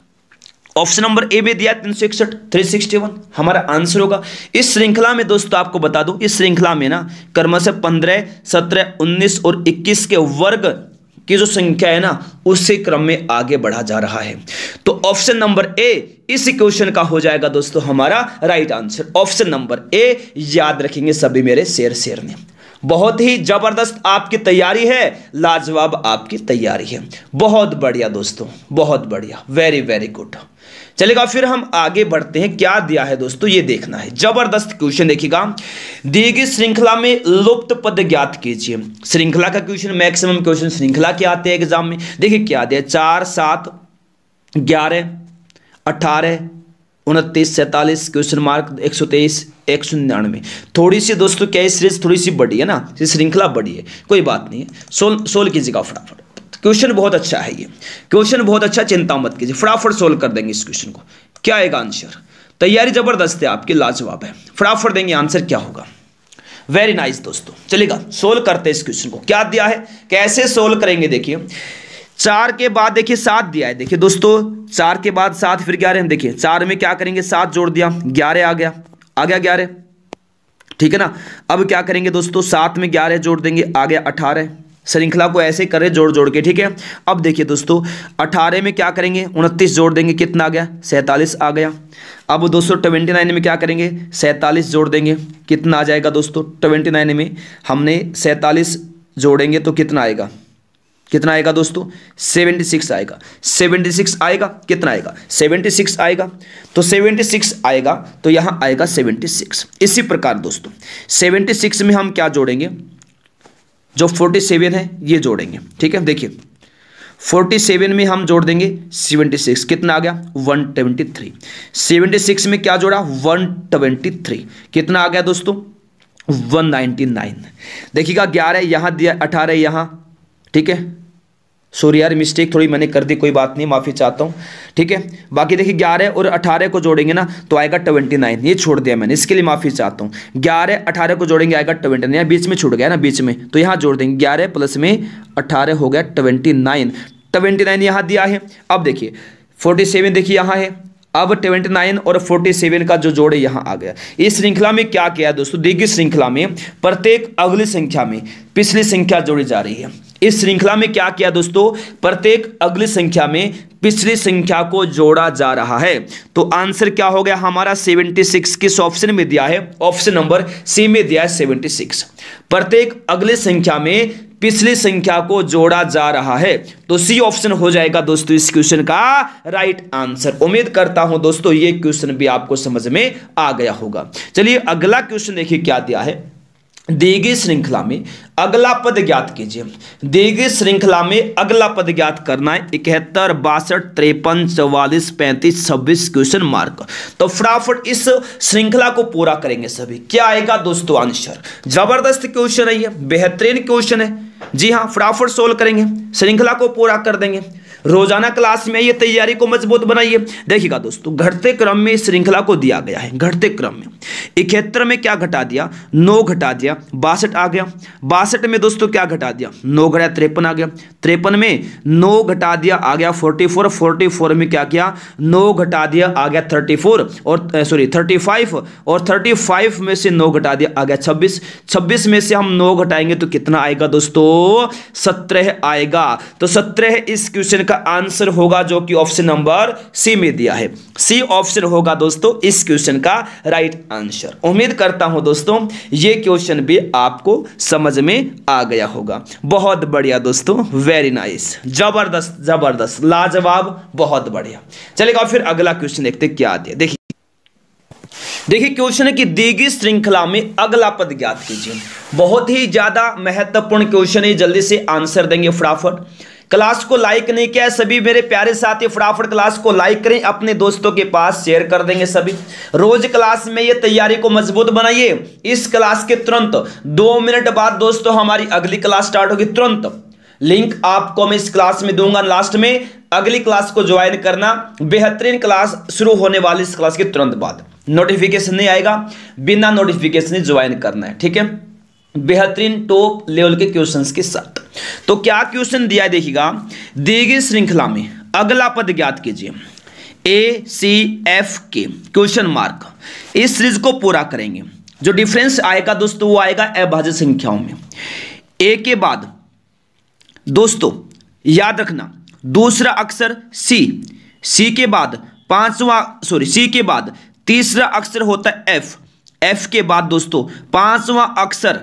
ऑप्शन नंबर ए में दिया तीन सौ इकसठ, तीन सौ इकसठ हमारा आंसर होगा। इस श्रृंखला में दोस्तों आपको बता दूं, इस श्रृंखला में ना क्रमशः पंद्रह, सत्रह, उन्नीस और इक्कीस के वर्ग की जो संख्या है ना, उसी क्रम में आगे बढ़ा जा रहा है। तो ऑप्शन नंबर ए इस क्वेश्चन का हो जाएगा दोस्तों हमारा right answer. Option number A याद रखेंगे सभी मेरे शेर शेर ने। बहुत ही जबरदस्त आपकी तैयारी है, लाजवाब आपकी तैयारी है। बहुत बढ़िया दोस्तों, बहुत बढ़िया, वेरी वेरी गुड। चलेगा, फिर हम आगे बढ़ते हैं। क्या दिया है दोस्तों, ये देखना है। जबरदस्त क्वेश्चन देखिएगा, दी गई श्रृंखला में लुप्त पद ज्ञात कीजिए। श्रृंखला का क्वेश्चन, मैक्सिमम क्वेश्चन श्रृंखला के आते हैं एग्जाम में। देखिए क्या दिया, चार, सात, ग्यारह, अठारह, उनतीस, सैंतालीस, क्वेश्चन मार्क एक सौ तेईस, एक सौ निन्यानवे। थोड़ी सी दोस्तों क्या सीरीज थोड़ी सी बड़ी है ना, श्रृंखला बड़ी है, कोई बात नहीं है। सोल सोल्व कीजिएगा फटाफट। क्वेश्चन बहुत अच्छा है, ये क्वेश्चन बहुत अच्छा, चिंता मत कीजिए, फटाफट सोल्व कर देंगे इस क्वेश्चन को। क्या आएगा आंसर, तैयारी जबरदस्त है आपकी, लाजवाब है, फटाफट देंगे आंसर क्या होगा। वेरी नाइस दोस्तों, चलेगा सोल्व करते हैं इस क्वेश्चन को। क्या दिया है, कैसे सोल्व करेंगे, देखिए चार के बाद देखिए सात दिया है। देखिए दोस्तों, चार के बाद सात, फिर ग्यारह। हम देखिए चार में क्या करेंगे, सात जोड़ दिया, ग्यारह आ गया, आ गया ग्यारह, ठीक है ना। अब क्या करेंगे दोस्तों, सात में ग्यारह जोड़ देंगे, आ गया अठारह। श्रृंखला को ऐसे करें जोड़ जोड़ के, ठीक है। अब देखिए दोस्तों, अठारह में क्या करेंगे, उनतीस जोड़ देंगे, कितना आ गया, सैंतालीस आ गया। अब दोस्तों ट्वेंटी नाइन में क्या करेंगे, सैंतालीस जोड़ देंगे, कितना आ जाएगा दोस्तों, ट्वेंटी नाइन में हमने सैंतालीस जोड़ेंगे तो कितना आएगा, कितना आएगा दोस्तों, सेवेंटी सिक्स आएगा। सेवेंटी सिक्स आएगा, कितना आएगा, सेवेंटी सिक्स आएगा। तो सेवेंटी सिक्स आएगा तो यहाँ आएगा सेवेंटी सिक्स। इसी प्रकार दोस्तों सेवेंटी सिक्स में हम क्या जोड़ेंगे, जो फोर्टी सेवन है ये जोड़ेंगे, ठीक है। देखिए फोर्टी सेवन में हम जोड़ देंगे सेवेंटी सिक्स, कितना आ गया, one twenty three. Seventy six में क्या जोड़ा, वन ट्वेंटी थ्री, कितना आ गया दोस्तों, वन नाइन्टी नाइन। देखिएगा ग्यारह यहाँ दिया, अठारह यहाँ, ठीक है। सॉरी यार, मिस्टेक थोड़ी मैंने कर दी, कोई बात नहीं, माफ़ी चाहता हूँ, ठीक है। बाकी देखिए ग्यारह और अठारह को जोड़ेंगे ना तो आएगा ट्वेंटी नाइन, ये छोड़ दिया मैंने, इसके लिए माफ़ी चाहता हूँ। ग्यारह अठारह को जोड़ेंगे आएगा ट्वेंटी नाइन, बीच में छूट गया ना, बीच में, तो यहाँ जोड़ देंगे, ग्यारह प्लस में अठारह हो गया ट्वेंटी नाइन। ट्वेंटी नाइन यहाँ दिया है। अब देखिए फोर्टी सेवन देखिए यहाँ है, अब ट्वेंटी नाइन और फोर्टी सेवन का जो जोड़ है यहाँ आ गया। इस श्रृंखला में क्या किया दोस्तों, दी गई श्रृंखला में प्रत्येक अगली संख्या में पिछली संख्या जोड़ी जा रही है। इस श्रृंखला में क्या किया दोस्तों, प्रत्येक अगली संख्या में पिछली संख्या को जोड़ा जा रहा है। तो आंसर क्या हो गया हमारा, सेवेंटी सिक्स। किस ऑप्शन में दिया है, ऑप्शन नंबर सी में दिया है सेवेंटी सिक्स। प्रत्येक अगली संख्या में पिछली संख्या को जोड़ा जा रहा है, तो सी ऑप्शन हो जाएगा दोस्तों इस क्वेश्चन का राइट आंसर। उम्मीद करता हूं दोस्तों ये क्वेश्चन भी आपको समझ में आ गया होगा। चलिए अगला क्वेश्चन देखिए क्या दिया है, दी गई श्रृंखला में अगला पद ज्ञात कीजिए। दी गई श्रृंखला में अगला पद ज्ञात करना है, इकहत्तर, बासठ, तिरपन, चौवालीस, पैंतीस, छब्बीस, क्वेश्चन मार्क। तो फटाफट इस श्रृंखला को पूरा करेंगे सभी। क्या आएगा दोस्तों आंसर, जबरदस्त क्वेश्चन है ये, बेहतरीन क्वेश्चन है, जी हाँ, फटाफट सोल्व करेंगे, श्रृंखला को पूरा कर देंगे। रोजाना क्लास में ये तैयारी को मजबूत बनाइए। देखिएगा दोस्तों, घटते क्रम में श्रृंखला को दिया गया है, घटते क्रम में इकहत्तर में क्या घटा दिया, नौ घटा दिया, बासठ आ गया। बासठ में दोस्तों क्या घटा दिया, नौ घटा तिरपन आ गया। तिरपन में नौ घटा दिया, आ गया फोर्टी फोर। फोर्टी फोर में क्या किया, नौ घटा दिया, आ गया थर्टी फोर, और सॉरी थर्टी फाइव, और थर्टी फाइव में से नौ घटा दिया, आ गया छब्बीस। छब्बीस में से हम नौ घटाएंगे तो कितना आएगा दोस्तों, सत्रह आएगा। तो सत्रह इस क्वेश्चन का आंसर होगा, जो कि ऑप्शन नंबर सी में दिया है। सी ऑप्शन होगा दोस्तों इस क्वेश्चन का राइट आंसर। उम्मीद करता हूं दोस्तों ये क्वेश्चन भी आपको समझ में आ गया होगा। बहुत बढ़िया दोस्तों, वेरी नाइस, जबरदस्त जबरदस्त, लाजवाब, बहुत बढ़िया। चलेगा फिर अगला क्वेश्चन देखते क्या आते हैं। देखिए देखिए क्वेश्चन है कि दी गई श्रृंखला में अगला पद ज्ञात कीजिए। बहुत ही ज्यादा महत्वपूर्ण क्वेश्चन है, जल्दी से आंसर देंगे फटाफट। क्लास को लाइक नहीं किया है सभी मेरे प्यारे साथी, फटाफट क्लास को लाइक करें, अपने दोस्तों के पास शेयर कर देंगे सभी। रोज क्लास में ये तैयारी को मजबूत बनाइए। इस क्लास के तुरंत दो मिनट बाद दोस्तों हमारी अगली क्लास स्टार्ट होगी। तुरंत लिंक आपको मैं इस क्लास में दूंगा लास्ट में, अगली क्लास को ज्वाइन करना। बेहतरीन क्लास शुरू होने वाली इस क्लास के तुरंत बाद, नोटिफिकेशन नहीं आएगा, बिना नोटिफिकेशन ज्वाइन करना है, ठीक है। बेहतरीन टॉप लेवल के क्वेश्चंस के साथ। तो क्या क्वेश्चन दिया है देखिएगा, दी गई श्रृंखला में अगला पद ज्ञात कीजिए। A C F K question mark. इस सीरीज को पूरा करेंगे। जो डिफरेंस आएगा दोस्तों वो आएगा अभाज्य संख्याओं में। ए के बाद दोस्तों याद रखना दूसरा अक्षर सी, सी के बाद पांचवा सॉरी सी के बाद तीसरा अक्षर होता है एफ, एफ के बाद दोस्तों पांचवा अक्षर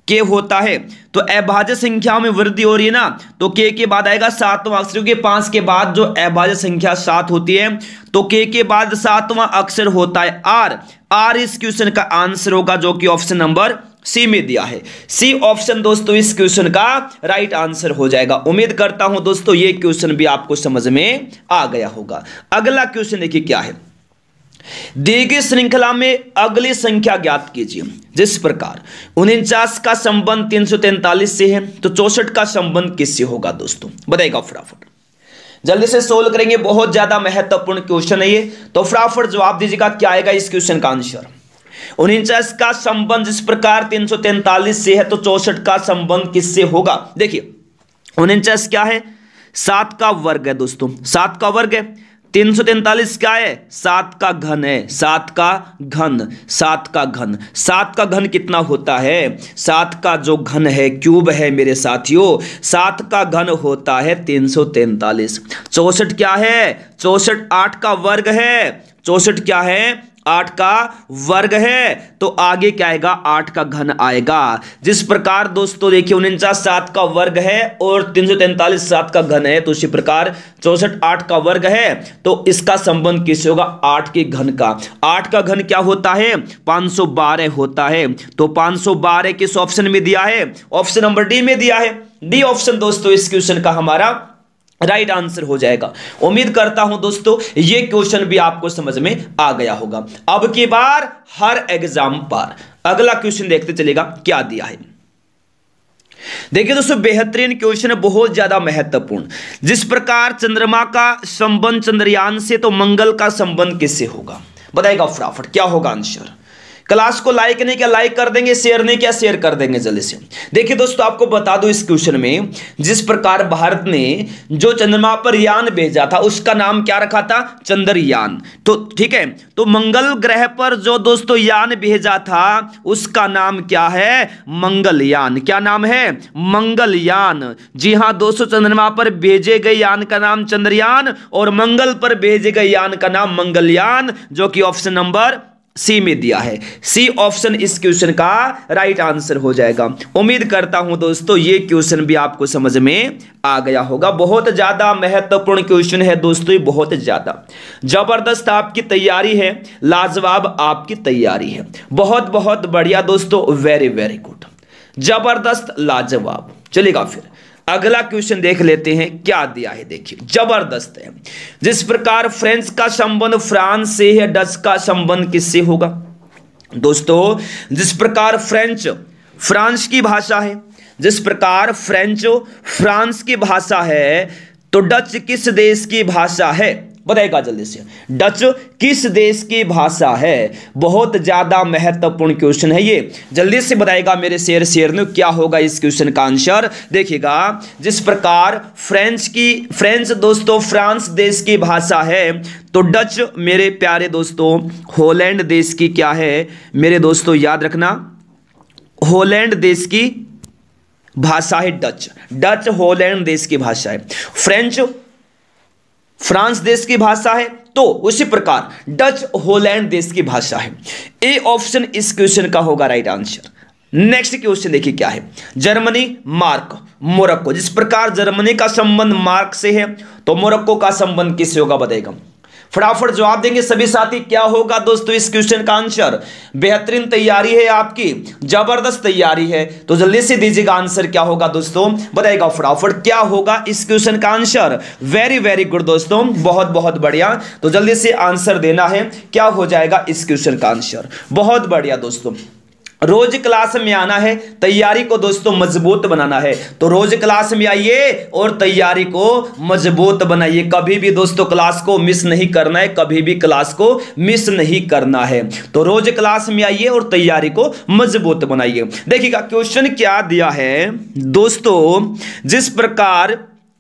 के होता है तो अभाज्य संख्याओं में वृद्धि हो रही है ना, तो के के बाद आएगा सातवां अक्षर, क्योंकि पांच के बाद जो अभाज्य संख्या सात होती है तो के के बाद सातवां अक्षर होता है आर। आर इस क्वेश्चन का आंसर होगा, जो कि ऑप्शन नंबर सी में दिया है। सी ऑप्शन दोस्तों इस क्वेश्चन का राइट आंसर हो जाएगा। उम्मीद करता हूं दोस्तों ये क्वेश्चन भी आपको समझ में आ गया होगा। अगला क्वेश्चन देखिए क्या है, दी गई श्रृंखला में अगली संख्या ज्ञात कीजिए। जिस प्रकार उनचास का संबंध तीन सौ तैंतालीस से है तो चौसठ का संबंध किससे होगा दोस्तों, बताइएगा फटाफट। जल्दी से सोल्व करेंगे, बहुत ज्यादा महत्वपूर्ण क्वेश्चन है ये, तो फटाफट जवाब दीजिएगा क्या आएगा इस क्वेश्चन का आंसर। उनचास का संबंध जिस प्रकार तीन सौ तैंतालीस से है तो चौसठ का संबंध किससे होगा। देखिए उनचास क्या है, सात का वर्ग है दोस्तों, सात का वर्ग है। तीन सौ तैंतालीस क्या है, सात का घन है, सात का घन, सात का घन, सात का घन कितना होता है, सात का जो घन है क्यूब है मेरे साथियों, सात का घन होता है तीन सौ तैंतालीस। चौसठ क्या है, चौसठ आठ का वर्ग है, चौसठ क्या है, आठ का वर्ग है, तो आगे क्या आएगा, आठ का घन आएगा। जिस प्रकार दोस्तों देखिए उनचास सात का वर्ग है और तीन सौ तैंतालीस सात का घन है, तो इसी प्रकार चौसठ आठ का वर्ग है, तो इसका संबंध किससे होगा, आठ के घन का। आठ का घन क्या होता है, पांच सौ बारह होता है, तो पांच सौ बारह किस ऑप्शन में दिया है, ऑप्शन नंबर डी में दिया है। डी ऑप्शन दोस्तों इस क्वेश्चन का हमारा राइट आंसर हो जाएगा। उम्मीद करता हूं दोस्तों ये क्वेश्चन भी आपको समझ में आ गया होगा। अब की बार हर एग्जाम पर अगला क्वेश्चन देखते चलेगा क्या दिया है। देखिए दोस्तों बेहतरीन क्वेश्चन है, बहुत ज्यादा महत्वपूर्ण। जिस प्रकार चंद्रमा का संबंध चंद्रयान से तो मंगल का संबंध किससे होगा, बताएगा फटाफट क्या होगा आंसर। क्लास को लाइक नहीं किया लाइक कर देंगे, शेयर नहीं किया शेयर कर देंगे जल्दी से। देखिए दोस्तों आपको बता दूं इस क्वेश्चन में, जिस प्रकार भारत ने जो चंद्रमा पर यान भेजा था उसका नाम क्या रखा था, चंद्रयान, तो ठीक है। तो मंगल ग्रह पर जो दोस्तों यान भेजा था उसका नाम क्या है, मंगलयान। क्या नाम है, मंगलयान। जी हां दोस्तों, चंद्रमा पर भेजे गए यान का नाम चंद्रयान और मंगल पर भेजे गए यान का नाम मंगलयान, जो कि ऑप्शन नंबर सी में दिया है। सी ऑप्शन इस क्वेश्चन का राइट आंसर हो जाएगा। उम्मीद करता हूं दोस्तों ये क्वेश्चन भी आपको समझ में आ गया होगा। बहुत ज्यादा महत्वपूर्ण क्वेश्चन है दोस्तों, बहुत ज्यादा जबरदस्त आपकी तैयारी है, लाजवाब आपकी तैयारी है, बहुत बहुत बढ़िया दोस्तों, वेरी वेरी गुड, जबरदस्त लाजवाब। चलेगा फिर अगला क्वेश्चन देख लेते हैं क्या दिया है। देखिए जबरदस्त है। जिस प्रकार फ्रेंच का संबंध फ्रांस से है, डच का संबंध किससे होगा दोस्तों। जिस प्रकार फ्रेंच फ्रांस की भाषा है, जिस प्रकार फ्रेंच फ्रांस की भाषा है, तो डच किस देश की भाषा है, बताएगा जल्दी से। डच किस देश की भाषा है, बहुत ज्यादा महत्वपूर्ण क्वेश्चन है ये, जल्दी से बताएगा मेरे शेयर शेयर ने क्या होगा इस क्वेश्चन का आंसर। देखिएगा जिस प्रकार फ्रेंच की फ्रेंच दोस्तों फ्रांस देश की भाषा है, तो डच मेरे प्यारे दोस्तों हॉलैंड देश की क्या है मेरे दोस्तों, याद रखना हॉलैंड देश की भाषा है डच। डच हॉलैंड देश की भाषा है, फ्रेंच फ्रांस देश की भाषा है, तो उसी प्रकार डच हॉलैंड देश की भाषा है। ए ऑप्शन इस क्वेश्चन का होगा राइट आंसर। नेक्स्ट क्वेश्चन देखिए क्या है, जर्मनी मार्क मोरक्को। जिस प्रकार जर्मनी का संबंध मार्क से है तो मोरक्को का संबंध किससे होगा, बताएगा फटाफट जवाब देंगे सभी साथी। क्या होगा दोस्तों इस क्वेश्चन का आंसर। बेहतरीन तैयारी है आपकी, जबरदस्त तैयारी है, तो जल्दी से दीजिएगा आंसर क्या होगा दोस्तों, बताइएगा फटाफट क्या होगा इस क्वेश्चन का आंसर। वेरी वेरी गुड दोस्तों, बहुत बहुत बढ़िया, तो जल्दी से आंसर देना है क्या हो जाएगा इस क्वेश्चन का आंसर। बहुत बढ़िया दोस्तों, रोज क्लास में आना है, तैयारी को दोस्तों मजबूत बनाना है, तो रोज क्लास में आइए और तैयारी को मजबूत बनाइए। कभी भी दोस्तों क्लास को मिस नहीं करना है, कभी भी क्लास को मिस नहीं करना है, तो रोज क्लास में आइए और तैयारी को मजबूत बनाइए। देखिएगा क्वेश्चन क्या दिया है दोस्तों, जिस प्रकार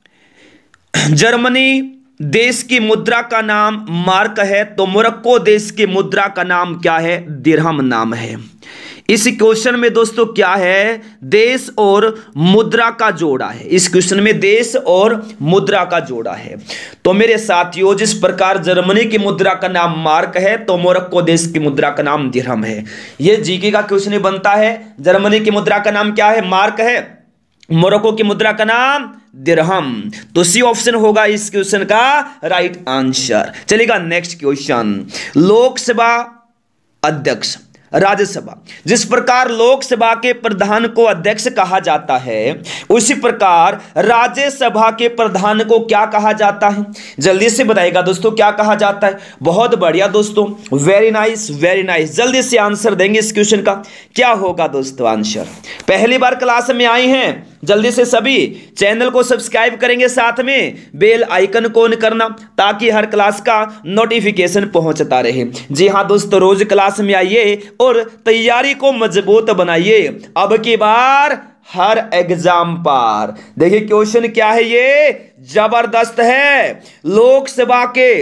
जर्मनी देश की मुद्रा का नाम मार्क है, तो मोरक्को देश की मुद्रा का नाम क्या है, दिरहम नाम है। इस क्वेश्चन में दोस्तों क्या है, देश और मुद्रा का जोड़ा है। इस क्वेश्चन में देश और मुद्रा का जोड़ा है। तो मेरे साथियों, जिस प्रकार जर्मनी की मुद्रा का नाम मार्क है, तो मोरक्को देश की मुद्रा का नाम दिरहम है। यह जीके का क्वेश्चन बनता है। जर्मनी की मुद्रा का नाम क्या है, मार्क है। मोरक्को की मुद्रा का नाम दिरहम। तो सी ऑप्शन होगा इस क्वेश्चन का राइट आंसर। चलेगा नेक्स्ट क्वेश्चन। लोकसभा अध्यक्ष, राज्यसभा, जिस प्रकार लोकसभा के प्रधान को अध्यक्ष कहा जाता है, उसी प्रकार राज्यसभा के प्रधान को क्या कहा जाता है? जल्दी से बताइएगा दोस्तों, क्या कहा जाता है? बहुत बढ़िया दोस्तों, वेरी नाइस वेरी नाइस। जल्दी से आंसर देंगे इस क्वेश्चन का। क्या होगा दोस्तों आंसर? पहली बार क्लास में आई हैं, जल्दी से सभी चैनल को सब्सक्राइब करेंगे, साथ में बेल आइकन को ऑन करना ताकि हर क्लास का नोटिफिकेशन पहुंचता रहे। जी हां दोस्तों, रोज क्लास में आइए और तैयारी को मजबूत बनाइए। अब की बार हर एग्जाम पार। देखिए क्वेश्चन क्या है, ये जबरदस्त है। लोकसभा के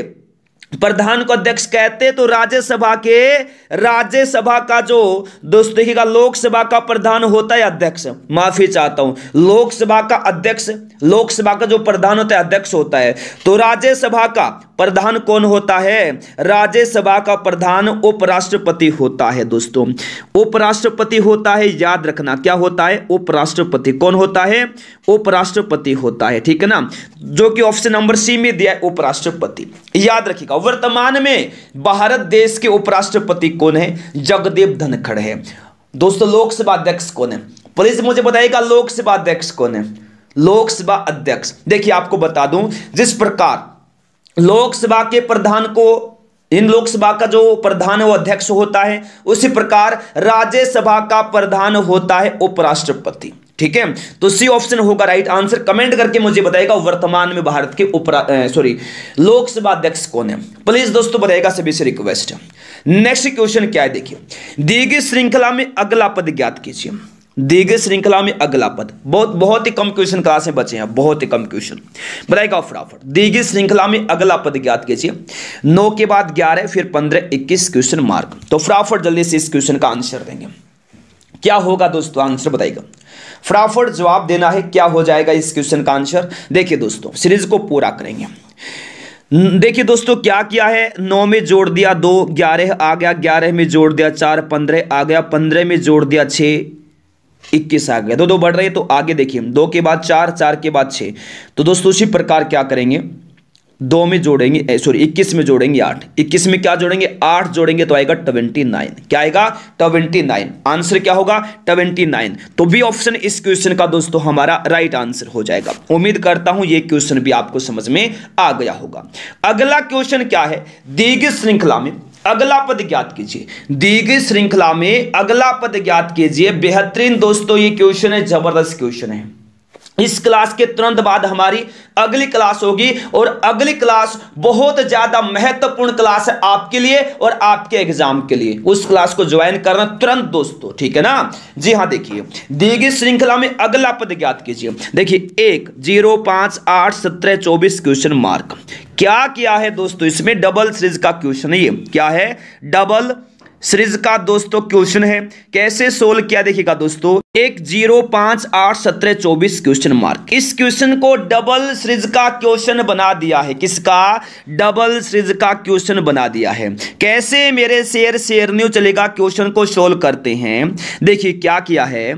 प्रधान को अध्यक्ष कहते हैं, तो राज्यसभा के राज्यसभा का जो दोस्त देखिएगा, लोकसभा का प्रधान होता है अध्यक्ष, माफी चाहता हूं, लोकसभा का अध्यक्ष, लोकसभा का जो प्रधान होता है अध्यक्ष होता है। तो राज्यसभा का प्रधान कौन होता है? राज्यसभा का प्रधान उपराष्ट्रपति होता है दोस्तों, उपराष्ट्रपति होता है। याद रखना क्या होता है, उपराष्ट्रपति। कौन होता है? उपराष्ट्रपति होता है, ठीक है ना, जो कि ऑप्शन नंबर सी में दिया है, उपराष्ट्रपति। याद रखिएगा। वर्तमान में भारत देश के उपराष्ट्रपति कौन है? जगदीप धनखड़ है दोस्तों। लोकसभा अध्यक्ष कौन है? प्लीज मुझे बताइएगा, लोकसभा अध्यक्ष कौन है? लोकसभा अध्यक्ष, देखिए आपको बता दूं, जिस प्रकार लोकसभा के प्रधान को, इन लोकसभा का जो प्रधान है वो अध्यक्ष होता है, उसी प्रकार राज्यसभा का प्रधान होता है उपराष्ट्रपति। ठीक है, तो सी ऑप्शन होगा राइट आंसर। कमेंट करके मुझे बताइएगा वर्तमान में भारत के उपरा सॉरी लोकसभा अध्यक्ष कौन है, प्लीज दोस्तों बताइएगा, सभी से रिक्वेस्ट है। नेक्स्ट क्वेश्चन क्या है, देखिए, दी गई श्रृंखला में अगला पद ज्ञात कीजिए। दी गई श्रृंखला में अगला पद, बहुत बहुत ही कम क्वेश्चन क्लास में बचे हैं, बहुत ही कम क्वेश्चन, बताइएगा फटाफट। दी गई श्रृंखला में अगला पद ज्ञात कीजिए। नौ के बाद ग्यारह, फिर पंद्रह, इक्कीस क्वेश्चन मार्क। तो फटाफट जल्दी से इस क्वेश्चन का आंसर देंगे। क्या होगा दोस्तों आंसर, बताइएगा फटाफट जवाब देना है। क्या हो जाएगा इस क्वेश्चन का आंसर? देखिए दोस्तों, सीरीज को पूरा करेंगे। देखिए दोस्तों क्या किया है, नौ में जोड़ दिया दो, ग्यारह आ गया, ग्यारह में जोड़ दिया चार, पंद्रह आ गया, पंद्रह में जोड़ दिया छः, इक्कीस आ गया। दो दो बढ़ रहे, तो आगे देखिए, दो के बाद चार, चार के बाद छः। तो दोस्तों उसी प्रकार क्या करेंगे, दो में जोड़ेंगे सॉरी इक्कीस में जोड़ेंगे आठ, इक्कीस में क्या जोड़ेंगे, आठ जोड़ेंगे तो आएगा ट्वेंटी नाइन। क्या आएगा? Twenty nine. आंसर क्या होगा? Twenty nine. तो बी ऑप्शन इस क्वेश्चन का दोस्तों हमारा राइट आंसर हो जाएगा। उम्मीद करता हूं ये क्वेश्चन भी आपको समझ में आ गया होगा। अगला क्वेश्चन क्या है, दी गई श्रृंखला में अगला पद ज्ञात कीजिए। दी गई श्रृंखला में अगला पद ज्ञात कीजिए। बेहतरीन दोस्तों ये क्वेश्चन है, जबरदस्त क्वेश्चन है। इस क्लास के तुरंत बाद हमारी अगली क्लास होगी और अगली क्लास बहुत ज्यादा महत्वपूर्ण क्लास है आपके लिए और आपके एग्जाम के लिए। उस क्लास को ज्वाइन करना तुरंत दोस्तों, ठीक है ना। जी हाँ, देखिए, दी गई श्रृंखला में अगला पद ज्ञात कीजिए। देखिए एक, जीरो, पांच, आठ, सत्रह, चौबीस क्वेश्चन मार्क। क्या किया है दोस्तों, इसमें डबल सीरीज का क्वेश्चन है। ये क्या है? डबल सीरीज का दोस्तों क्वेश्चन है। कैसे सोल्व किया देखिएगा दोस्तों, एक, जीरो, पांच, आठ, सत्रह, चौबीस क्वेश्चन मार्क। इस क्वेश्चन को डबल सीरीज का क्वेश्चन बना दिया है। किसका? डबल सीरीज का क्वेश्चन बना दिया है। कैसे मेरे शेयर शेयर न्यू चलेगा, क्वेश्चन को सोल्व करते हैं। देखिए क्या किया है,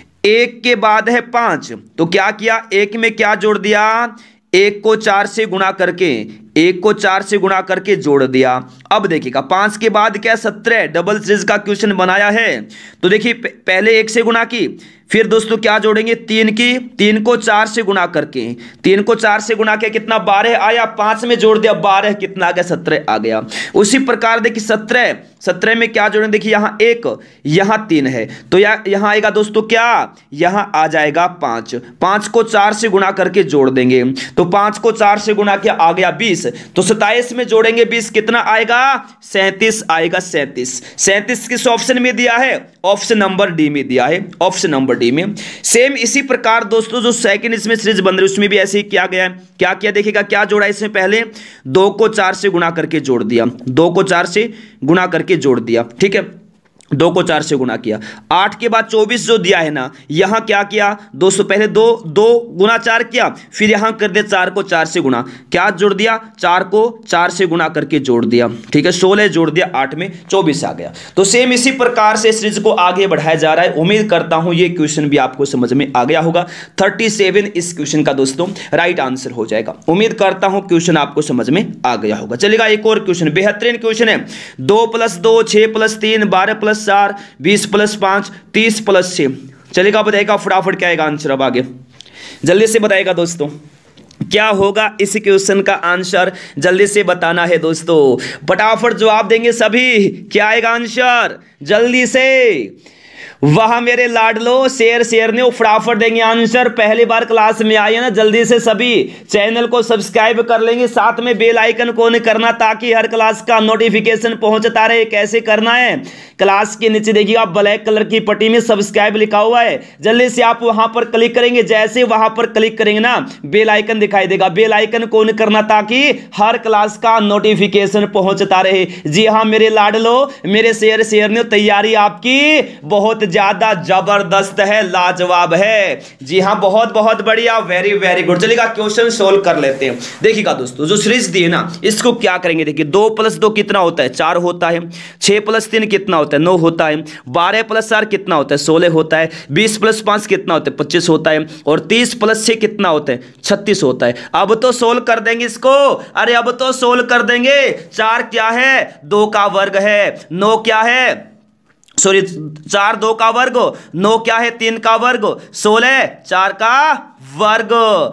एक के बाद है पांच, तो क्या किया, एक में क्या जोड़ दिया, एक को चार से गुणा करके, एक को चार से गुणा करके जोड़ दिया। अब देखिएगा पांच के बाद क्या, सत्रह, डबल सीरीज का क्वेश्चन बनाया है। तो देखिए पहले एक से गुणा की, फिर दोस्तों क्या जोड़ेंगे, तीन की, तीन को चार से गुणा करके, तीन को चार से गुणा किया कितना, बारह आया, पांच में जोड़ दिया बारह, कितना आ गया, सत्रह आ गया। उसी प्रकार देखिए सत्रह, सत्रह में क्या जोड़ेंगे, देखिए यहां एक, यहां तीन है, तो या यहां आएगा दोस्तों क्या, यहां आ जाएगा पांच, पांच को चार से गुणा करके जोड़ देंगे, तो पांच को चार से गुणा किया आ गया बीस, तो सत्ताईस में जोड़ेंगे बीस, कितना आएगा, सैंतीस आएगा, सैंतीस। सैंतीस किस ऑप्शन में दिया है, ऑप्शन नंबर डी में दिया है, ऑप्शन नंबर डी में। सेम इसी प्रकार दोस्तों जो सेकंड इसमें सीरीज बन रही है उसमें भी ऐसे ही किया गया है। क्या किया देखिएगा, क्या जोड़ा इसमें, पहले दो को चार से गुणा करके जोड़ दिया, दो को चार से गुणा करके जोड़ दिया, ठीक है। दो को चार से गुना किया। आठ के बाद चौबीस जो दिया है ना, यहां क्या किया दोस्तों, पहले दो दो गुना चार किया, फिर यहां कर दिया चार को चार से गुना, क्या जोड़ दिया, चार को चार से गुना करके जोड़ दिया, ठीक है, सोलह जोड़ दिया आठ में चौबीस आ गया। तो सेम इसी प्रकार से सीरीज को आगे बढ़ाया जा रहा है। उम्मीद करता हूं ये क्वेश्चन भी आपको समझ में आ गया होगा। सैंतीस इस क्वेश्चन का दोस्तों राइट आंसर हो जाएगा। उम्मीद करता हूं क्वेश्चन आपको समझ में आ गया होगा। चलेगा एक और क्वेश्चन, बेहतरीन क्वेश्चन है। दो प्लस दो, छह प्लस तीन, बारह प्लस चार, बीस प्लस पांच, तीस प्लस छह। चलेगा, बताएगा फटाफट क्या आएगा आंसर। अब आगे जल्दी से बताएगा दोस्तों क्या होगा इस क्वेश्चन का आंसर, जल्दी से बताना है दोस्तों, फटाफट जवाब देंगे सभी। क्या आएगा आंसर जल्दी से, वहां मेरे लाडलो शेयर शेयर ने फटाफट देंगे आंसर। पहली बार क्लास में आए ना, जल्दी से सभी चैनल को सब्सक्राइब कर लेंगे, साथ में बेल आइकन को ऑन करना ताकि हर क्लास का नोटिफिकेशन पहुंचता रहे। कैसे करना है, क्लास के नीचे देखिए आप ब्लैक कलर की पट्टी में सब्सक्राइब लिखा हुआ है, जल्दी से आप वहां पर क्लिक करेंगे। जैसे वहां पर क्लिक करेंगे ना, बेल आइकन दिखाई देगा, बेल आइकन को ऑन करना ताकि हर क्लास का नोटिफिकेशन पहुंचता रहे। जी हाँ मेरे लाडलो, मेरे शेयर शेयर ने, तैयारी आपकी बहुत ज्यादा जबरदस्त है, लाजवाब है। जी हाँ बहुत बहुत बढ़िया, वेरी वेरी गुड। चलिएगा क्वेश्चन सोल्व कर लेते हैं। देखिएगा दोस्तों जो सीरीज दी है ना, इसको क्या करेंगे, देखिए दो प्लस दो कितना होता है, चार होता है। छह प्लस तीन कितना होता है, नौ होता है। बारह प्लस चार कितना होता है, सोलह होता है। बीस प्लस पांच कितना होता है, पच्चीस होता है। और तीस प्लस छह कितना होता है, छत्तीस होता है। अब तो सोल्व कर देंगे इसको, अरे अब तो सोल्व कर देंगे। चार क्या है, दो का वर्ग है। नौ क्या है, सॉरी चार दो का वर्ग, नौ क्या है, तीन का वर्ग, सोलह चार का वर्ग,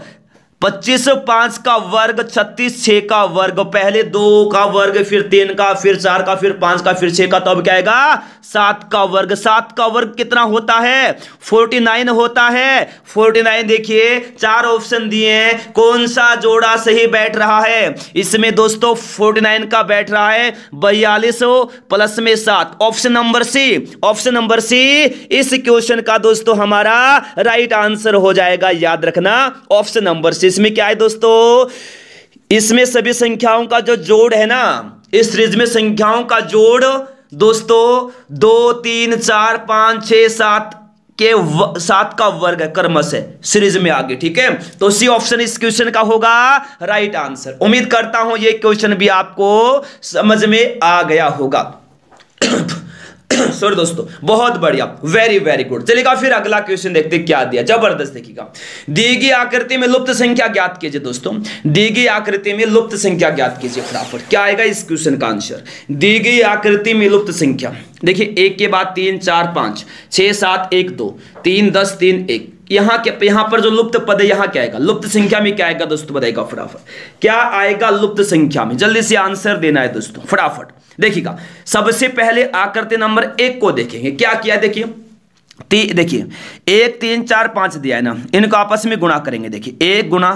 पच्चीस पांच का वर्ग, छत्तीस छह का वर्ग। पहले दो का वर्ग, फिर तीन का, फिर चार का, फिर पांच का, फिर छह का, तो अब क्या आएगा, सात का वर्ग। सात का वर्ग कितना होता है, फोर्टी नाइन होता है। फोर्टी नाइन देखिए चार ऑप्शन दिए हैं, कौन सा जोड़ा सही बैठ रहा है इसमें दोस्तों, फोर्टी नाइन का बैठ रहा है बयालीस प्लस में सात, option number C. Option number C इस क्वेश्चन का दोस्तों हमारा राइट आंसर हो जाएगा, याद रखना ऑप्शन नंबर सी। इसमें क्या है दोस्तों, इसमें सभी संख्याओं का जो जोड़ है ना, इस सीरीज में संख्याओं का जोड़ दोस्तों दो तीन चार पांच छह सात के व, सात का वर्ग है, क्रमश है सीरीज में आगे, ठीक है। तो सी ऑप्शन इस क्वेश्चन का होगा राइट आंसर। उम्मीद करता हूं ये क्वेश्चन भी आपको समझ में आ गया होगा। सॉरी दोस्तों, बहुत बढ़िया, वेरी वेरी गुड। चलिएगा फिर अगला क्वेश्चन देखते हैं क्या दिया, जबरदस्त देखिएगा। दी गई आकृति में लुप्त संख्या ज्ञात कीजिए दोस्तों, दी गई आकृति में लुप्त संख्या ज्ञात कीजिए फटाफट। क्या आएगा इस क्वेश्चन का आंसर, दी गई आकृति में लुप्त संख्या। देखिए एक के बाद तीन, चार, पांच, छह, सात, एक, दो, तीन, दस, तीन, एक। यहां क्या, यहां पर जो लुप्त पद है यहां क्या आएगा, लुप्त संख्या में क्या आएगा दोस्तों, बताइएगा फटाफट। क्या आएगा लुप्त संख्या में, जल्दी से आंसर देना है दोस्तों फटाफट। देखिएगा सबसे पहले आकृति नंबर एक को देखेंगे, क्या किया देखिए, देखिए एक तीन चार पांच दिया है ना, इनको आपस में गुणा करेंगे। देखिए एक गुना,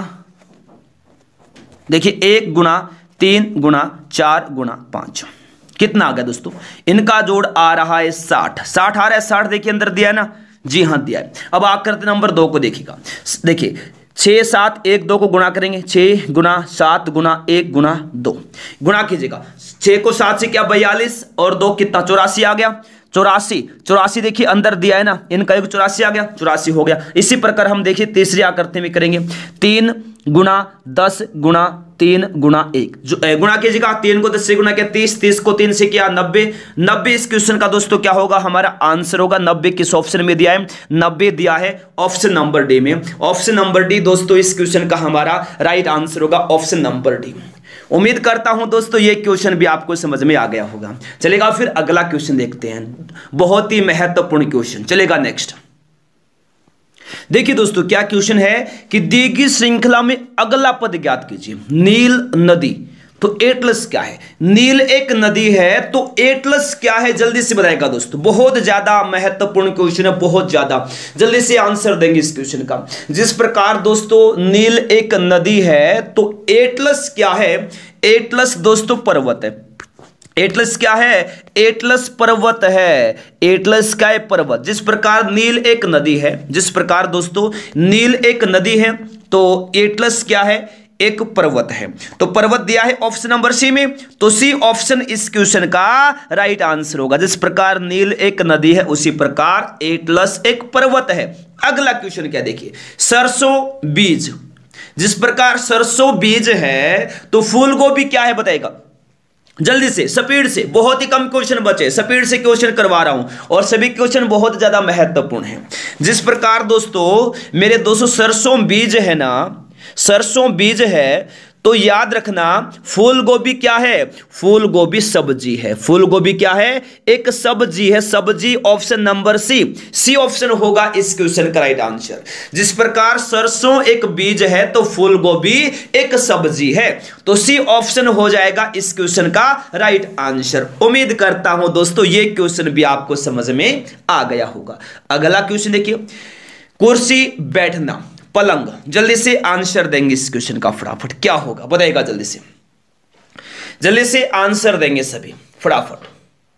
देखिए एक गुना तीन गुना चार गुना पांच, कितना आ गया दोस्तों, इनका जोड़ आ रहा है साठ। साठ आ रहा है, साठ देखिए अंदर दिया है ना, जी हाँ दिया है। अब आकृति नंबर दो को देखिएगा, देखिए छः सात एक दो को गुणा करेंगे, छः गुना सात गुना एक गुना दो, गुणा कीजिएगा। छः को सात से क्या बयालीस, और दो कितना, चौरासी आ गया। चौरासी, चौरासी देखिए अंदर दिया है ना, इनका एक चौरासी आ गया, चौरासी हो गया। इसी प्रकार हम देखिए तीसरी आकृति में करेंगे, तीन गुना दस गुना तीन गुना एक, जो गुणा कीजिएगा। तीन को दस से गुणा किया तीस, तीस को तीन से किया नब्बे। नब्बे इस क्वेश्चन का दोस्तों क्या होगा, हमारा आंसर होगा। नब्बे किस ऑप्शन में दिया है, नब्बे दिया है ऑप्शन नंबर डी में। ऑप्शन नंबर डी दोस्तों इस क्वेश्चन का हमारा राइट आंसर होगा, ऑप्शन नंबर डी। उम्मीद करता हूं दोस्तों ये क्वेश्चन भी आपको समझ में आ गया होगा। चलेगा फिर अगला क्वेश्चन देखते हैं, बहुत ही महत्वपूर्ण क्वेश्चन। चलेगा नेक्स्ट, देखिए दोस्तों क्या क्वेश्चन है कि दी गई श्रृंखला में अगला पद ज्ञात कीजिए। नील नदी, तो एटलस क्या है, नील एक नदी है तो एटलस क्या है, जल्दी से बताएगा दोस्तों। बहुत ज्यादा महत्वपूर्ण क्वेश्चन है, बहुत ज्यादा, जल्दी से आंसर देंगे इस क्वेश्चन का। जिस प्रकार दोस्तों नील एक नदी है तो एटलस क्या है, एटलस दोस्तों पर्वत है। एटलस क्या है, एटलस पर्वत है। एटलस का है पर्वत। जिस प्रकार नील एक नदी है, जिस प्रकार दोस्तों नील एक नदी है तो एटलस क्या है, एक पर्वत है। तो पर्वत दिया है ऑप्शन नंबर सी में, तो सी ऑप्शन इस क्वेश्चन का राइट आंसर होगा। जिस प्रकार नील एक नदी है उसी प्रकार एटलस एक पर्वत है। अगला क्वेश्चन क्या देखिए, सरसों बीज, जिस प्रकार सरसों बीज है तो फूल गोभी क्या है बताएगा जल्दी से, स्पीड से, बहुत ही कम क्वेश्चन बचे, स्पीड से क्वेश्चन करवा रहा हूं और सभी क्वेश्चन बहुत ज्यादा महत्वपूर्ण हैं। जिस प्रकार दोस्तों मेरे दोस्तों सरसों बीज है ना, सरसों बीज है तो याद रखना फूल गोभी क्या है, फूल गोभी सब्जी है। फूल गोभी क्या है, एक सब्जी है, सब्जी option number C, C option होगा इस क्वेश्चन का राइट आंसर। जिस प्रकार सरसों एक बीज है तो फूल गोभी एक सब्जी है, तो सी ऑप्शन हो जाएगा इस क्वेश्चन का राइट आंसर। उम्मीद करता हूं दोस्तों ये क्वेश्चन भी आपको समझ में आ गया होगा। अगला क्वेश्चन देखिए, कुर्सी बैठना पलंग, जल्दी से आंसर देंगे इस क्वेश्चन का फटाफट, क्या होगा बताइएगा जल्दी से, जल्दी से आंसर देंगे सभी फटाफट।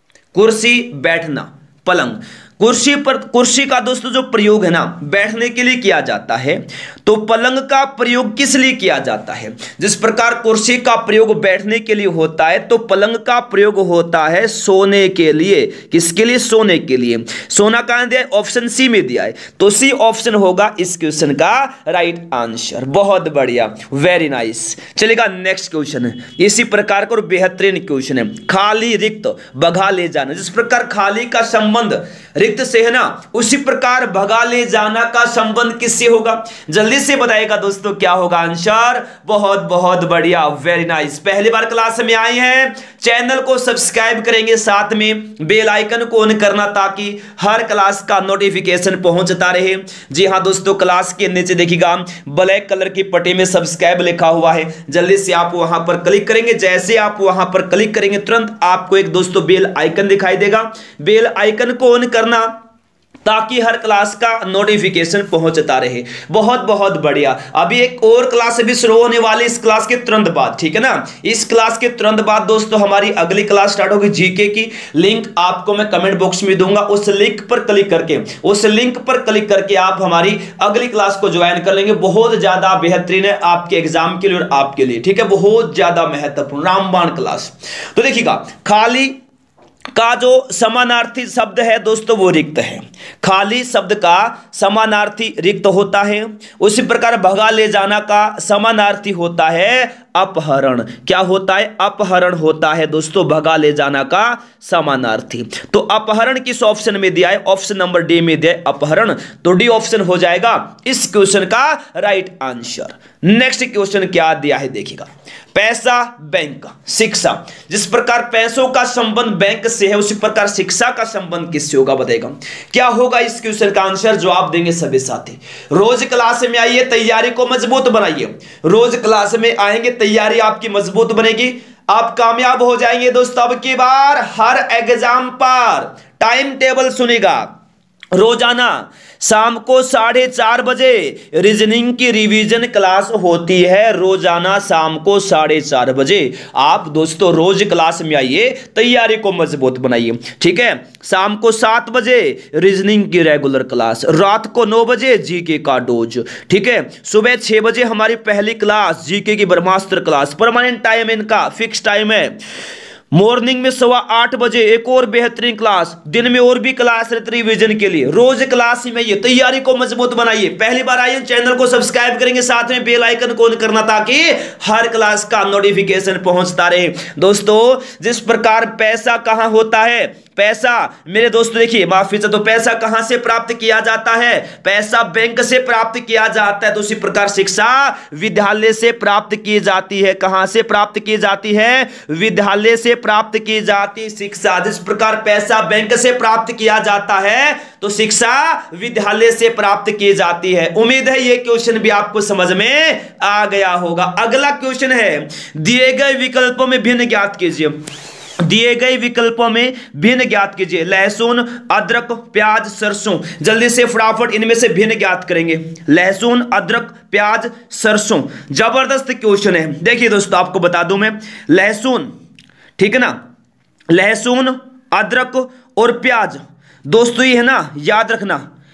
कुर्सी बैठना पलंग, कुर्सी पर, कुर्सी का दोस्तों जो प्रयोग है ना बैठने के लिए किया जाता है, तो पलंग का प्रयोग किस लिए किया जाता है। जिस प्रकार कुर्सी का प्रयोग बैठने के लिए होता है तो पलंग का प्रयोग होता है सोने के लिए। किसके लिए, सोने के लिए। सोना कहां दिया है, ऑप्शन सी में दिया है, तो सी ऑप्शन होगा इस क्वेश्चन का राइट आंसर। बहुत बढ़िया, वेरी नाइस। चलेगा नेक्स्ट क्वेश्चन, इसी प्रकार का बेहतरीन क्वेश्चन है, खाली रिक्त भगा ले जाना। जिस प्रकार खाली का संबंध रिक्त से है ना, उसी प्रकार भगा ले जाना का संबंध किससे होगा, जल्दी से बताइएगा दोस्तों क्या होगा आंसर। बहुत बहुत बढ़िया, वेरी नाइस। पहली बार क्लास में आए हैं चैनल को सब्सक्राइब करेंगे, साथ में बेल आइकन को ऑन करना ताकि हर क्लास का नोटिफिकेशन पहुंचता रहे। जी हां दोस्तों, क्लास के नीचे देखिएगा ब्लैक कलर की पट्टी में सब्सक्राइब लिखा हुआ है, जल्दी से आप वहां पर क्लिक करेंगे। जैसे आप वहां पर क्लिक करेंगे तुरंत आपको एक दोस्तों बेल आइकन दिखाई देगा, बेल आइकन को ऑन करना ताकि हर क्लास का नोटिफिकेशन पहुंचता रहे। बहुत बहुत बढ़िया। अभी एक और क्लास भी शुरू होने वाली इस क्लास के तुरंत बाद, ठीक है ना। इस क्लास के तुरंत बाद दोस्तों हमारी अगली क्लास स्टार्ट होगी जीके की, लिंक आपको मैं कमेंट बॉक्स में दूंगा। उस लिंक पर क्लिक करके उस लिंक पर क्लिक करके आप हमारी अगली क्लास को ज्वाइन कर लेंगे। बहुत ज्यादा बेहतरीन है आपके एग्जाम के लिए और आपके लिए, ठीक है, बहुत ज्यादा महत्वपूर्ण रामबाण क्लास। तो देखिएगा खाली का जो समानार्थी शब्द है दोस्तों वो रिक्त है। खाली शब्द का समानार्थी रिक्त होता है। उसी प्रकार भगा ले जाना का समानार्थी होता है अपहरण। क्या होता है, अपहरण होता है दोस्तों भगा ले जाना का समानार्थी। तो अपहरण किस ऑप्शन में दिया है, ऑप्शन नंबर डी में दिया है अपहरण, तो डी ऑप्शन हो जाएगा इस क्वेश्चन का राइट आंसर। नेक्स्ट क्वेश्चन क्या दिया है देखिएगा, पैसा बैंक शिक्षा। जिस प्रकार पैसों का संबंध बैंक से है उसी प्रकार शिक्षा का संबंध किससे होगा बताएगा क्या होगा इस क्वेश्चन का आंसर। जवाब देंगे सभी साथी। रोज क्लास में आइए, तैयारी को मजबूत बनाइए। रोज क्लास में आएंगे, तैयारी आपकी मजबूत बनेगी, आप कामयाब हो जाएंगे दोस्तों। अब की बार हर एग्जाम पर टाइम टेबल सुनेगा, रोजाना शाम को साढ़े चार बजे रीजनिंग की रिवीजन क्लास होती है। रोजाना शाम को साढ़े चार बजे आप दोस्तों रोज क्लास में आइए, तैयारी को मजबूत बनाइए, ठीक है। शाम को सात बजे रीजनिंग की रेगुलर क्लास, रात को नौ बजे जीके का डोज, ठीक है। सुबह छह बजे हमारी पहली क्लास जीके की ब्रह्मास्त्र क्लास, परमानेंट टाइम इनका फिक्स टाइम है। मॉर्निंग में सवा आठ बजे एक और बेहतरीन क्लास, दिन में और भी क्लास रहती रिवीजन के लिए। रोज क्लास में ये तैयारी को मजबूत बनाइए। पहली बार आइए चैनल को सब्सक्राइब करेंगे, साथ में बेल आइकन को ऑन करना ताकि हर क्लास का नोटिफिकेशन पहुंचता रहे। दोस्तों जिस प्रकार पैसा कहां होता है, पैसा मेरे दोस्तों देखिए माफी से, तो पैसा कहां से प्राप्त किया जाता है, पैसा बैंक से प्राप्त किया जाता है। तो उसी प्रकार शिक्षा विद्यालय से प्राप्त की जाती है। कहां से प्राप्त की जाती है, विद्यालय से प्राप्त की जाती शिक्षा। जिस प्रकार पैसा बैंक से प्राप्त किया जाता है तो शिक्षा विद्यालय से प्राप्त की जाती है। उम्मीद है ये क्वेश्चन भी आपको समझ में आ गया होगा। अगला क्वेश्चन है, दिए गए विकल्पों में भिन्न ज्ञात कीजिए। दिए गए विकल्पों में भिन्न ज्ञात कीजिए। लहसुन, अदरक, प्याज, सरसों। जल्दी से फटाफट इनमें से भिन्न ज्ञात करेंगे। लहसुन, अदरक, प्याज, सरसों। जबरदस्त क्वेश्चन है। देखिए दोस्तों आपको बता दूं मैं, लहसुन, ठीक है ना, लहसुन, अदरक और प्याज दोस्तों ये है ना, याद रखना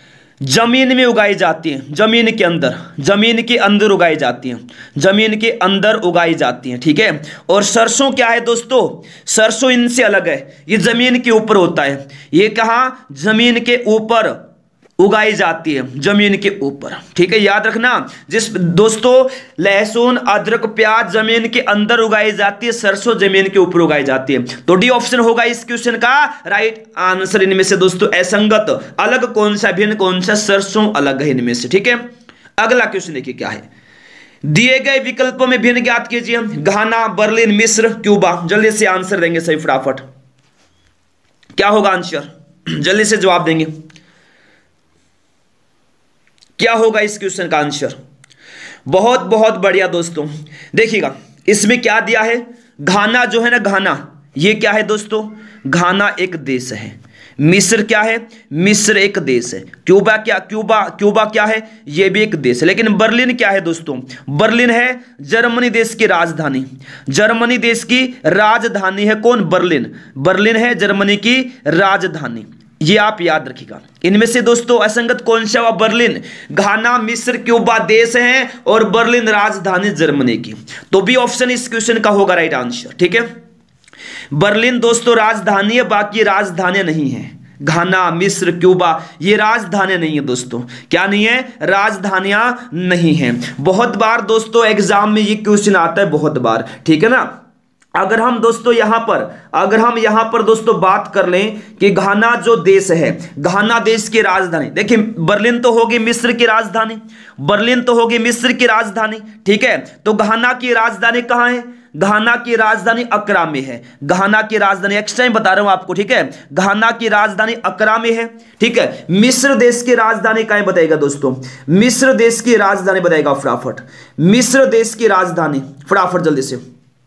जमीन में उगाई जाती हैं, जमीन के अंदर, जमीन के अंदर उगाई जाती हैं, जमीन के अंदर उगाई जाती हैं, ठीक है। और सरसों क्या है दोस्तों, सरसों इनसे अलग है, ये जमीन के ऊपर होता है। ये कहाँ, जमीन के ऊपर उगाई जाती है, जमीन के ऊपर, ठीक है, याद रखना। जिस दोस्तों लहसुन अदरक प्याज जमीन के अंदर उगाई जाती है, सरसों जमीन के ऊपर उगाई जाती है। तो डी ऑप्शन होगा इस क्वेश्चन का राइट आंसर। इनमें से दोस्तों असंगत अलग कौन सा, भिन्न कौन सा, सरसों अलग है इनमें से, ठीक है। अगला क्वेश्चन देखिए क्या है, दिए गए विकल्पों में भिन्न ज्ञात कीजिए। घाना, बर्लिन, मिस्र, क्यूबा। जल्दी से आंसर देंगे सही फटाफट। क्या होगा आंसर, जल्दी से जवाब देंगे, क्या होगा इस क्वेश्चन का आंसर। बहुत बहुत बढ़िया दोस्तों, देखिएगा इसमें क्या दिया है, घाना जो है ना, घाना ये क्या है दोस्तों, घाना एक देश है। मिस्र क्या है, मिस्र एक देश है। क्यूबा क्या, क्यूबा क्यूबा क्या है, ये भी एक देश है। लेकिन बर्लिन क्या है दोस्तों, बर्लिन है जर्मनी देश की राजधानी, जर्मनी देश की राजधानी है कौन, बर्लिन, बर्लिन है जर्मनी की राजधानी, ये आप याद रखिएगा। इनमें से दोस्तों असंगत कौन सा हुआ, बर्लिन। घाना, मिस्र, क्यूबा देश हैं और बर्लिन राजधानी जर्मनी की। तो बी ऑप्शन इस क्वेश्चन का होगा राइट आंसर, ठीक है। बर्लिन दोस्तों राजधानी है, बाकी राजधानी नहीं है। घाना, मिस्र, क्यूबा ये राजधानी नहीं है दोस्तों, क्या नहीं है, राजधानियां नहीं है। बहुत बार दोस्तों एग्जाम में ये क्वेश्चन आता है, बहुत बार, ठीक है ना। अगर हम दोस्तों यहां पर अगर हम यहां पर दोस्तों बात कर लें कि घाना जो देश है, घाना देश की राजधानी, देखिए बर्लिन तो होगी मिस्र की राजधानी, बर्लिन तो होगी मिस्र की राजधानी, ठीक है। तो घाना की राजधानी कहां है, घाना की राजधानी अकरा में है, घाना की राजधानी एक्स्ट्रा बता रहा हूं आपको, ठीक है। घाना की राजधानी अकरा में है, ठीक है। मिस्र देश की राजधानी कहां बताएगा दोस्तों, मिस्र देश की राजधानी बताएगा फटाफट, मिस्र देश की राजधानी फटाफट जल्दी से,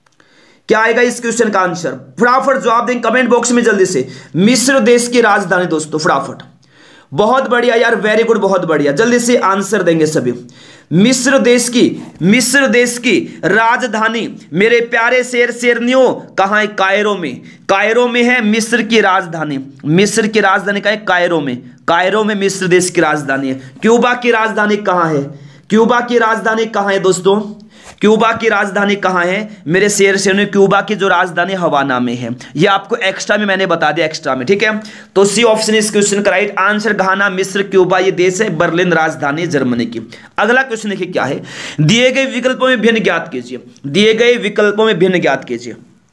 क्या आएगा इस क्वेश्चन का आंसर, फटाफट जवाब दें कमेंट बॉक्स में जल्दी से। मिस्र देश की राजधानी दोस्तों फटाफट, बहुत बढ़िया यार, वेरी गुड, बहुत बढ़िया, जल्दी से आंसर देंगे सभी। मिस्र देश की मिस्र देश की राजधानी मेरे प्यारे शेर शेरनियों कहां है, कायरो में, कायरो में है मिस्र की राजधानी, मिस्र की राजधानी कहां है, कायरो में, कायरो में मिस्र देश की राजधानी है। क्यूबा की राजधानी कहां है, क्यूबा की राजधानी कहां है दोस्तों, क्यूबा की राजधानी कहां है मेरे शेर शेर, क्यूबा की जो राजधानी हवाना में है, ये आपको एक्स्ट्रा में मैंने बता दिया, एक्स्ट्रा में, ठीक है। तो सी ऑप्शन इस क्वेश्चन का राइट आंसर, घाना, मिस्र, क्यूबा ये देश है, बर्लिन राजधानी जर्मनी की। अगला क्वेश्चन देखिए क्या है, दिए गए विकल्पों में भिन्न ज्ञात कीजिए, दिए गए विकल्पों में भिन्न ज्ञात कीजिए,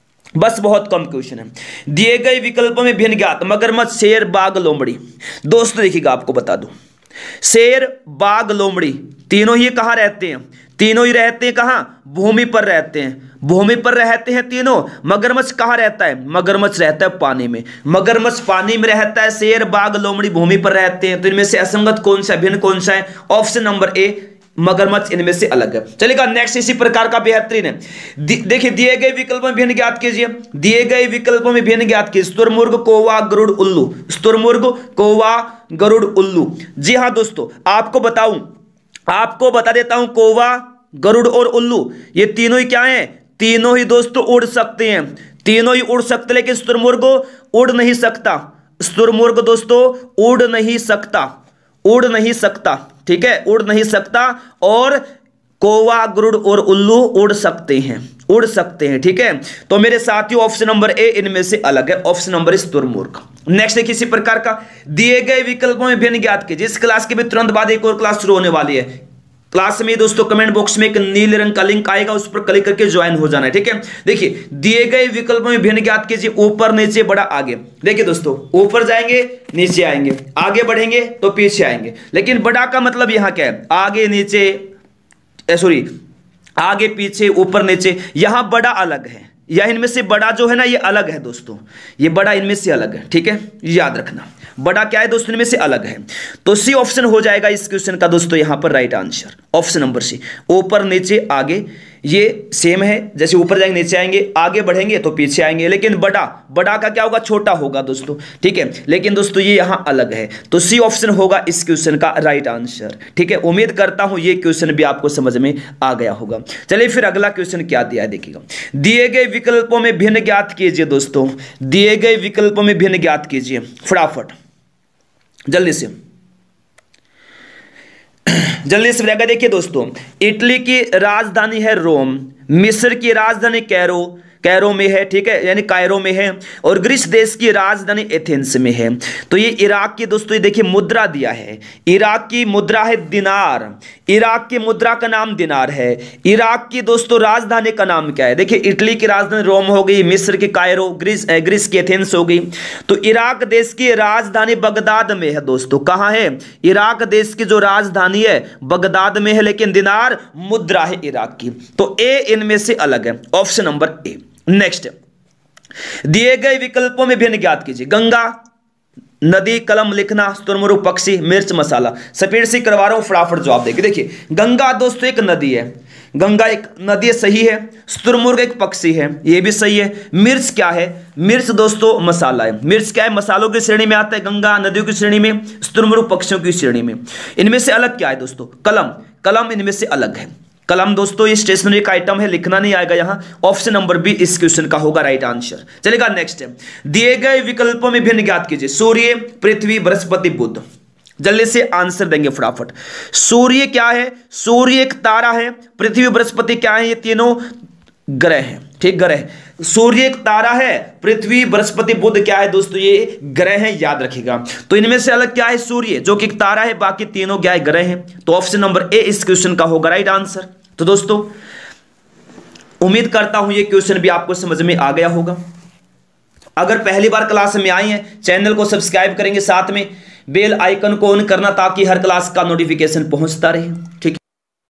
बस बहुत कम क्वेश्चन है। दिए गए विकल्पों में भिन्न ज्ञात, मगरमच्छ, शेर, बाघ, लोमड़ी। दोस्तों देखिएगा आपको बता दूं, शेर, बाघ, लोमड़ी तीनों ही कहां रहते हैं, तीनों ही रहते हैं कहां, भूमि पर रहते हैं, भूमि पर रहते हैं तीनों। मगरमच्छ कहां रहता है, मगरमच्छ रहता है पानी में, मगरमच्छ पानी में रहता है। शेर, बाघ, लोमड़ी भूमि पर रहते हैं। तो इनमें से असंगत कौन सा, भिन्न कौन सा है, ऑप्शन नंबर ए मगरमच्छ इनमें से अलग है। चलेगा नेक्स्ट, इसी प्रकार का बेहतरीन है। देखिए दिए गए विकल्पों में भिन्न ज्ञात कीजिए, दिए गए विकल्पों में भिन्न ज्ञात कीजिए, स्तुरमुर्ग, कौवा, गरुड़, उल्लू, स्तुरमुर्ग, कौवा, गरुड़, उल्लू। जी हाँ दोस्तों, आपको बताऊं आपको बता देता हूं, कौवा, गरुड़ और उल्लू ये तीनों ही क्या हैं, तीनों ही दोस्तों उड़ सकते हैं, तीनों ही उड़ सकते, लेकिन स्तुरमुर्ग उड़ नहीं सकता, स्तुरमुर्ग दोस्तों उड़ नहीं सकता, उड़ नहीं सकता, ठीक है, उड़ नहीं सकता। और कौवा, गरुड़ और उल्लू उड़ सकते हैं, उड़ सकते हैं, ठीक है। तो मेरे साथियों ऑप्शन नंबर ए इनमें से अलग है, ऑप्शन नंबर स्तुरमुर्ग। नेक्स्ट है किसी प्रकार का, दिए गए विकल्पों में भिन्न ज्ञात कीजिए। इस क्लास के भी तुरंत बाद एक और क्लास शुरू होने वाली है। क्लास में दोस्तों कमेंट बॉक्स में एक नीले रंग का लिंक आएगा, उस पर क्लिक करके ज्वाइन हो जाना है, ठीक है। देखिए दिए गए विकल्पों में भिन्न ज्ञात कीजिए, ऊपर, नीचे, बड़ा, आगे। देखिए दोस्तों ऊपर जाएंगे, नीचे आएंगे, आगे बढ़ेंगे तो पीछे आएंगे। लेकिन बड़ा का मतलब यहां क्या है, आगे नीचे, सॉरी आगे पीछे, ऊपर नीचे, यहां बड़ा अलग है, या इनमें से बड़ा जो है ना ये अलग है दोस्तों, ये बड़ा इनमें से अलग है, ठीक है, याद रखना। बड़ा क्या है दोस्तों, इनमें से अलग है। तो सी ऑप्शन हो जाएगा इस क्वेश्चन का दोस्तों यहां पर right answer, option number C. ऊपर, नीचे, आगे ये सेम है, जैसे ऊपर जाएंगे नीचे आएंगे, आगे बढ़ेंगे तो पीछे आएंगे। लेकिन बड़ा बड़ा का क्या होगा, छोटा होगा दोस्तों, ठीक है। लेकिन दोस्तों ये यहां अलग है, तो सी ऑप्शन होगा इस क्वेश्चन का राइट आंसर, ठीक है। उम्मीद करता हूं ये क्वेश्चन भी आपको समझ में आ गया होगा। चलिए फिर अगला क्वेश्चन क्या दिया है देखिएगा, दिए गए विकल्पों में भिन्न ज्ञात कीजिए दोस्तों, दिए गए विकल्पों में भिन्न ज्ञात कीजिए फटाफट जल्दी से। जल्दी से बताएगा। देखिए दोस्तों, इटली की राजधानी है रोम, मिस्र की राजधानी कैरो कैरो में है, ठीक है, यानी कायरो में है, और ग्रीस देश की राजधानी एथेंस में है। तो ये इराक की दोस्तों, ये देखिए मुद्रा दिया है, इराक की मुद्रा है दिनार, इराक की मुद्रा का नाम दिनार है। इराक की दोस्तों राजधानी का नाम क्या है? देखिए इटली की राजधानी रोम हो गई, मिस्र की कायरो, ग्रीस ग्रीस की एथेंस हो गई। तो इराक देश की राजधानी बगदाद में है दोस्तों। कहाँ है? इराक देश की जो राजधानी है बगदाद में है, लेकिन दिनार मुद्रा है इराक की। तो ए इनमें से अलग है, ऑप्शन नंबर ए। नेक्स्ट, दिए गए विकल्पों में भिन्न ज्ञात कीजिए। गंगा, नदी, कलम लिखना, शुतुरमुर्ग, पक्षी, मिर्च, मसाला। स्पीड से करवा रहा हूं, फटाफट जवाब देखिए। देखिए गंगा दोस्तों एक नदी है, गंगा एक नदी सही है। शुतुरमुर्ग एक पक्षी है, ये भी सही है। मिर्च क्या है? मिर्च दोस्तों मसाला है। मिर्च क्या है? मसालों की श्रेणी में आता है, गंगा नदियों की श्रेणी में, शुतुरमुर्ग पक्षियों की श्रेणी में। इनमें से अलग क्या है दोस्तों? कलम, कलम इनमें से अलग है। कलम दोस्तों ये स्टेशनरी का आइटम है, लिखना नहीं आएगा यहां। ऑप्शन नंबर बी इस क्वेश्चन का होगा राइट आंसर। चलेगा नेक्स्ट है, दिए गए विकल्पों में भिन्न ज्ञात कीजिए। सूर्य, पृथ्वी, बृहस्पति, बुध। जल्दी से आंसर देंगे फटाफट। सूर्य क्या है? सूर्य एक तारा है। पृथ्वी, बृहस्पति क्या है? ये तीनों ग्रह हैं, ठीक, ग्रह। सूर्य एक तारा है, पृथ्वी, बृहस्पति, बुध क्या है दोस्तों? ये ग्रह हैं, याद रखिएगा। तो इनमें से अलग क्या है? सूर्य जो कि एक तारा है, बाकी तीनों क्या है? ग्रह हैं। तो ऑप्शन नंबर ए इस क्वेश्चन का होगा राइट आंसर। तो दोस्तों उम्मीद करता हूं ये क्वेश्चन भी आपको समझ में आ गया होगा। अगर पहली बार क्लास में आई हैं, चैनल को सब्सक्राइब करेंगे, साथ में बेल आइकन को ऑन करना ताकि हर क्लास का नोटिफिकेशन पहुंचता रहे, ठीक है।